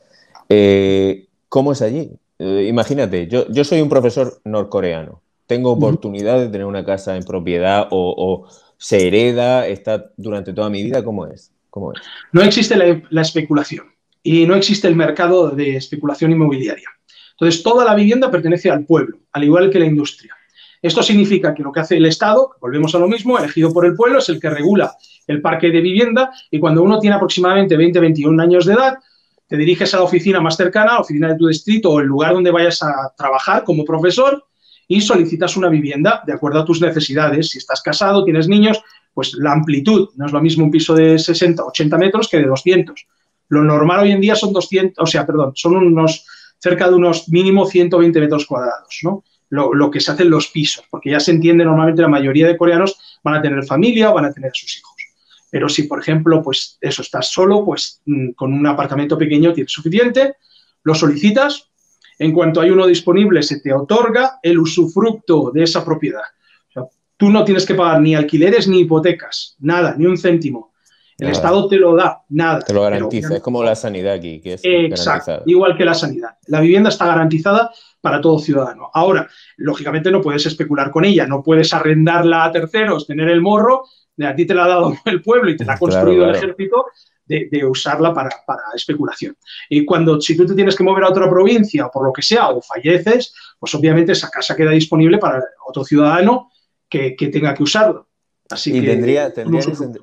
Eh, ¿Cómo es allí? Eh, imagínate, yo, yo soy un profesor norcoreano. Tengo oportunidad de tener una casa en propiedad o... o ¿se hereda? ¿Está durante toda mi vida? ¿Cómo es? ¿Cómo es? No existe la, la especulación y no existe el mercado de especulación inmobiliaria. Entonces, toda la vivienda pertenece al pueblo, al igual que la industria. Esto significa que lo que hace el Estado, volvemos a lo mismo, elegido por el pueblo, es el que regula el parque de vivienda y cuando uno tiene aproximadamente veinte, veintiún años de edad, te diriges a la oficina más cercana, a la oficina de tu distrito o el lugar donde vayas a trabajar como profesor y solicitas una vivienda de acuerdo a tus necesidades. Si estás casado, tienes niños, pues la amplitud, no es lo mismo un piso de sesenta, ochenta metros que de doscientos. Lo normal hoy en día son doscientos, o sea, perdón, son unos cerca de unos mínimo ciento veinte metros cuadrados, ¿no? Lo, lo que se hace en los pisos, porque ya se entiende normalmente la mayoría de coreanos van a tener familia o van a tener a sus hijos. Pero si, por ejemplo, pues eso, estás solo, pues con un apartamento pequeño tienes suficiente, lo solicitas. En cuanto hay uno disponible, se te otorga el usufructo de esa propiedad. O sea, tú no tienes que pagar ni alquileres ni hipotecas, nada, ni un céntimo. El nada. Estado te lo da, nada. Te lo garantiza, pero, es como la sanidad aquí, que es exacto, garantizada. Igual que la sanidad. La vivienda está garantizada para todo ciudadano. Ahora, lógicamente no puedes especular con ella, no puedes arrendarla a terceros, tener el morro, de a ti te la ha dado el pueblo y te la ha construido claro, claro. el ejército, De, de usarla para, para especulación. Y cuando, si tú te tienes que mover a otra provincia o por lo que sea, o falleces, pues obviamente esa casa queda disponible para otro ciudadano que, que tenga que usarlo. Así y que, tendría, tendría, en ese,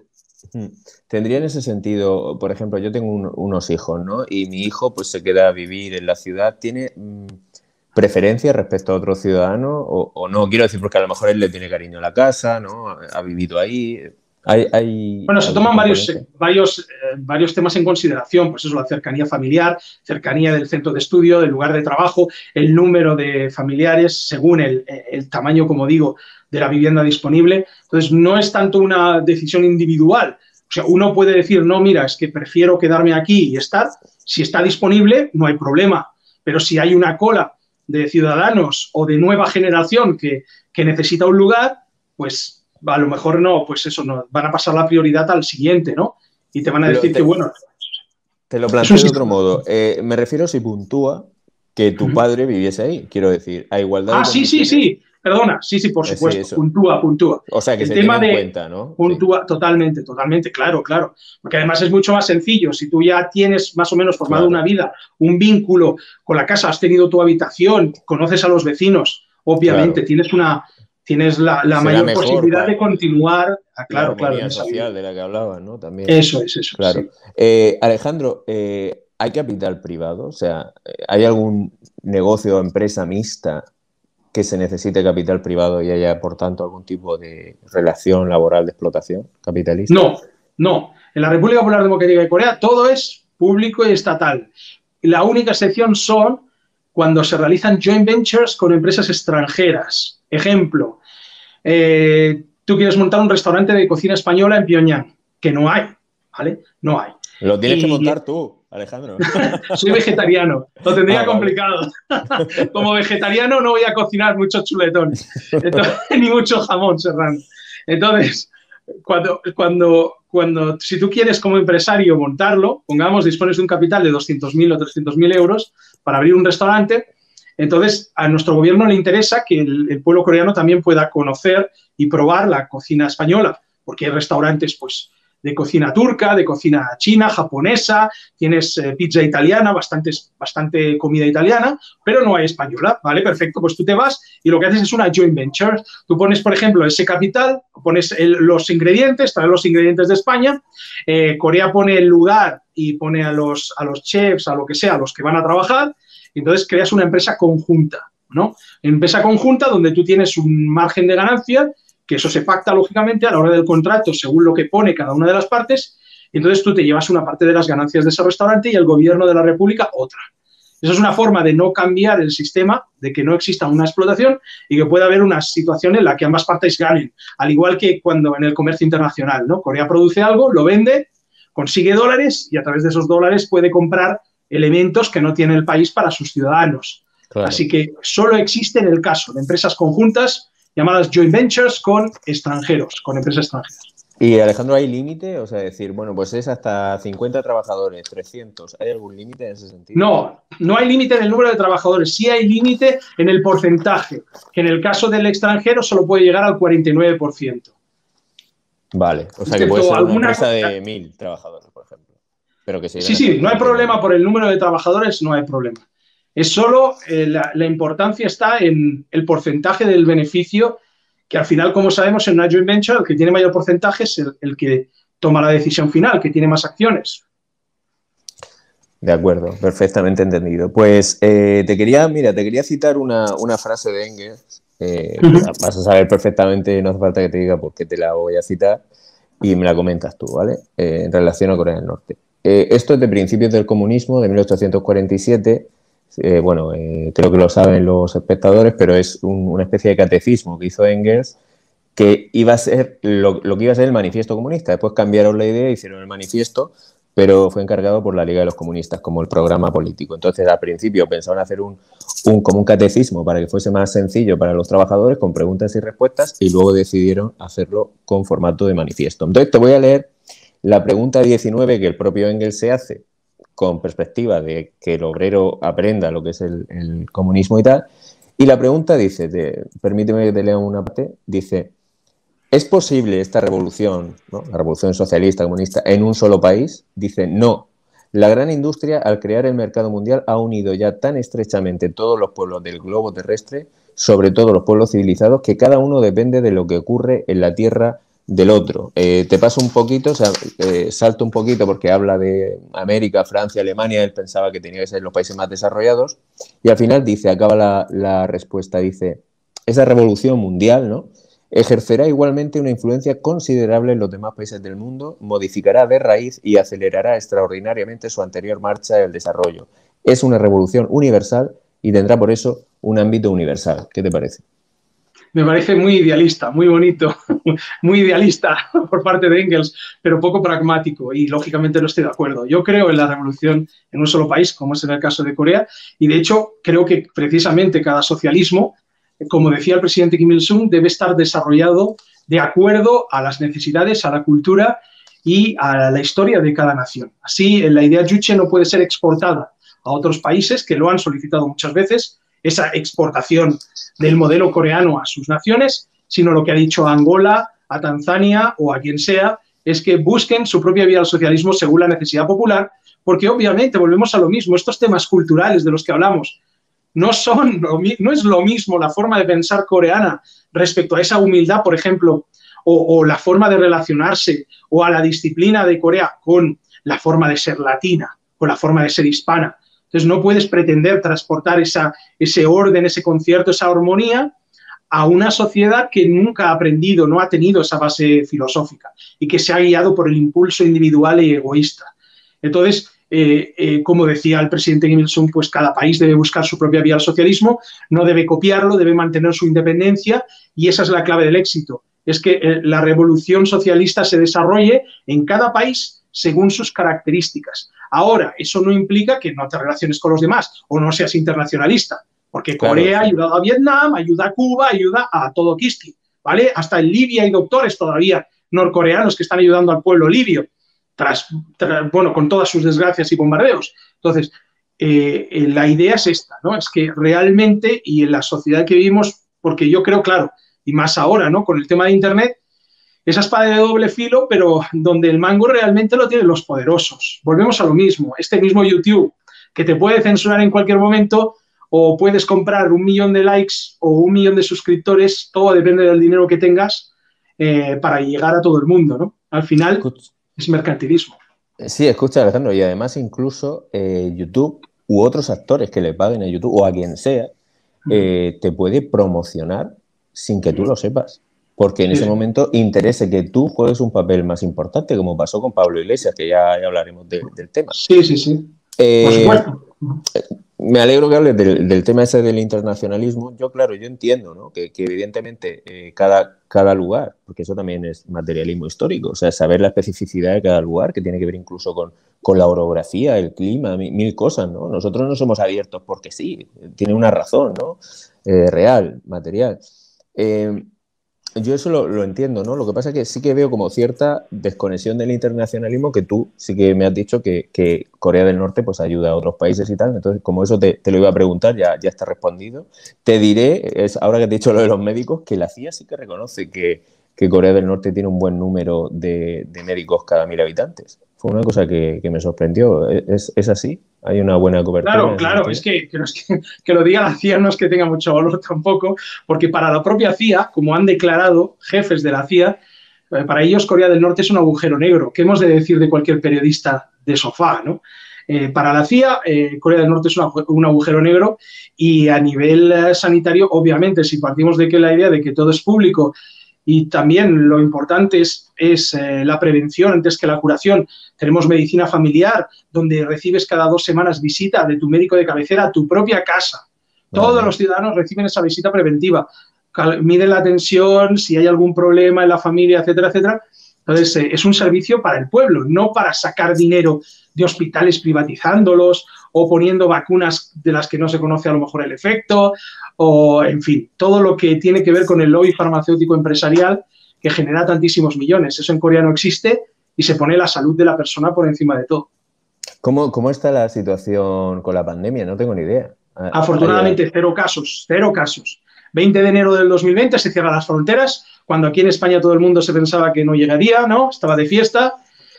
tendría en ese sentido, por ejemplo, yo tengo un, unos hijos, ¿no? Y mi hijo pues se queda a vivir en la ciudad, ¿tiene mmm, preferencia respecto a otro ciudadano o, o no? Quiero decir, porque a lo mejor él le tiene cariño a la casa, ¿no? Ha, ha vivido ahí... Hay, hay, bueno, se toman varios, varios, eh, varios temas en consideración, pues eso, la cercanía familiar, cercanía del centro de estudio, del lugar de trabajo, el número de familiares, según el, el tamaño, como digo, de la vivienda disponible. Entonces, no es tanto una decisión individual. O sea, uno puede decir, no, mira, es que prefiero quedarme aquí y estar. Si está disponible, no hay problema. Pero si hay una cola de ciudadanos o de nueva generación que, que necesita un lugar, pues... a lo mejor no, pues eso, no, van a pasar la prioridad al siguiente, ¿no? Y te van a decir te, que, bueno... Te lo planteo de otro modo. Eh, me refiero si puntúa que tu uh-huh. padre viviese ahí, quiero decir, a igualdad ah, de sí, sí, sí, perdona, sí, sí, por supuesto, eh, sí, puntúa, puntúa. O sea, que el se tema tiene en de cuenta, ¿no? Puntúa, sí. Totalmente, totalmente, claro, claro. Porque además es mucho más sencillo, si tú ya tienes más o menos formado claro. una vida, un vínculo con la casa, has tenido tu habitación, conoces a los vecinos, obviamente, claro. tienes una... tienes la, la mayor mejor, posibilidad para... de continuar. Ah, claro, la armonía claro. social de la que hablabas, ¿no? También. Eso es, eso claro. Sí. Eh, Alejandro, eh, ¿hay capital privado? O sea, ¿hay algún negocio o empresa mixta que se necesite capital privado y haya, por tanto, algún tipo de relación laboral de explotación capitalista? No, no. En la República Popular Democrática de Corea todo es público y estatal. La única excepción son cuando se realizan joint ventures con empresas extranjeras. Ejemplo, eh, tú quieres montar un restaurante de cocina española en Pyongyang, que no hay, ¿vale? No hay. Lo tienes y... que montar tú, Alejandro. Soy vegetariano, lo tendría ah, complicado. Vale. Como vegetariano no voy a cocinar mucho chuletón, entonces, ni mucho jamón serrano. Entonces, cuando, cuando, cuando, si tú quieres como empresario montarlo, pongamos, dispones de un capital de doscientos mil o trescientos mil euros para abrir un restaurante, entonces a nuestro gobierno le interesa que el, el pueblo coreano también pueda conocer y probar la cocina española, porque hay restaurantes, pues, de cocina turca, de cocina china, japonesa, tienes eh, pizza italiana, bastante, bastante comida italiana, pero no hay española, ¿vale? Perfecto, pues tú te vas y lo que haces es una joint venture. Tú pones, por ejemplo, ese capital, pones el, los ingredientes, traes los ingredientes de España, eh, Corea pone el lugar y pone a los, a los chefs, a lo que sea, a los que van a trabajar, y entonces creas una empresa conjunta, ¿no? Empresa conjunta donde tú tienes un margen de ganancia, que eso se pacta, lógicamente, a la hora del contrato, según lo que pone cada una de las partes, y entonces tú te llevas una parte de las ganancias de ese restaurante y el gobierno de la República otra. Esa es una forma de no cambiar el sistema, de que no exista una explotación y que pueda haber una situación en la que ambas partes ganen, al igual que cuando en el comercio internacional, ¿no? Corea produce algo, lo vende, consigue dólares y a través de esos dólares puede comprar elementos que no tiene el país para sus ciudadanos. Claro. Así que solo existe en el caso de empresas conjuntas llamadas joint ventures con extranjeros, con empresas extranjeras. Y Alejandro, ¿hay límite? O sea, decir, bueno, pues es hasta cincuenta trabajadores, trescientos. ¿Hay algún límite en ese sentido? No, no hay límite en el número de trabajadores. Sí hay límite en el porcentaje, que en el caso del extranjero solo puede llegar al cuarenta y nueve por ciento. Vale, o sea que puede ser una empresa de mil trabajadores, por ejemplo. Pero que se sí, sí, no hay problema por el número de trabajadores, no hay problema. Es solo eh, la, la importancia está en el porcentaje del beneficio, que al final, como sabemos, en una joint venture el que tiene mayor porcentaje es el, el que toma la decisión final, que tiene más acciones. De acuerdo, perfectamente entendido. Pues eh, te quería, mira, te quería citar una, una frase de Engels. Eh, uh-huh. Vas a saber perfectamente, no hace falta que te diga por qué te la voy a citar, y me la comentas tú, ¿vale? Eh, en relación a Corea del Norte. Eh, esto es de principios del comunismo, de mil ochocientos cuarenta y siete. Eh, bueno, eh, creo que lo saben los espectadores, pero es un, una especie de catecismo que hizo Engels, que iba a ser lo, lo que iba a ser el manifiesto comunista. Después cambiaron la idea, hicieron el manifiesto, pero fue encargado por la Liga de los Comunistas como el programa político. Entonces, al principio pensaban hacer un, un, como un catecismo para que fuese más sencillo para los trabajadores, con preguntas y respuestas, y luego decidieron hacerlo con formato de manifiesto. Entonces, te voy a leer la pregunta diecinueve que el propio Engels se hace, con perspectiva de que el obrero aprenda lo que es el, el comunismo y tal. Y la pregunta dice, te, permíteme que te lea una parte, dice, ¿es posible esta revolución, ¿no? La revolución socialista, comunista, en un solo país? Dice, no. La gran industria, al crear el mercado mundial, ha unido ya tan estrechamente todos los pueblos del globo terrestre, sobre todo los pueblos civilizados, que cada uno depende de lo que ocurre en la tierra del otro. Eh, te paso un poquito, o sea, eh, salto un poquito porque habla de América, Francia, Alemania, él pensaba que tenía que ser los países más desarrollados, y al final dice, acaba la, la respuesta, dice, esa revolución mundial, ¿no?, ejercerá igualmente una influencia considerable en los demás países del mundo, modificará de raíz y acelerará extraordinariamente su anterior marcha del desarrollo. Es una revolución universal y tendrá por eso un ámbito universal. ¿Qué te parece? Me parece muy idealista, muy bonito, muy idealista por parte de Engels, pero poco pragmático y lógicamente no estoy de acuerdo. Yo creo en la revolución en un solo país, como es en el caso de Corea, y de hecho creo que precisamente cada socialismo, como decía el presidente Kim Il-sung, debe estar desarrollado de acuerdo a las necesidades, a la cultura y a la historia de cada nación. Así, la idea Juche no puede ser exportada a otros países que lo han solicitado muchas veces, esa exportación del modelo coreano a sus naciones, sino lo que ha dicho a Angola, a Tanzania o a quien sea, es que busquen su propia vía al socialismo según la necesidad popular, porque obviamente volvemos a lo mismo, estos temas culturales de los que hablamos, no son, no es lo mismo la forma de pensar coreana respecto a esa humildad, por ejemplo, o, o la forma de relacionarse o a la disciplina de Corea con la forma de ser latina o la forma de ser hispana. Entonces, no puedes pretender transportar esa, ese orden, ese concierto, esa armonía a una sociedad que nunca ha aprendido, no ha tenido esa base filosófica y que se ha guiado por el impulso individual y egoísta. Entonces, eh, eh, como decía el presidente Kim Il-sung, pues cada país debe buscar su propia vía al socialismo, no debe copiarlo, debe mantener su independencia y esa es la clave del éxito. Es que eh, la revolución socialista se desarrolle en cada país según sus características. Ahora, eso no implica que no te relaciones con los demás o no seas internacionalista, porque Corea claro, sí. ha ayudado a Vietnam, ayuda a Cuba, ayuda a todo Kiski, ¿vale? Hasta en Libia hay doctores todavía norcoreanos que están ayudando al pueblo libio, tras, tras, bueno, con todas sus desgracias y bombardeos. Entonces, eh, eh, la idea es esta, ¿no? Es que realmente, y en la sociedad que vivimos, porque yo creo, claro, y más ahora, ¿no? Con el tema de Internet, esa espada de doble filo, pero donde el mango realmente lo tienen los poderosos. Volvemos a lo mismo. Este mismo YouTube, que te puede censurar en cualquier momento, o puedes comprar un millón de likes o un millón de suscriptores, todo depende del dinero que tengas, eh, para llegar a todo el mundo, ¿no? Al final, escucha, es mercantilismo. Sí, escucha, Alejandro, y además incluso eh, YouTube u otros actores que le paguen a YouTube o a quien sea, eh, te puede promocionar sin que tú lo sepas. Porque en ese momento interese que tú juegues un papel más importante, como pasó con Pablo Iglesias, que ya, ya hablaremos de, del tema. Sí, sí, sí. Eh, Por supuesto. Me alegro que hables del, del tema ese del internacionalismo. Yo, claro, yo entiendo, ¿no? que, que evidentemente eh, cada, cada lugar, porque eso también es materialismo histórico, o sea, saber la especificidad de cada lugar, que tiene que ver incluso con, con la orografía, el clima, mil, mil cosas, ¿no? Nosotros no somos abiertos porque sí, tiene una razón, ¿no? Eh, real, material. Eh, Yo eso lo, lo entiendo, ¿no? Lo que pasa es que sí que veo como cierta desconexión del internacionalismo, que tú sí que me has dicho que, que Corea del Norte pues ayuda a otros países y tal. Entonces, como eso te, te lo iba a preguntar, ya, ya está respondido. Te diré, es, ahora que te he dicho lo de los médicos, que la C I A sí que reconoce que, que Corea del Norte tiene un buen número de, de médicos cada mil habitantes. Fue una cosa que, que me sorprendió. ¿Es, ¿Es así? ¿Hay una buena cobertura? Claro, claro, es que, que, no es que, que lo diga la C I A no es que tenga mucho valor tampoco, porque para la propia C I A, como han declarado jefes de la C I A, eh, para ellos Corea del Norte es un agujero negro. ¿Qué hemos de decir de cualquier periodista de sofá, ¿no? Eh, para la C I A, eh, Corea del Norte es una, un agujero negro, y a nivel eh, sanitario, obviamente, si partimos de que la idea de que todo es público, y también lo importante es, es eh, la prevención antes que la curación. Tenemos medicina familiar, donde recibes cada dos semanas visita de tu médico de cabecera a tu propia casa. Vale. Todos los ciudadanos reciben esa visita preventiva. Miden la tensión, si hay algún problema en la familia, etcétera, etcétera. Entonces, eh, es un servicio para el pueblo, no para sacar dinero de hospitales privatizándolos o poniendo vacunas de las que no se conoce a lo mejor el efecto, o, en fin, todo lo que tiene que ver con el lobby farmacéutico empresarial que genera tantísimos millones. Eso en Corea no existe y se pone la salud de la persona por encima de todo. ¿Cómo, cómo está la situación con la pandemia? No tengo ni idea. Afortunadamente, cero casos, cero casos. veinte de enero del dos mil veinte se cierran las fronteras, cuando aquí en España todo el mundo se pensaba que no llegaría, ¿no? Estaba de fiesta.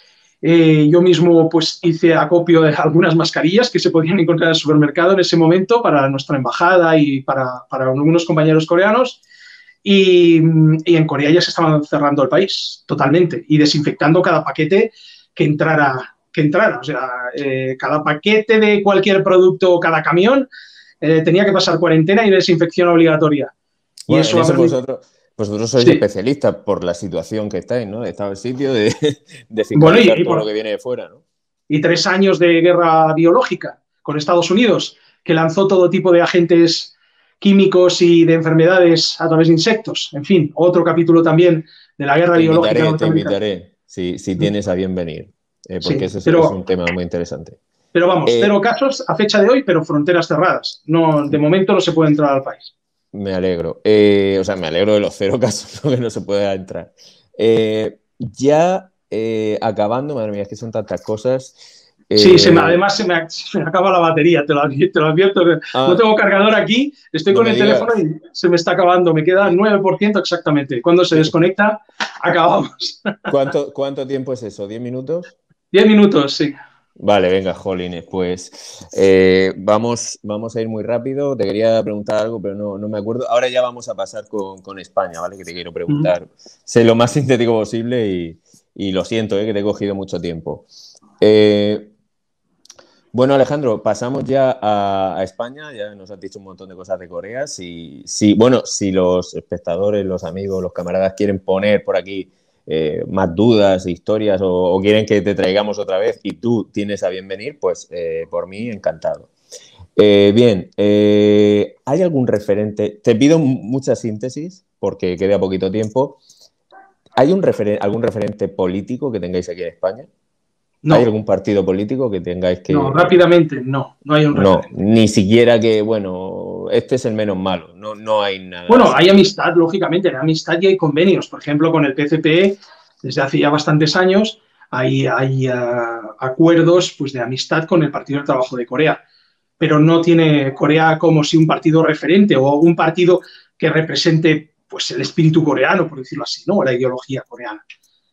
Eh, yo mismo pues hice acopio de algunas mascarillas que se podían encontrar en el supermercado en ese momento para nuestra embajada y para, para algunos compañeros coreanos, y, y en Corea ya se estaban cerrando el país totalmente y desinfectando cada paquete que entrara, que entrara. O sea, eh, cada paquete de cualquier producto o cada camión eh, tenía que pasar cuarentena y desinfección obligatoria. Bueno, y eso, eso vosotros, vosotros sois sí. especialistas por la situación que estáis, ¿no? De estar en sitio, de, de fiscalizar bueno, y, y todo por, lo que viene de fuera, ¿no? Y tres años de guerra biológica con Estados Unidos, que lanzó todo tipo de agentes químicos y de enfermedades a través de insectos. En fin, otro capítulo también de la guerra te biológica. Invitaré, te invitaré, si, si tienes a bien venir, eh, porque sí, ese pero, es un tema muy interesante. Pero vamos, eh, cero casos a fecha de hoy, pero fronteras cerradas. No, de momento no se puede entrar al país. Me alegro. Eh, o sea, me alegro de los cero casos, ¿no? Que no se pueda entrar. Eh, ya eh, acabando, madre mía, es que son tantas cosas. Eh... Sí, se me, además se me, se me acaba la batería, te lo, te lo advierto. Ah, no tengo cargador aquí, estoy no con el digas. teléfono y se me está acabando. Me queda nueve por ciento exactamente. Cuando se desconecta, acabamos. ¿Cuánto, ¿Cuánto tiempo es eso? ¿diez minutos? diez minutos, sí. Vale, venga, jolines, pues eh, vamos, vamos a ir muy rápido. Te quería preguntar algo, pero no, no me acuerdo. Ahora ya vamos a pasar con, con España, ¿vale? Que te quiero preguntar. Mm-hmm. Sé lo más sintético posible y, y lo siento, ¿eh? Que te he cogido mucho tiempo. Eh, bueno, Alejandro, pasamos ya a, a España. Ya nos has dicho un montón de cosas de Corea. Si, si, bueno, si los espectadores, los amigos, los camaradas quieren poner por aquí Eh, más dudas, historias o, o quieren que te traigamos otra vez y tú tienes a bien venir, pues eh, por mí encantado. Eh, bien, eh, ¿hay algún referente? Te pido mucha síntesis porque queda poquito tiempo. ¿Hay un referen- algún referente político que tengáis aquí en España? No. ¿Hay algún partido político que tengáis que...? No, rápidamente, no, no hay un No, referente. ni siquiera que, bueno, este es el menos malo, no, no hay nada. Bueno, así. Hay amistad, lógicamente, hay amistad y hay convenios. Por ejemplo, con el P C P desde hace ya bastantes años hay, hay uh, acuerdos pues, de amistad con el Partido del Trabajo de Corea, pero no tiene Corea como si un partido referente o un partido que represente pues, el espíritu coreano, por decirlo así, ¿no? O la ideología coreana.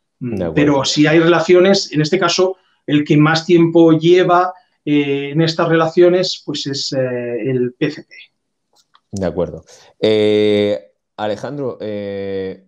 Pero si hay relaciones, en este caso, el que más tiempo lleva eh, en estas relaciones pues es eh, el P C P. De acuerdo. Eh, Alejandro, eh,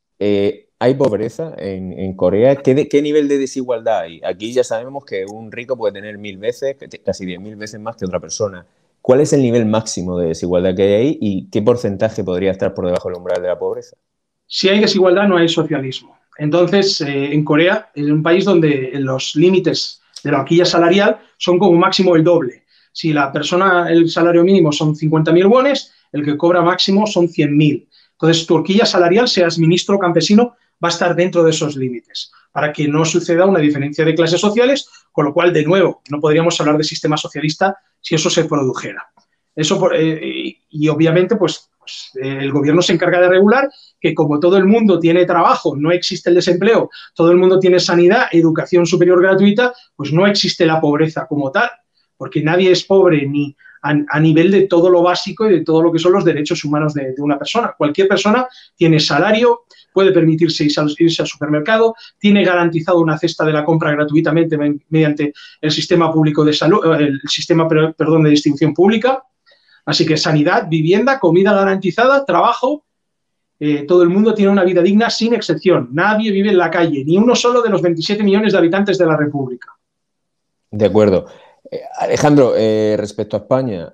eh, ¿hay pobreza en, en Corea? ¿Qué, de, ¿Qué nivel de desigualdad hay? Aquí ya sabemos que un rico puede tener mil veces, casi diez mil veces más que otra persona. ¿Cuál es el nivel máximo de desigualdad que hay ahí y qué porcentaje podría estar por debajo del umbral de la pobreza? Si hay desigualdad, no hay socialismo. Entonces, eh, en Corea es un país donde los límites de la horquilla salarial son como máximo el doble. Si la persona, el salario mínimo son cincuenta mil wones, el que cobra máximo son cien mil. Entonces, tu horquilla salarial, seas ministro o campesino, va a estar dentro de esos límites, para que no suceda una diferencia de clases sociales, con lo cual, de nuevo, no podríamos hablar de sistema socialista si eso se produjera. Eso, eh, y obviamente, pues, pues eh, el gobierno se encarga de regular que como todo el mundo tiene trabajo, no existe el desempleo, todo el mundo tiene sanidad, educación superior gratuita, pues no existe la pobreza como tal, porque nadie es pobre ni a, a nivel de todo lo básico y de todo lo que son los derechos humanos de, de una persona. Cualquier persona tiene salario, puede permitirse irse al, irse al supermercado, tiene garantizado una cesta de la compra gratuitamente mediante el sistema público de salud, el sistema, perdón, de distribución pública. Así que sanidad, vivienda, comida garantizada, trabajo, eh, todo el mundo tiene una vida digna sin excepción. Nadie vive en la calle, ni uno solo de los veintisiete millones de habitantes de la República. De acuerdo. Eh, Alejandro, eh, respecto a España,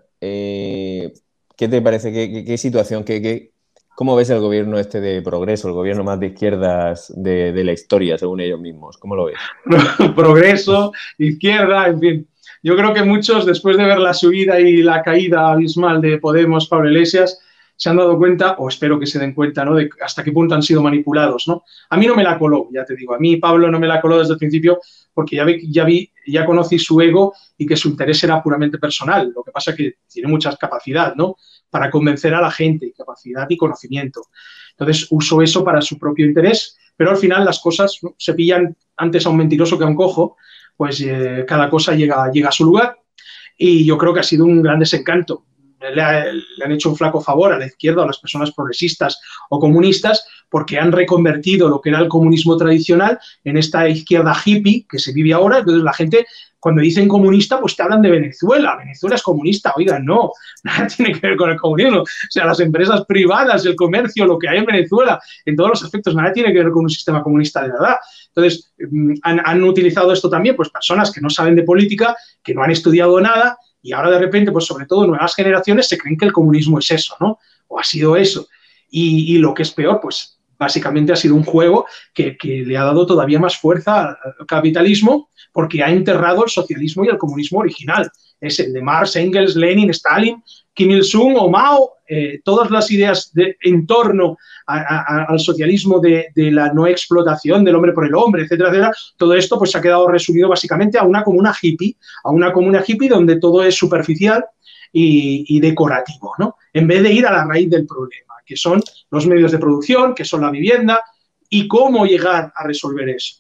eh, ¿qué te parece? ¿Qué, qué, qué situación? Qué, qué, ¿Cómo ves el gobierno este de progreso, el gobierno más de izquierdas de, de la historia, según ellos mismos? ¿Cómo lo ves? Progreso, izquierda, en fin. Yo creo que muchos, después de ver la subida y la caída abismal de Podemos, Pablo Iglesias, se han dado cuenta, o espero que se den cuenta, ¿no?, de hasta qué punto han sido manipulados, ¿no? A mí no me la coló, ya te digo, a mí Pablo no me la coló desde el principio porque ya vi, ya vi, ya conocí su ego y que su interés era puramente personal. Lo que pasa es que tiene mucha capacidad, ¿no?, para convencer a la gente, capacidad y conocimiento. Entonces usó eso para su propio interés, pero al final las cosas, ¿no?, se pillan antes a un mentiroso que a un cojo, pues eh, cada cosa llega, llega a su lugar y yo creo que ha sido un gran desencanto. Le, ha, le han hecho un flaco favor a la izquierda, a las personas progresistas o comunistas, porque han reconvertido lo que era el comunismo tradicional en esta izquierda hippie que se vive ahora. Entonces la gente, cuando dicen comunista, pues te hablan de Venezuela. Venezuela es comunista. Oigan, no, nada tiene que ver con el comunismo. O sea, las empresas privadas, el comercio, lo que hay en Venezuela, en todos los aspectos, nada tiene que ver con un sistema comunista de verdad. Entonces, han, han utilizado esto también, pues personas que no saben de política, que no han estudiado nada, y ahora de repente, pues sobre todo nuevas generaciones se creen que el comunismo es eso, ¿no? O ha sido eso. Y, y lo que es peor, pues básicamente ha sido un juego que, que le ha dado todavía más fuerza al capitalismo porque ha enterrado el socialismo y el comunismo original. Es el de Marx, Engels, Lenin, Stalin, Kim Il-sung o Mao, eh, todas las ideas de, en torno a, a, al socialismo de, de la no explotación del hombre por el hombre, etcétera, etcétera. Todo esto pues se ha quedado resumido básicamente a una comuna hippie, a una comuna hippie donde todo es superficial y, y decorativo, ¿no? En vez de ir a la raíz del problema, que son los medios de producción, que son la vivienda y cómo llegar a resolver eso.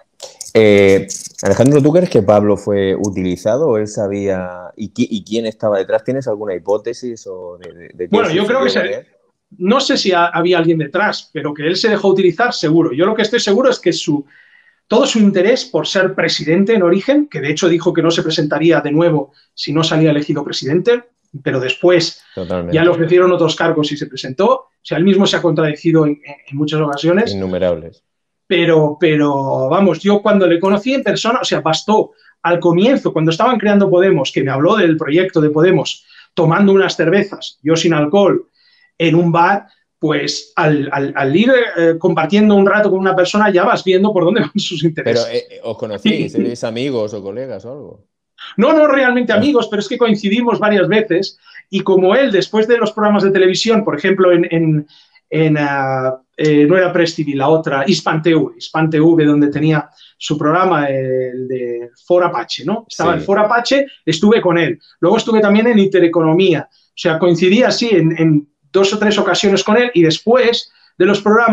Eh, Alejandro, ¿tú crees que Pablo fue utilizado o él sabía y, y quién estaba detrás? ¿Tienes alguna hipótesis? O de, de, de bueno, yo creo que se, no sé si ha, había alguien detrás, pero que él se dejó utilizar seguro. Yo lo que estoy seguro es que su, todo su interés por ser presidente en origen, que de hecho dijo que no se presentaría de nuevo si no salía elegido presidente, pero después Totalmente. ya le ofrecieron otros cargos y se presentó. O sea, él mismo se ha contradecido en, en muchas ocasiones. Innumerables. Pero, pero, vamos, yo cuando le conocí en persona, o sea, bastó al comienzo, cuando estaban creando Podemos, que me habló del proyecto de Podemos, tomando unas cervezas, yo sin alcohol, en un bar, pues al, al, al ir eh, compartiendo un rato con una persona ya vas viendo por dónde van sus intereses. Pero, eh, ¿os conocéis? ¿Eres amigos o colegas o algo? No, no realmente amigos, pero es que coincidimos varias veces y como él, después de los programas de televisión, por ejemplo, en... en En, uh, eh, no era Press T V, la otra, Hispan T V, Hispan T V, donde tenía su programa, el de For Apache, ¿no? Estaba sí. en For Apache, estuve con él. Luego estuve también en Intereconomía. O sea, coincidí así en, en dos o tres ocasiones con él y después de los programas,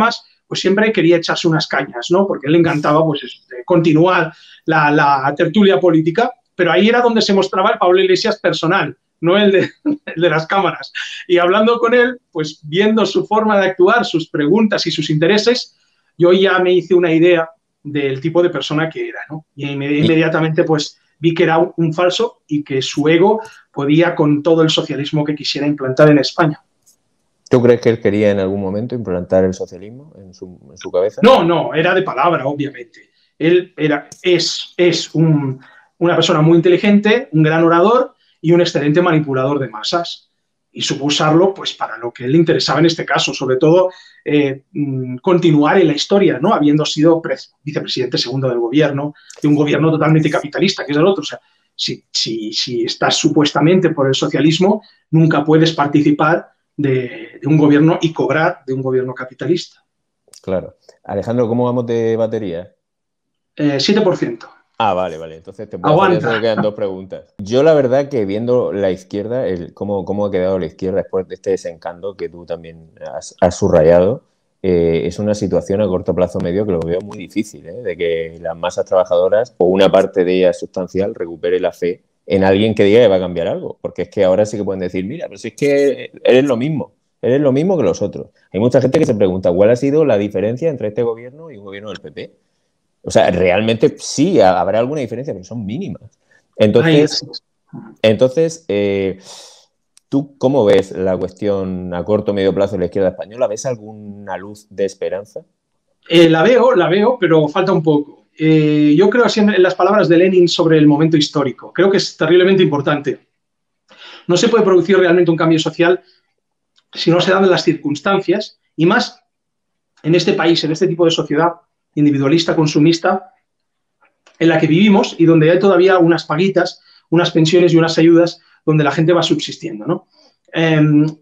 pues siempre quería echarse unas cañas, ¿no? Porque a él le encantaba, pues, eso, continuar la, la tertulia política, pero ahí era donde se mostraba el Pablo Iglesias personal, no el de, el de las cámaras. Y hablando con él, pues viendo su forma de actuar, sus preguntas y sus intereses, yo ya me hice una idea del tipo de persona que era, ¿no? Y inmediatamente, pues, vi que era un falso y que su ego podía con todo el socialismo que quisiera implantar en España. ¿Tú crees que él quería en algún momento implantar el socialismo en su, en su cabeza? No, no, era de palabra, obviamente. Él era, es, es un, una persona muy inteligente, un gran orador y un excelente manipulador de masas. Y supo usarlo, pues, para lo que él le interesaba en este caso, sobre todo eh, continuar en la historia, ¿no? Habiendo sido vicepresidente segundo del gobierno, de un gobierno totalmente capitalista, que es el otro. O sea, si, si, si estás supuestamente por el socialismo, nunca puedes participar de, de un gobierno y cobrar de un gobierno capitalista. Claro. Alejandro, ¿cómo vamos de batería? Eh, siete por ciento. Ah, vale, vale. Entonces te puedo hacer, ya solo quedan dos preguntas. Yo la verdad que viendo la izquierda, el, cómo, cómo ha quedado la izquierda después de este desencanto que tú también has, has subrayado, eh, es una situación a corto plazo medio que lo veo muy difícil, ¿eh? De que las masas trabajadoras o una parte de ellas sustancial recupere la fe en alguien que diga que va a cambiar algo. Porque es que ahora sí que pueden decir, mira, pero si es que eres lo mismo, eres lo mismo que los otros. Hay mucha gente que se pregunta, ¿cuál ha sido la diferencia entre este gobierno y un gobierno del P P? O sea, realmente sí, habrá alguna diferencia, pero son mínimas. Entonces, entonces eh, ¿tú cómo ves la cuestión a corto o medio plazo de la izquierda española? ¿Ves alguna luz de esperanza? Eh, la veo, la veo, pero falta un poco. Eh, yo creo así en las palabras de Lenin sobre el momento histórico. Creo que es terriblemente importante. No se puede producir realmente un cambio social si no se dan las circunstancias, y más en este país, en este tipo de sociedad individualista, consumista, en la que vivimos y donde hay todavía unas paguitas, unas pensiones y unas ayudas donde la gente va subsistiendo, ¿no? Eh,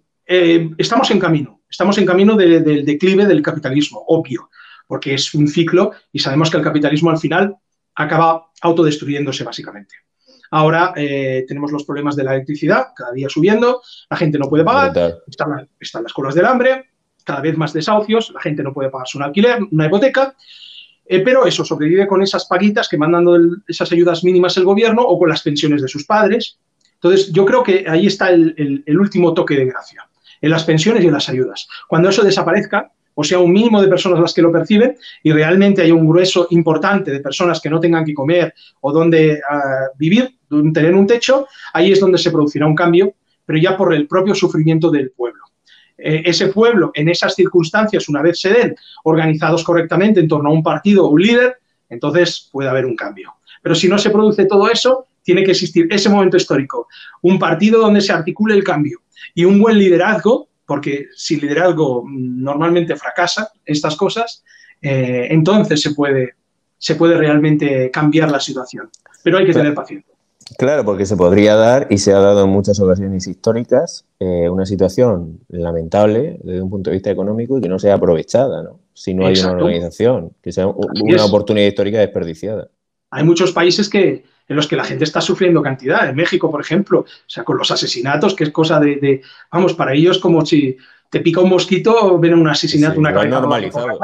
eh, estamos en camino, estamos en camino del de, de declive del capitalismo, obvio, porque es un ciclo y sabemos que el capitalismo al final acaba autodestruyéndose básicamente. Ahora eh, tenemos los problemas de la electricidad, cada día subiendo, la gente no puede pagar, están, están las colas del hambre, cada vez más desahucios, la gente no puede pagarse un alquiler, una hipoteca, eh, pero eso sobrevive con esas paguitas que van dando el, esas ayudas mínimas el gobierno o con las pensiones de sus padres. Entonces, yo creo que ahí está el, el, el último toque de gracia, en las pensiones y en las ayudas. Cuando eso desaparezca, o sea, un mínimo de personas las que lo perciben y realmente hay un grueso importante de personas que no tengan que comer o donde uh, vivir, tener un techo, ahí es donde se producirá un cambio, pero ya por el propio sufrimiento del pueblo. Eh, ese pueblo, en esas circunstancias, una vez se den organizados correctamente en torno a un partido o un líder, entonces puede haber un cambio. Pero si no se produce todo eso, tiene que existir ese momento histórico, un partido donde se articule el cambio y un buen liderazgo, porque si liderazgo normalmente fracasa estas cosas, eh, entonces se puede, se puede realmente cambiar la situación. Pero hay que tener paciencia. Claro, porque se podría dar, y se ha dado en muchas ocasiones históricas, eh, una situación lamentable desde un punto de vista económico y que no sea aprovechada, ¿no? Si no hay Exacto. Una organización, que sea una es. oportunidad histórica desperdiciada. Hay muchos países que, en los que la gente está sufriendo cantidad. En México, por ejemplo, o sea, con los asesinatos, que es cosa de, de vamos, para ellos como si te pica un mosquito, ven un asesinato, sí, una cabeza. Normalizado.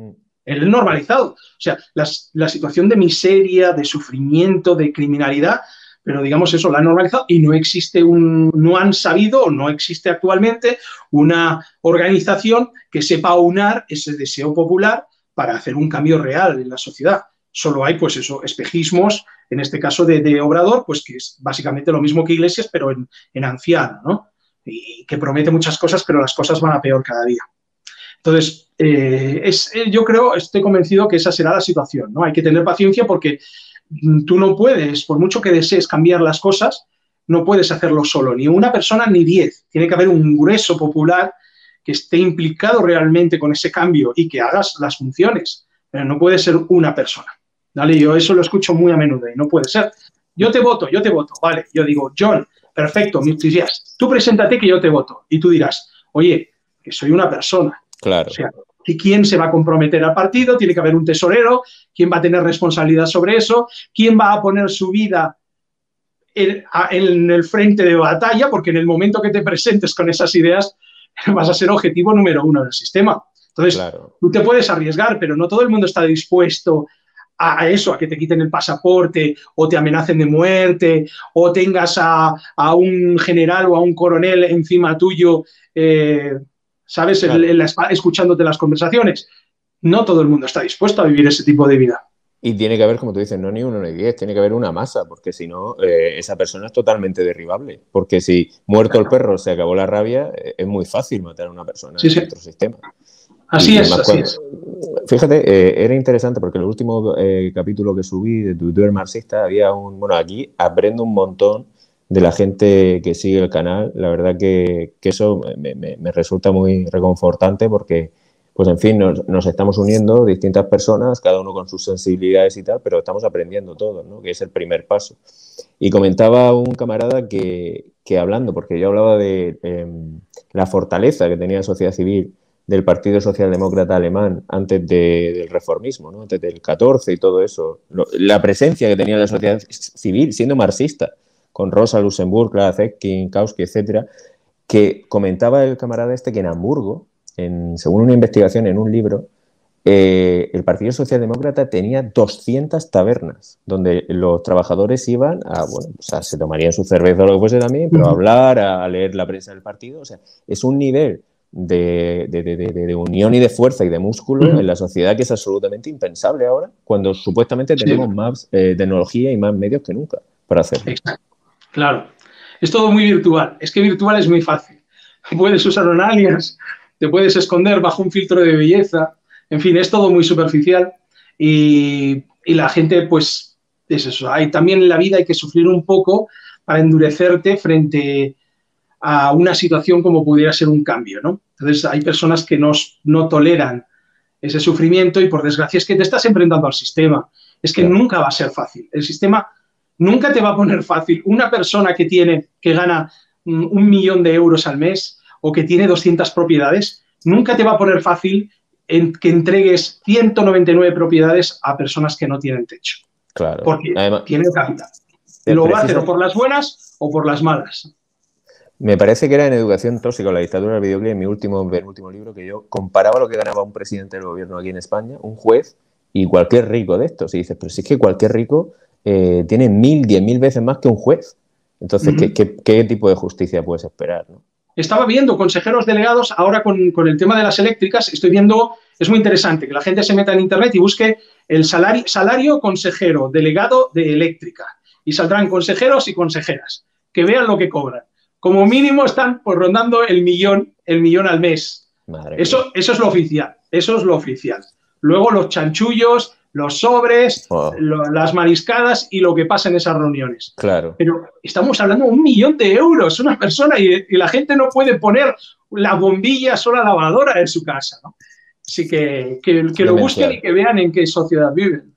El normalizado. O sea, las, la situación de miseria, de sufrimiento, de criminalidad, pero digamos eso, la han normalizado y no existe un, no han sabido o no existe actualmente una organización que sepa aunar ese deseo popular para hacer un cambio real en la sociedad. Solo hay, pues eso, espejismos, en este caso de, de Obrador, pues que es básicamente lo mismo que Iglesias, pero en, en anciano, ¿no? Y que promete muchas cosas, pero las cosas van a peor cada día. Entonces, eh, es, yo creo, estoy convencido que esa será la situación, ¿no? Hay que tener paciencia porque tú no puedes, por mucho que desees cambiar las cosas, no puedes hacerlo solo, ni una persona ni diez. Tiene que haber un grueso popular que esté implicado realmente con ese cambio y que hagas las funciones, pero no puede ser una persona. ¿Vale? Yo eso lo escucho muy a menudo y no puede ser. Yo te voto, yo te voto, vale. Yo digo, John, perfecto, mis días, tú preséntate que yo te voto. Y tú dirás, oye, que soy una persona. Claro. O sea, ¿y quién se va a comprometer al partido? Tiene que haber un tesorero. ¿Quién va a tener responsabilidad sobre eso? ¿Quién va a poner su vida en, en el frente de batalla? Porque en el momento que te presentes con esas ideas vas a ser objetivo número uno del sistema. Entonces, claro. tú te puedes arriesgar, pero no todo el mundo está dispuesto a, a eso, a que te quiten el pasaporte o te amenacen de muerte o tengas a, a un general o a un coronel encima tuyo, eh, ¿sabes?, Claro. en, en la, escuchándote las conversaciones. No todo el mundo está dispuesto a vivir ese tipo de vida. Y tiene que haber, como tú dices, no ni uno ni diez, tiene que haber una masa, porque si no, eh, esa persona es totalmente derribable. Porque si muerto el perro se acabó la rabia, eh, es muy fácil matar a una persona Sí, en sí. nuestro sistema. Así y es, así cuando, es. Fíjate, eh, era interesante porque en el último eh, capítulo que subí de Twitter marxista había un... Bueno, aquí aprendo un montón de la gente que sigue el canal. La verdad que, que eso me, me, me resulta muy reconfortante porque... Pues en fin, nos, nos estamos uniendo distintas personas, cada uno con sus sensibilidades y tal, pero estamos aprendiendo todos, ¿no? Que es el primer paso. Y comentaba un camarada que, que hablando, porque yo hablaba de eh, la fortaleza que tenía la sociedad civil del Partido Socialdemócrata Alemán antes de, del reformismo, ¿no? Antes del catorce y todo eso, lo, la presencia que tenía la sociedad civil siendo marxista, con Rosa Luxemburg, Clara Zetkin, Kautsky, etcétera, que comentaba el camarada este que en Hamburgo, En, según una investigación en un libro, eh, el Partido Socialdemócrata tenía doscientas tabernas donde los trabajadores iban a, bueno, o sea, se tomarían su cerveza o lo que fuese también, pero a hablar, a, a leer la prensa del partido. O sea, es un nivel de, de, de, de, de unión y de fuerza y de músculo uh-huh. en la sociedad que es absolutamente impensable ahora, cuando supuestamente tenemos sí. más eh, tecnología y más medios que nunca para hacerlo. Exacto. Claro. Es todo muy virtual. Es que virtual es muy fácil. Puedes usar un alias, te puedes esconder bajo un filtro de belleza, en fin, es todo muy superficial y, y la gente, pues, es eso. Hay, también en la vida hay que sufrir un poco para endurecerte frente a una situación como pudiera ser un cambio, ¿no? Entonces, hay personas que no, no toleran ese sufrimiento y, por desgracia, es que te estás enfrentando al sistema. Es que claro. nunca va a ser fácil. El sistema nunca te va a poner fácil. Una persona que tiene, que gana un millón de euros al mes o que tiene doscientas propiedades, nunca te va a poner fácil en que entregues ciento noventa y nueve propiedades a personas que no tienen techo. Claro. Porque Además, tienen capital. Lo va a hacer o por las buenas o por las malas. Me parece que era en Educación Tóxica o la dictadura del videoclip, en mi último, en último libro, que yo comparaba lo que ganaba un presidente del gobierno aquí en España, un juez, y cualquier rico de estos. Y dices, pero si es que cualquier rico eh, tiene mil, diez mil veces más que un juez. Entonces, uh-huh. ¿qué, qué, ¿qué tipo de justicia puedes esperar, no? Estaba viendo consejeros delegados, ahora con, con el tema de las eléctricas, estoy viendo, es muy interesante que la gente se meta en internet y busque el salario, salario consejero delegado de eléctrica y saldrán consejeros y consejeras, que vean lo que cobran. Como mínimo están pues, rondando el millón, el millón al mes. Madre eso, eso es lo oficial, eso es lo oficial. Luego los chanchullos, los sobres, oh. lo, las mariscadas y lo que pasa en esas reuniones. Claro. Pero estamos hablando de un millón de euros una persona y, y la gente no puede poner la bombilla sola lavadora en su casa, ¿no? Así que que, que lo busquen y que vean en qué sociedad viven.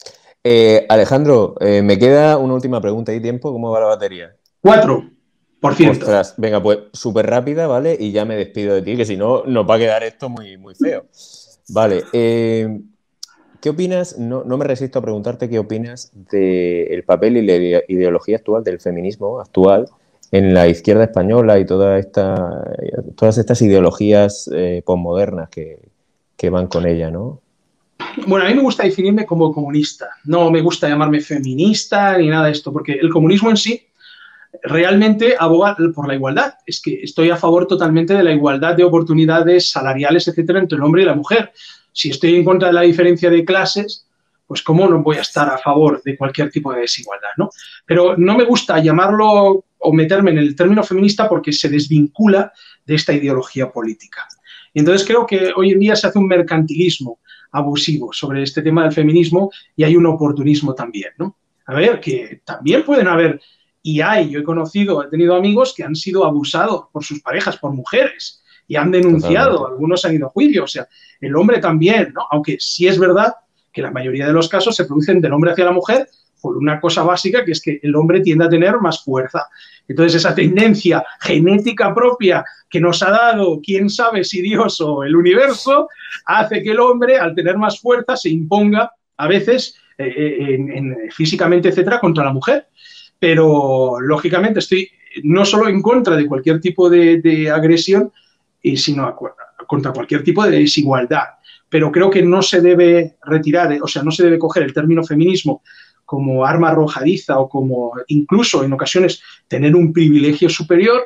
Eh, Alejandro, eh, me queda una última pregunta. ¿Hay tiempo? ¿Cómo va la batería? Cuatro, por cierto. Ostras, venga, pues súper rápida, ¿vale? Y ya me despido de ti, que si no, nos va a quedar esto muy, muy feo. Vale, eh, ¿qué opinas? No, no me resisto a preguntarte qué opinas del papel y la ideología actual del feminismo actual en la izquierda española y toda esta, todas estas ideologías eh, posmodernas que, que van con ella, ¿no? Bueno, a mí me gusta definirme como comunista. No me gusta llamarme feminista ni nada de esto, porque el comunismo en sí realmente aboga por la igualdad. Es que estoy a favor totalmente de la igualdad de oportunidades salariales, etcétera, entre el hombre y la mujer. Si estoy en contra de la diferencia de clases, pues cómo no voy a estar a favor de cualquier tipo de desigualdad, ¿no? Pero no me gusta llamarlo o meterme en el término feminista porque se desvincula de esta ideología política. Y entonces creo que hoy en día se hace un mercantilismo abusivo sobre este tema del feminismo y hay un oportunismo también, ¿no? A ver, que también pueden haber, y hay, yo he conocido, he tenido amigos que han sido abusados por sus parejas, por mujeres, y han denunciado, totalmente. Algunos han ido a juicio, o sea, el hombre también, ¿no? Aunque sí es verdad que la mayoría de los casos se producen del hombre hacia la mujer por una cosa básica, que es que el hombre tiende a tener más fuerza. Entonces, esa tendencia genética propia que nos ha dado, quién sabe si Dios o el universo, hace que el hombre, al tener más fuerza, se imponga a veces eh, en, en, físicamente, etcétera, contra la mujer. Pero, lógicamente, estoy no solo en contra de cualquier tipo de, de agresión, sino contra cualquier tipo de desigualdad. Pero creo que no se debe retirar, o sea, no se debe coger el término feminismo como arma arrojadiza o como incluso en ocasiones tener un privilegio superior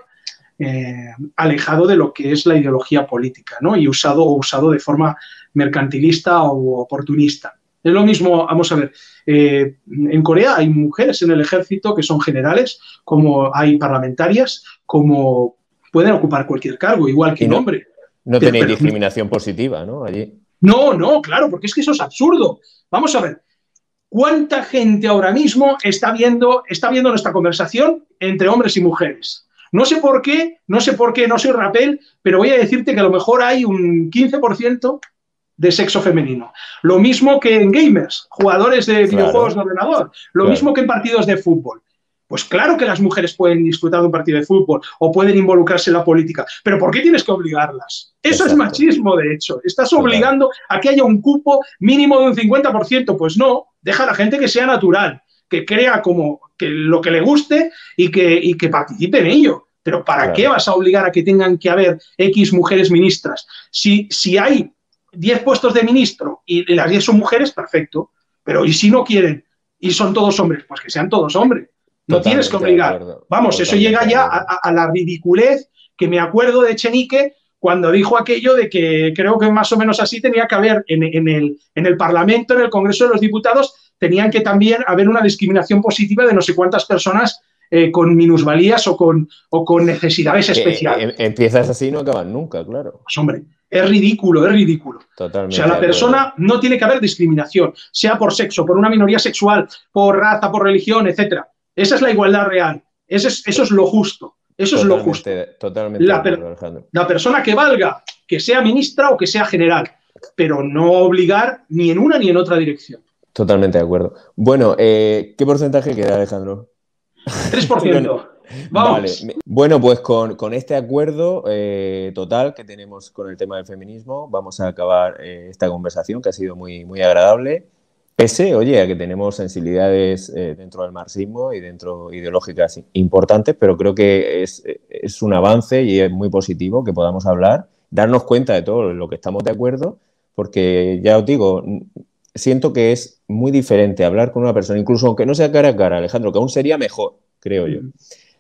eh, alejado de lo que es la ideología política, ¿no? Y usado o usado de forma mercantilista o oportunista. Es lo mismo, vamos a ver, eh, en Corea hay mujeres en el ejército que son generales, como hay parlamentarias, como pueden ocupar cualquier cargo, igual que no, un hombre. No tenéis pero, discriminación positiva, ¿no? Allí. No, no, claro, porque es que eso es absurdo. Vamos a ver, ¿cuánta gente ahora mismo está viendo, está viendo nuestra conversación entre hombres y mujeres? No sé por qué, no sé por qué, no soy rapel, pero voy a decirte que a lo mejor hay un quince por ciento de sexo femenino. Lo mismo que en gamers, jugadores de claro. videojuegos de ordenador. Lo claro. mismo que en partidos de fútbol. Pues claro que las mujeres pueden disfrutar de un partido de fútbol o pueden involucrarse en la política, pero ¿por qué tienes que obligarlas? Eso Exacto. es machismo, de hecho. Estás obligando claro. a que haya un cupo mínimo de un cincuenta por ciento. Pues no, deja a la gente que sea natural, que crea como que lo que le guste y que, y que participe en ello. Pero ¿para claro. qué vas a obligar a que tengan que haber X mujeres ministras? Si, si hay diez puestos de ministro y las diez son mujeres, perfecto. Pero ¿y si no quieren y son todos hombres? Pues que sean todos hombres. No Totalmente tienes que obligar. Vamos, Totalmente eso llega ya a, a la ridiculez que me acuerdo de Echenique cuando dijo aquello de que creo que más o menos así tenía que haber en, en, el, en el Parlamento, en el Congreso de los Diputados, tenían que también haber una discriminación positiva de no sé cuántas personas eh, con minusvalías o con, o con necesidades especiales. Eh, eh, empiezas así y no acabas nunca, claro. Pues hombre, es ridículo, es ridículo. Totalmente. O sea, la persona no tiene que haber discriminación, sea por sexo, por una minoría sexual, por raza, por religión, etcétera. Esa es la igualdad real. Eso es, eso es lo justo. Eso totalmente, es lo justo. Totalmente. La, per, Alejandro. la persona que valga, que sea ministra o que sea general, pero no obligar ni en una ni en otra dirección. Totalmente de acuerdo. Bueno, eh, ¿qué porcentaje queda, Alejandro? tres por ciento. Vamos. Vale. Bueno, pues con, con este acuerdo eh, total que tenemos con el tema del feminismo, vamos a acabar eh, esta conversación que ha sido muy, muy agradable. Pese, oye, a que tenemos sensibilidades eh, dentro del marxismo y dentro ideológicas importantes, pero creo que es, es un avance y es muy positivo que podamos hablar, darnos cuenta de todo lo que estamos de acuerdo, porque ya os digo, siento que es muy diferente hablar con una persona, incluso aunque no sea cara a cara, Alejandro, que aún sería mejor, creo yo,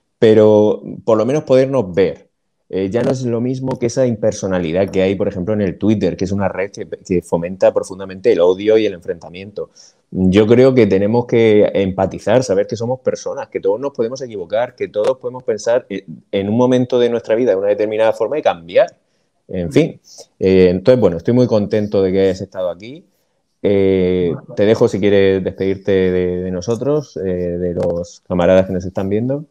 pero por lo menos podernos ver. Eh, ya no es lo mismo que esa impersonalidad que hay, por ejemplo, en el Twitter, que es una red que, que fomenta profundamente el odio y el enfrentamiento. Yo creo que tenemos que empatizar, saber que somos personas, que todos nos podemos equivocar, que todos podemos pensar en un momento de nuestra vida de una determinada forma y cambiar. En fin, eh, entonces, bueno, estoy muy contento de que hayas estado aquí. Eh, te dejo si quieres despedirte de, de nosotros, eh, de los camaradas que nos están viendo.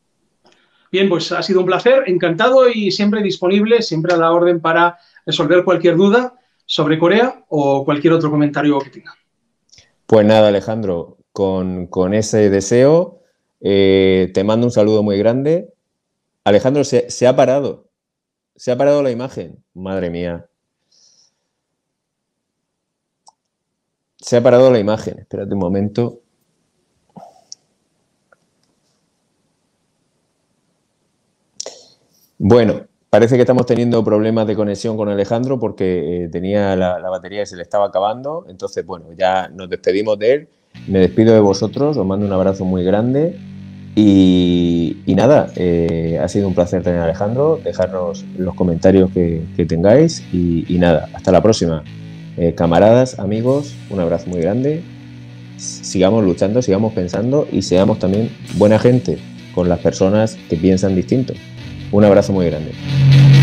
Bien, pues ha sido un placer, encantado y siempre disponible, siempre a la orden para resolver cualquier duda sobre Corea o cualquier otro comentario que tenga. Pues nada, Alejandro, con, con ese deseo eh, te mando un saludo muy grande. Alejandro, se, se ha parado, se ha parado la imagen, madre mía. Se ha parado la imagen, espérate un momento. Bueno, parece que estamos teniendo problemas de conexión con Alejandro porque eh, tenía la, la batería que se le estaba acabando. Entonces, bueno, ya nos despedimos de él. Me despido de vosotros, os mando un abrazo muy grande. Y, y nada, eh, ha sido un placer tener a Alejandro. Dejarnos los comentarios que, que tengáis. Y, y nada, hasta la próxima. Eh, camaradas, amigos, un abrazo muy grande. Sigamos luchando, sigamos pensando y seamos también buena gente con las personas que piensan distinto. Un abrazo muy grande.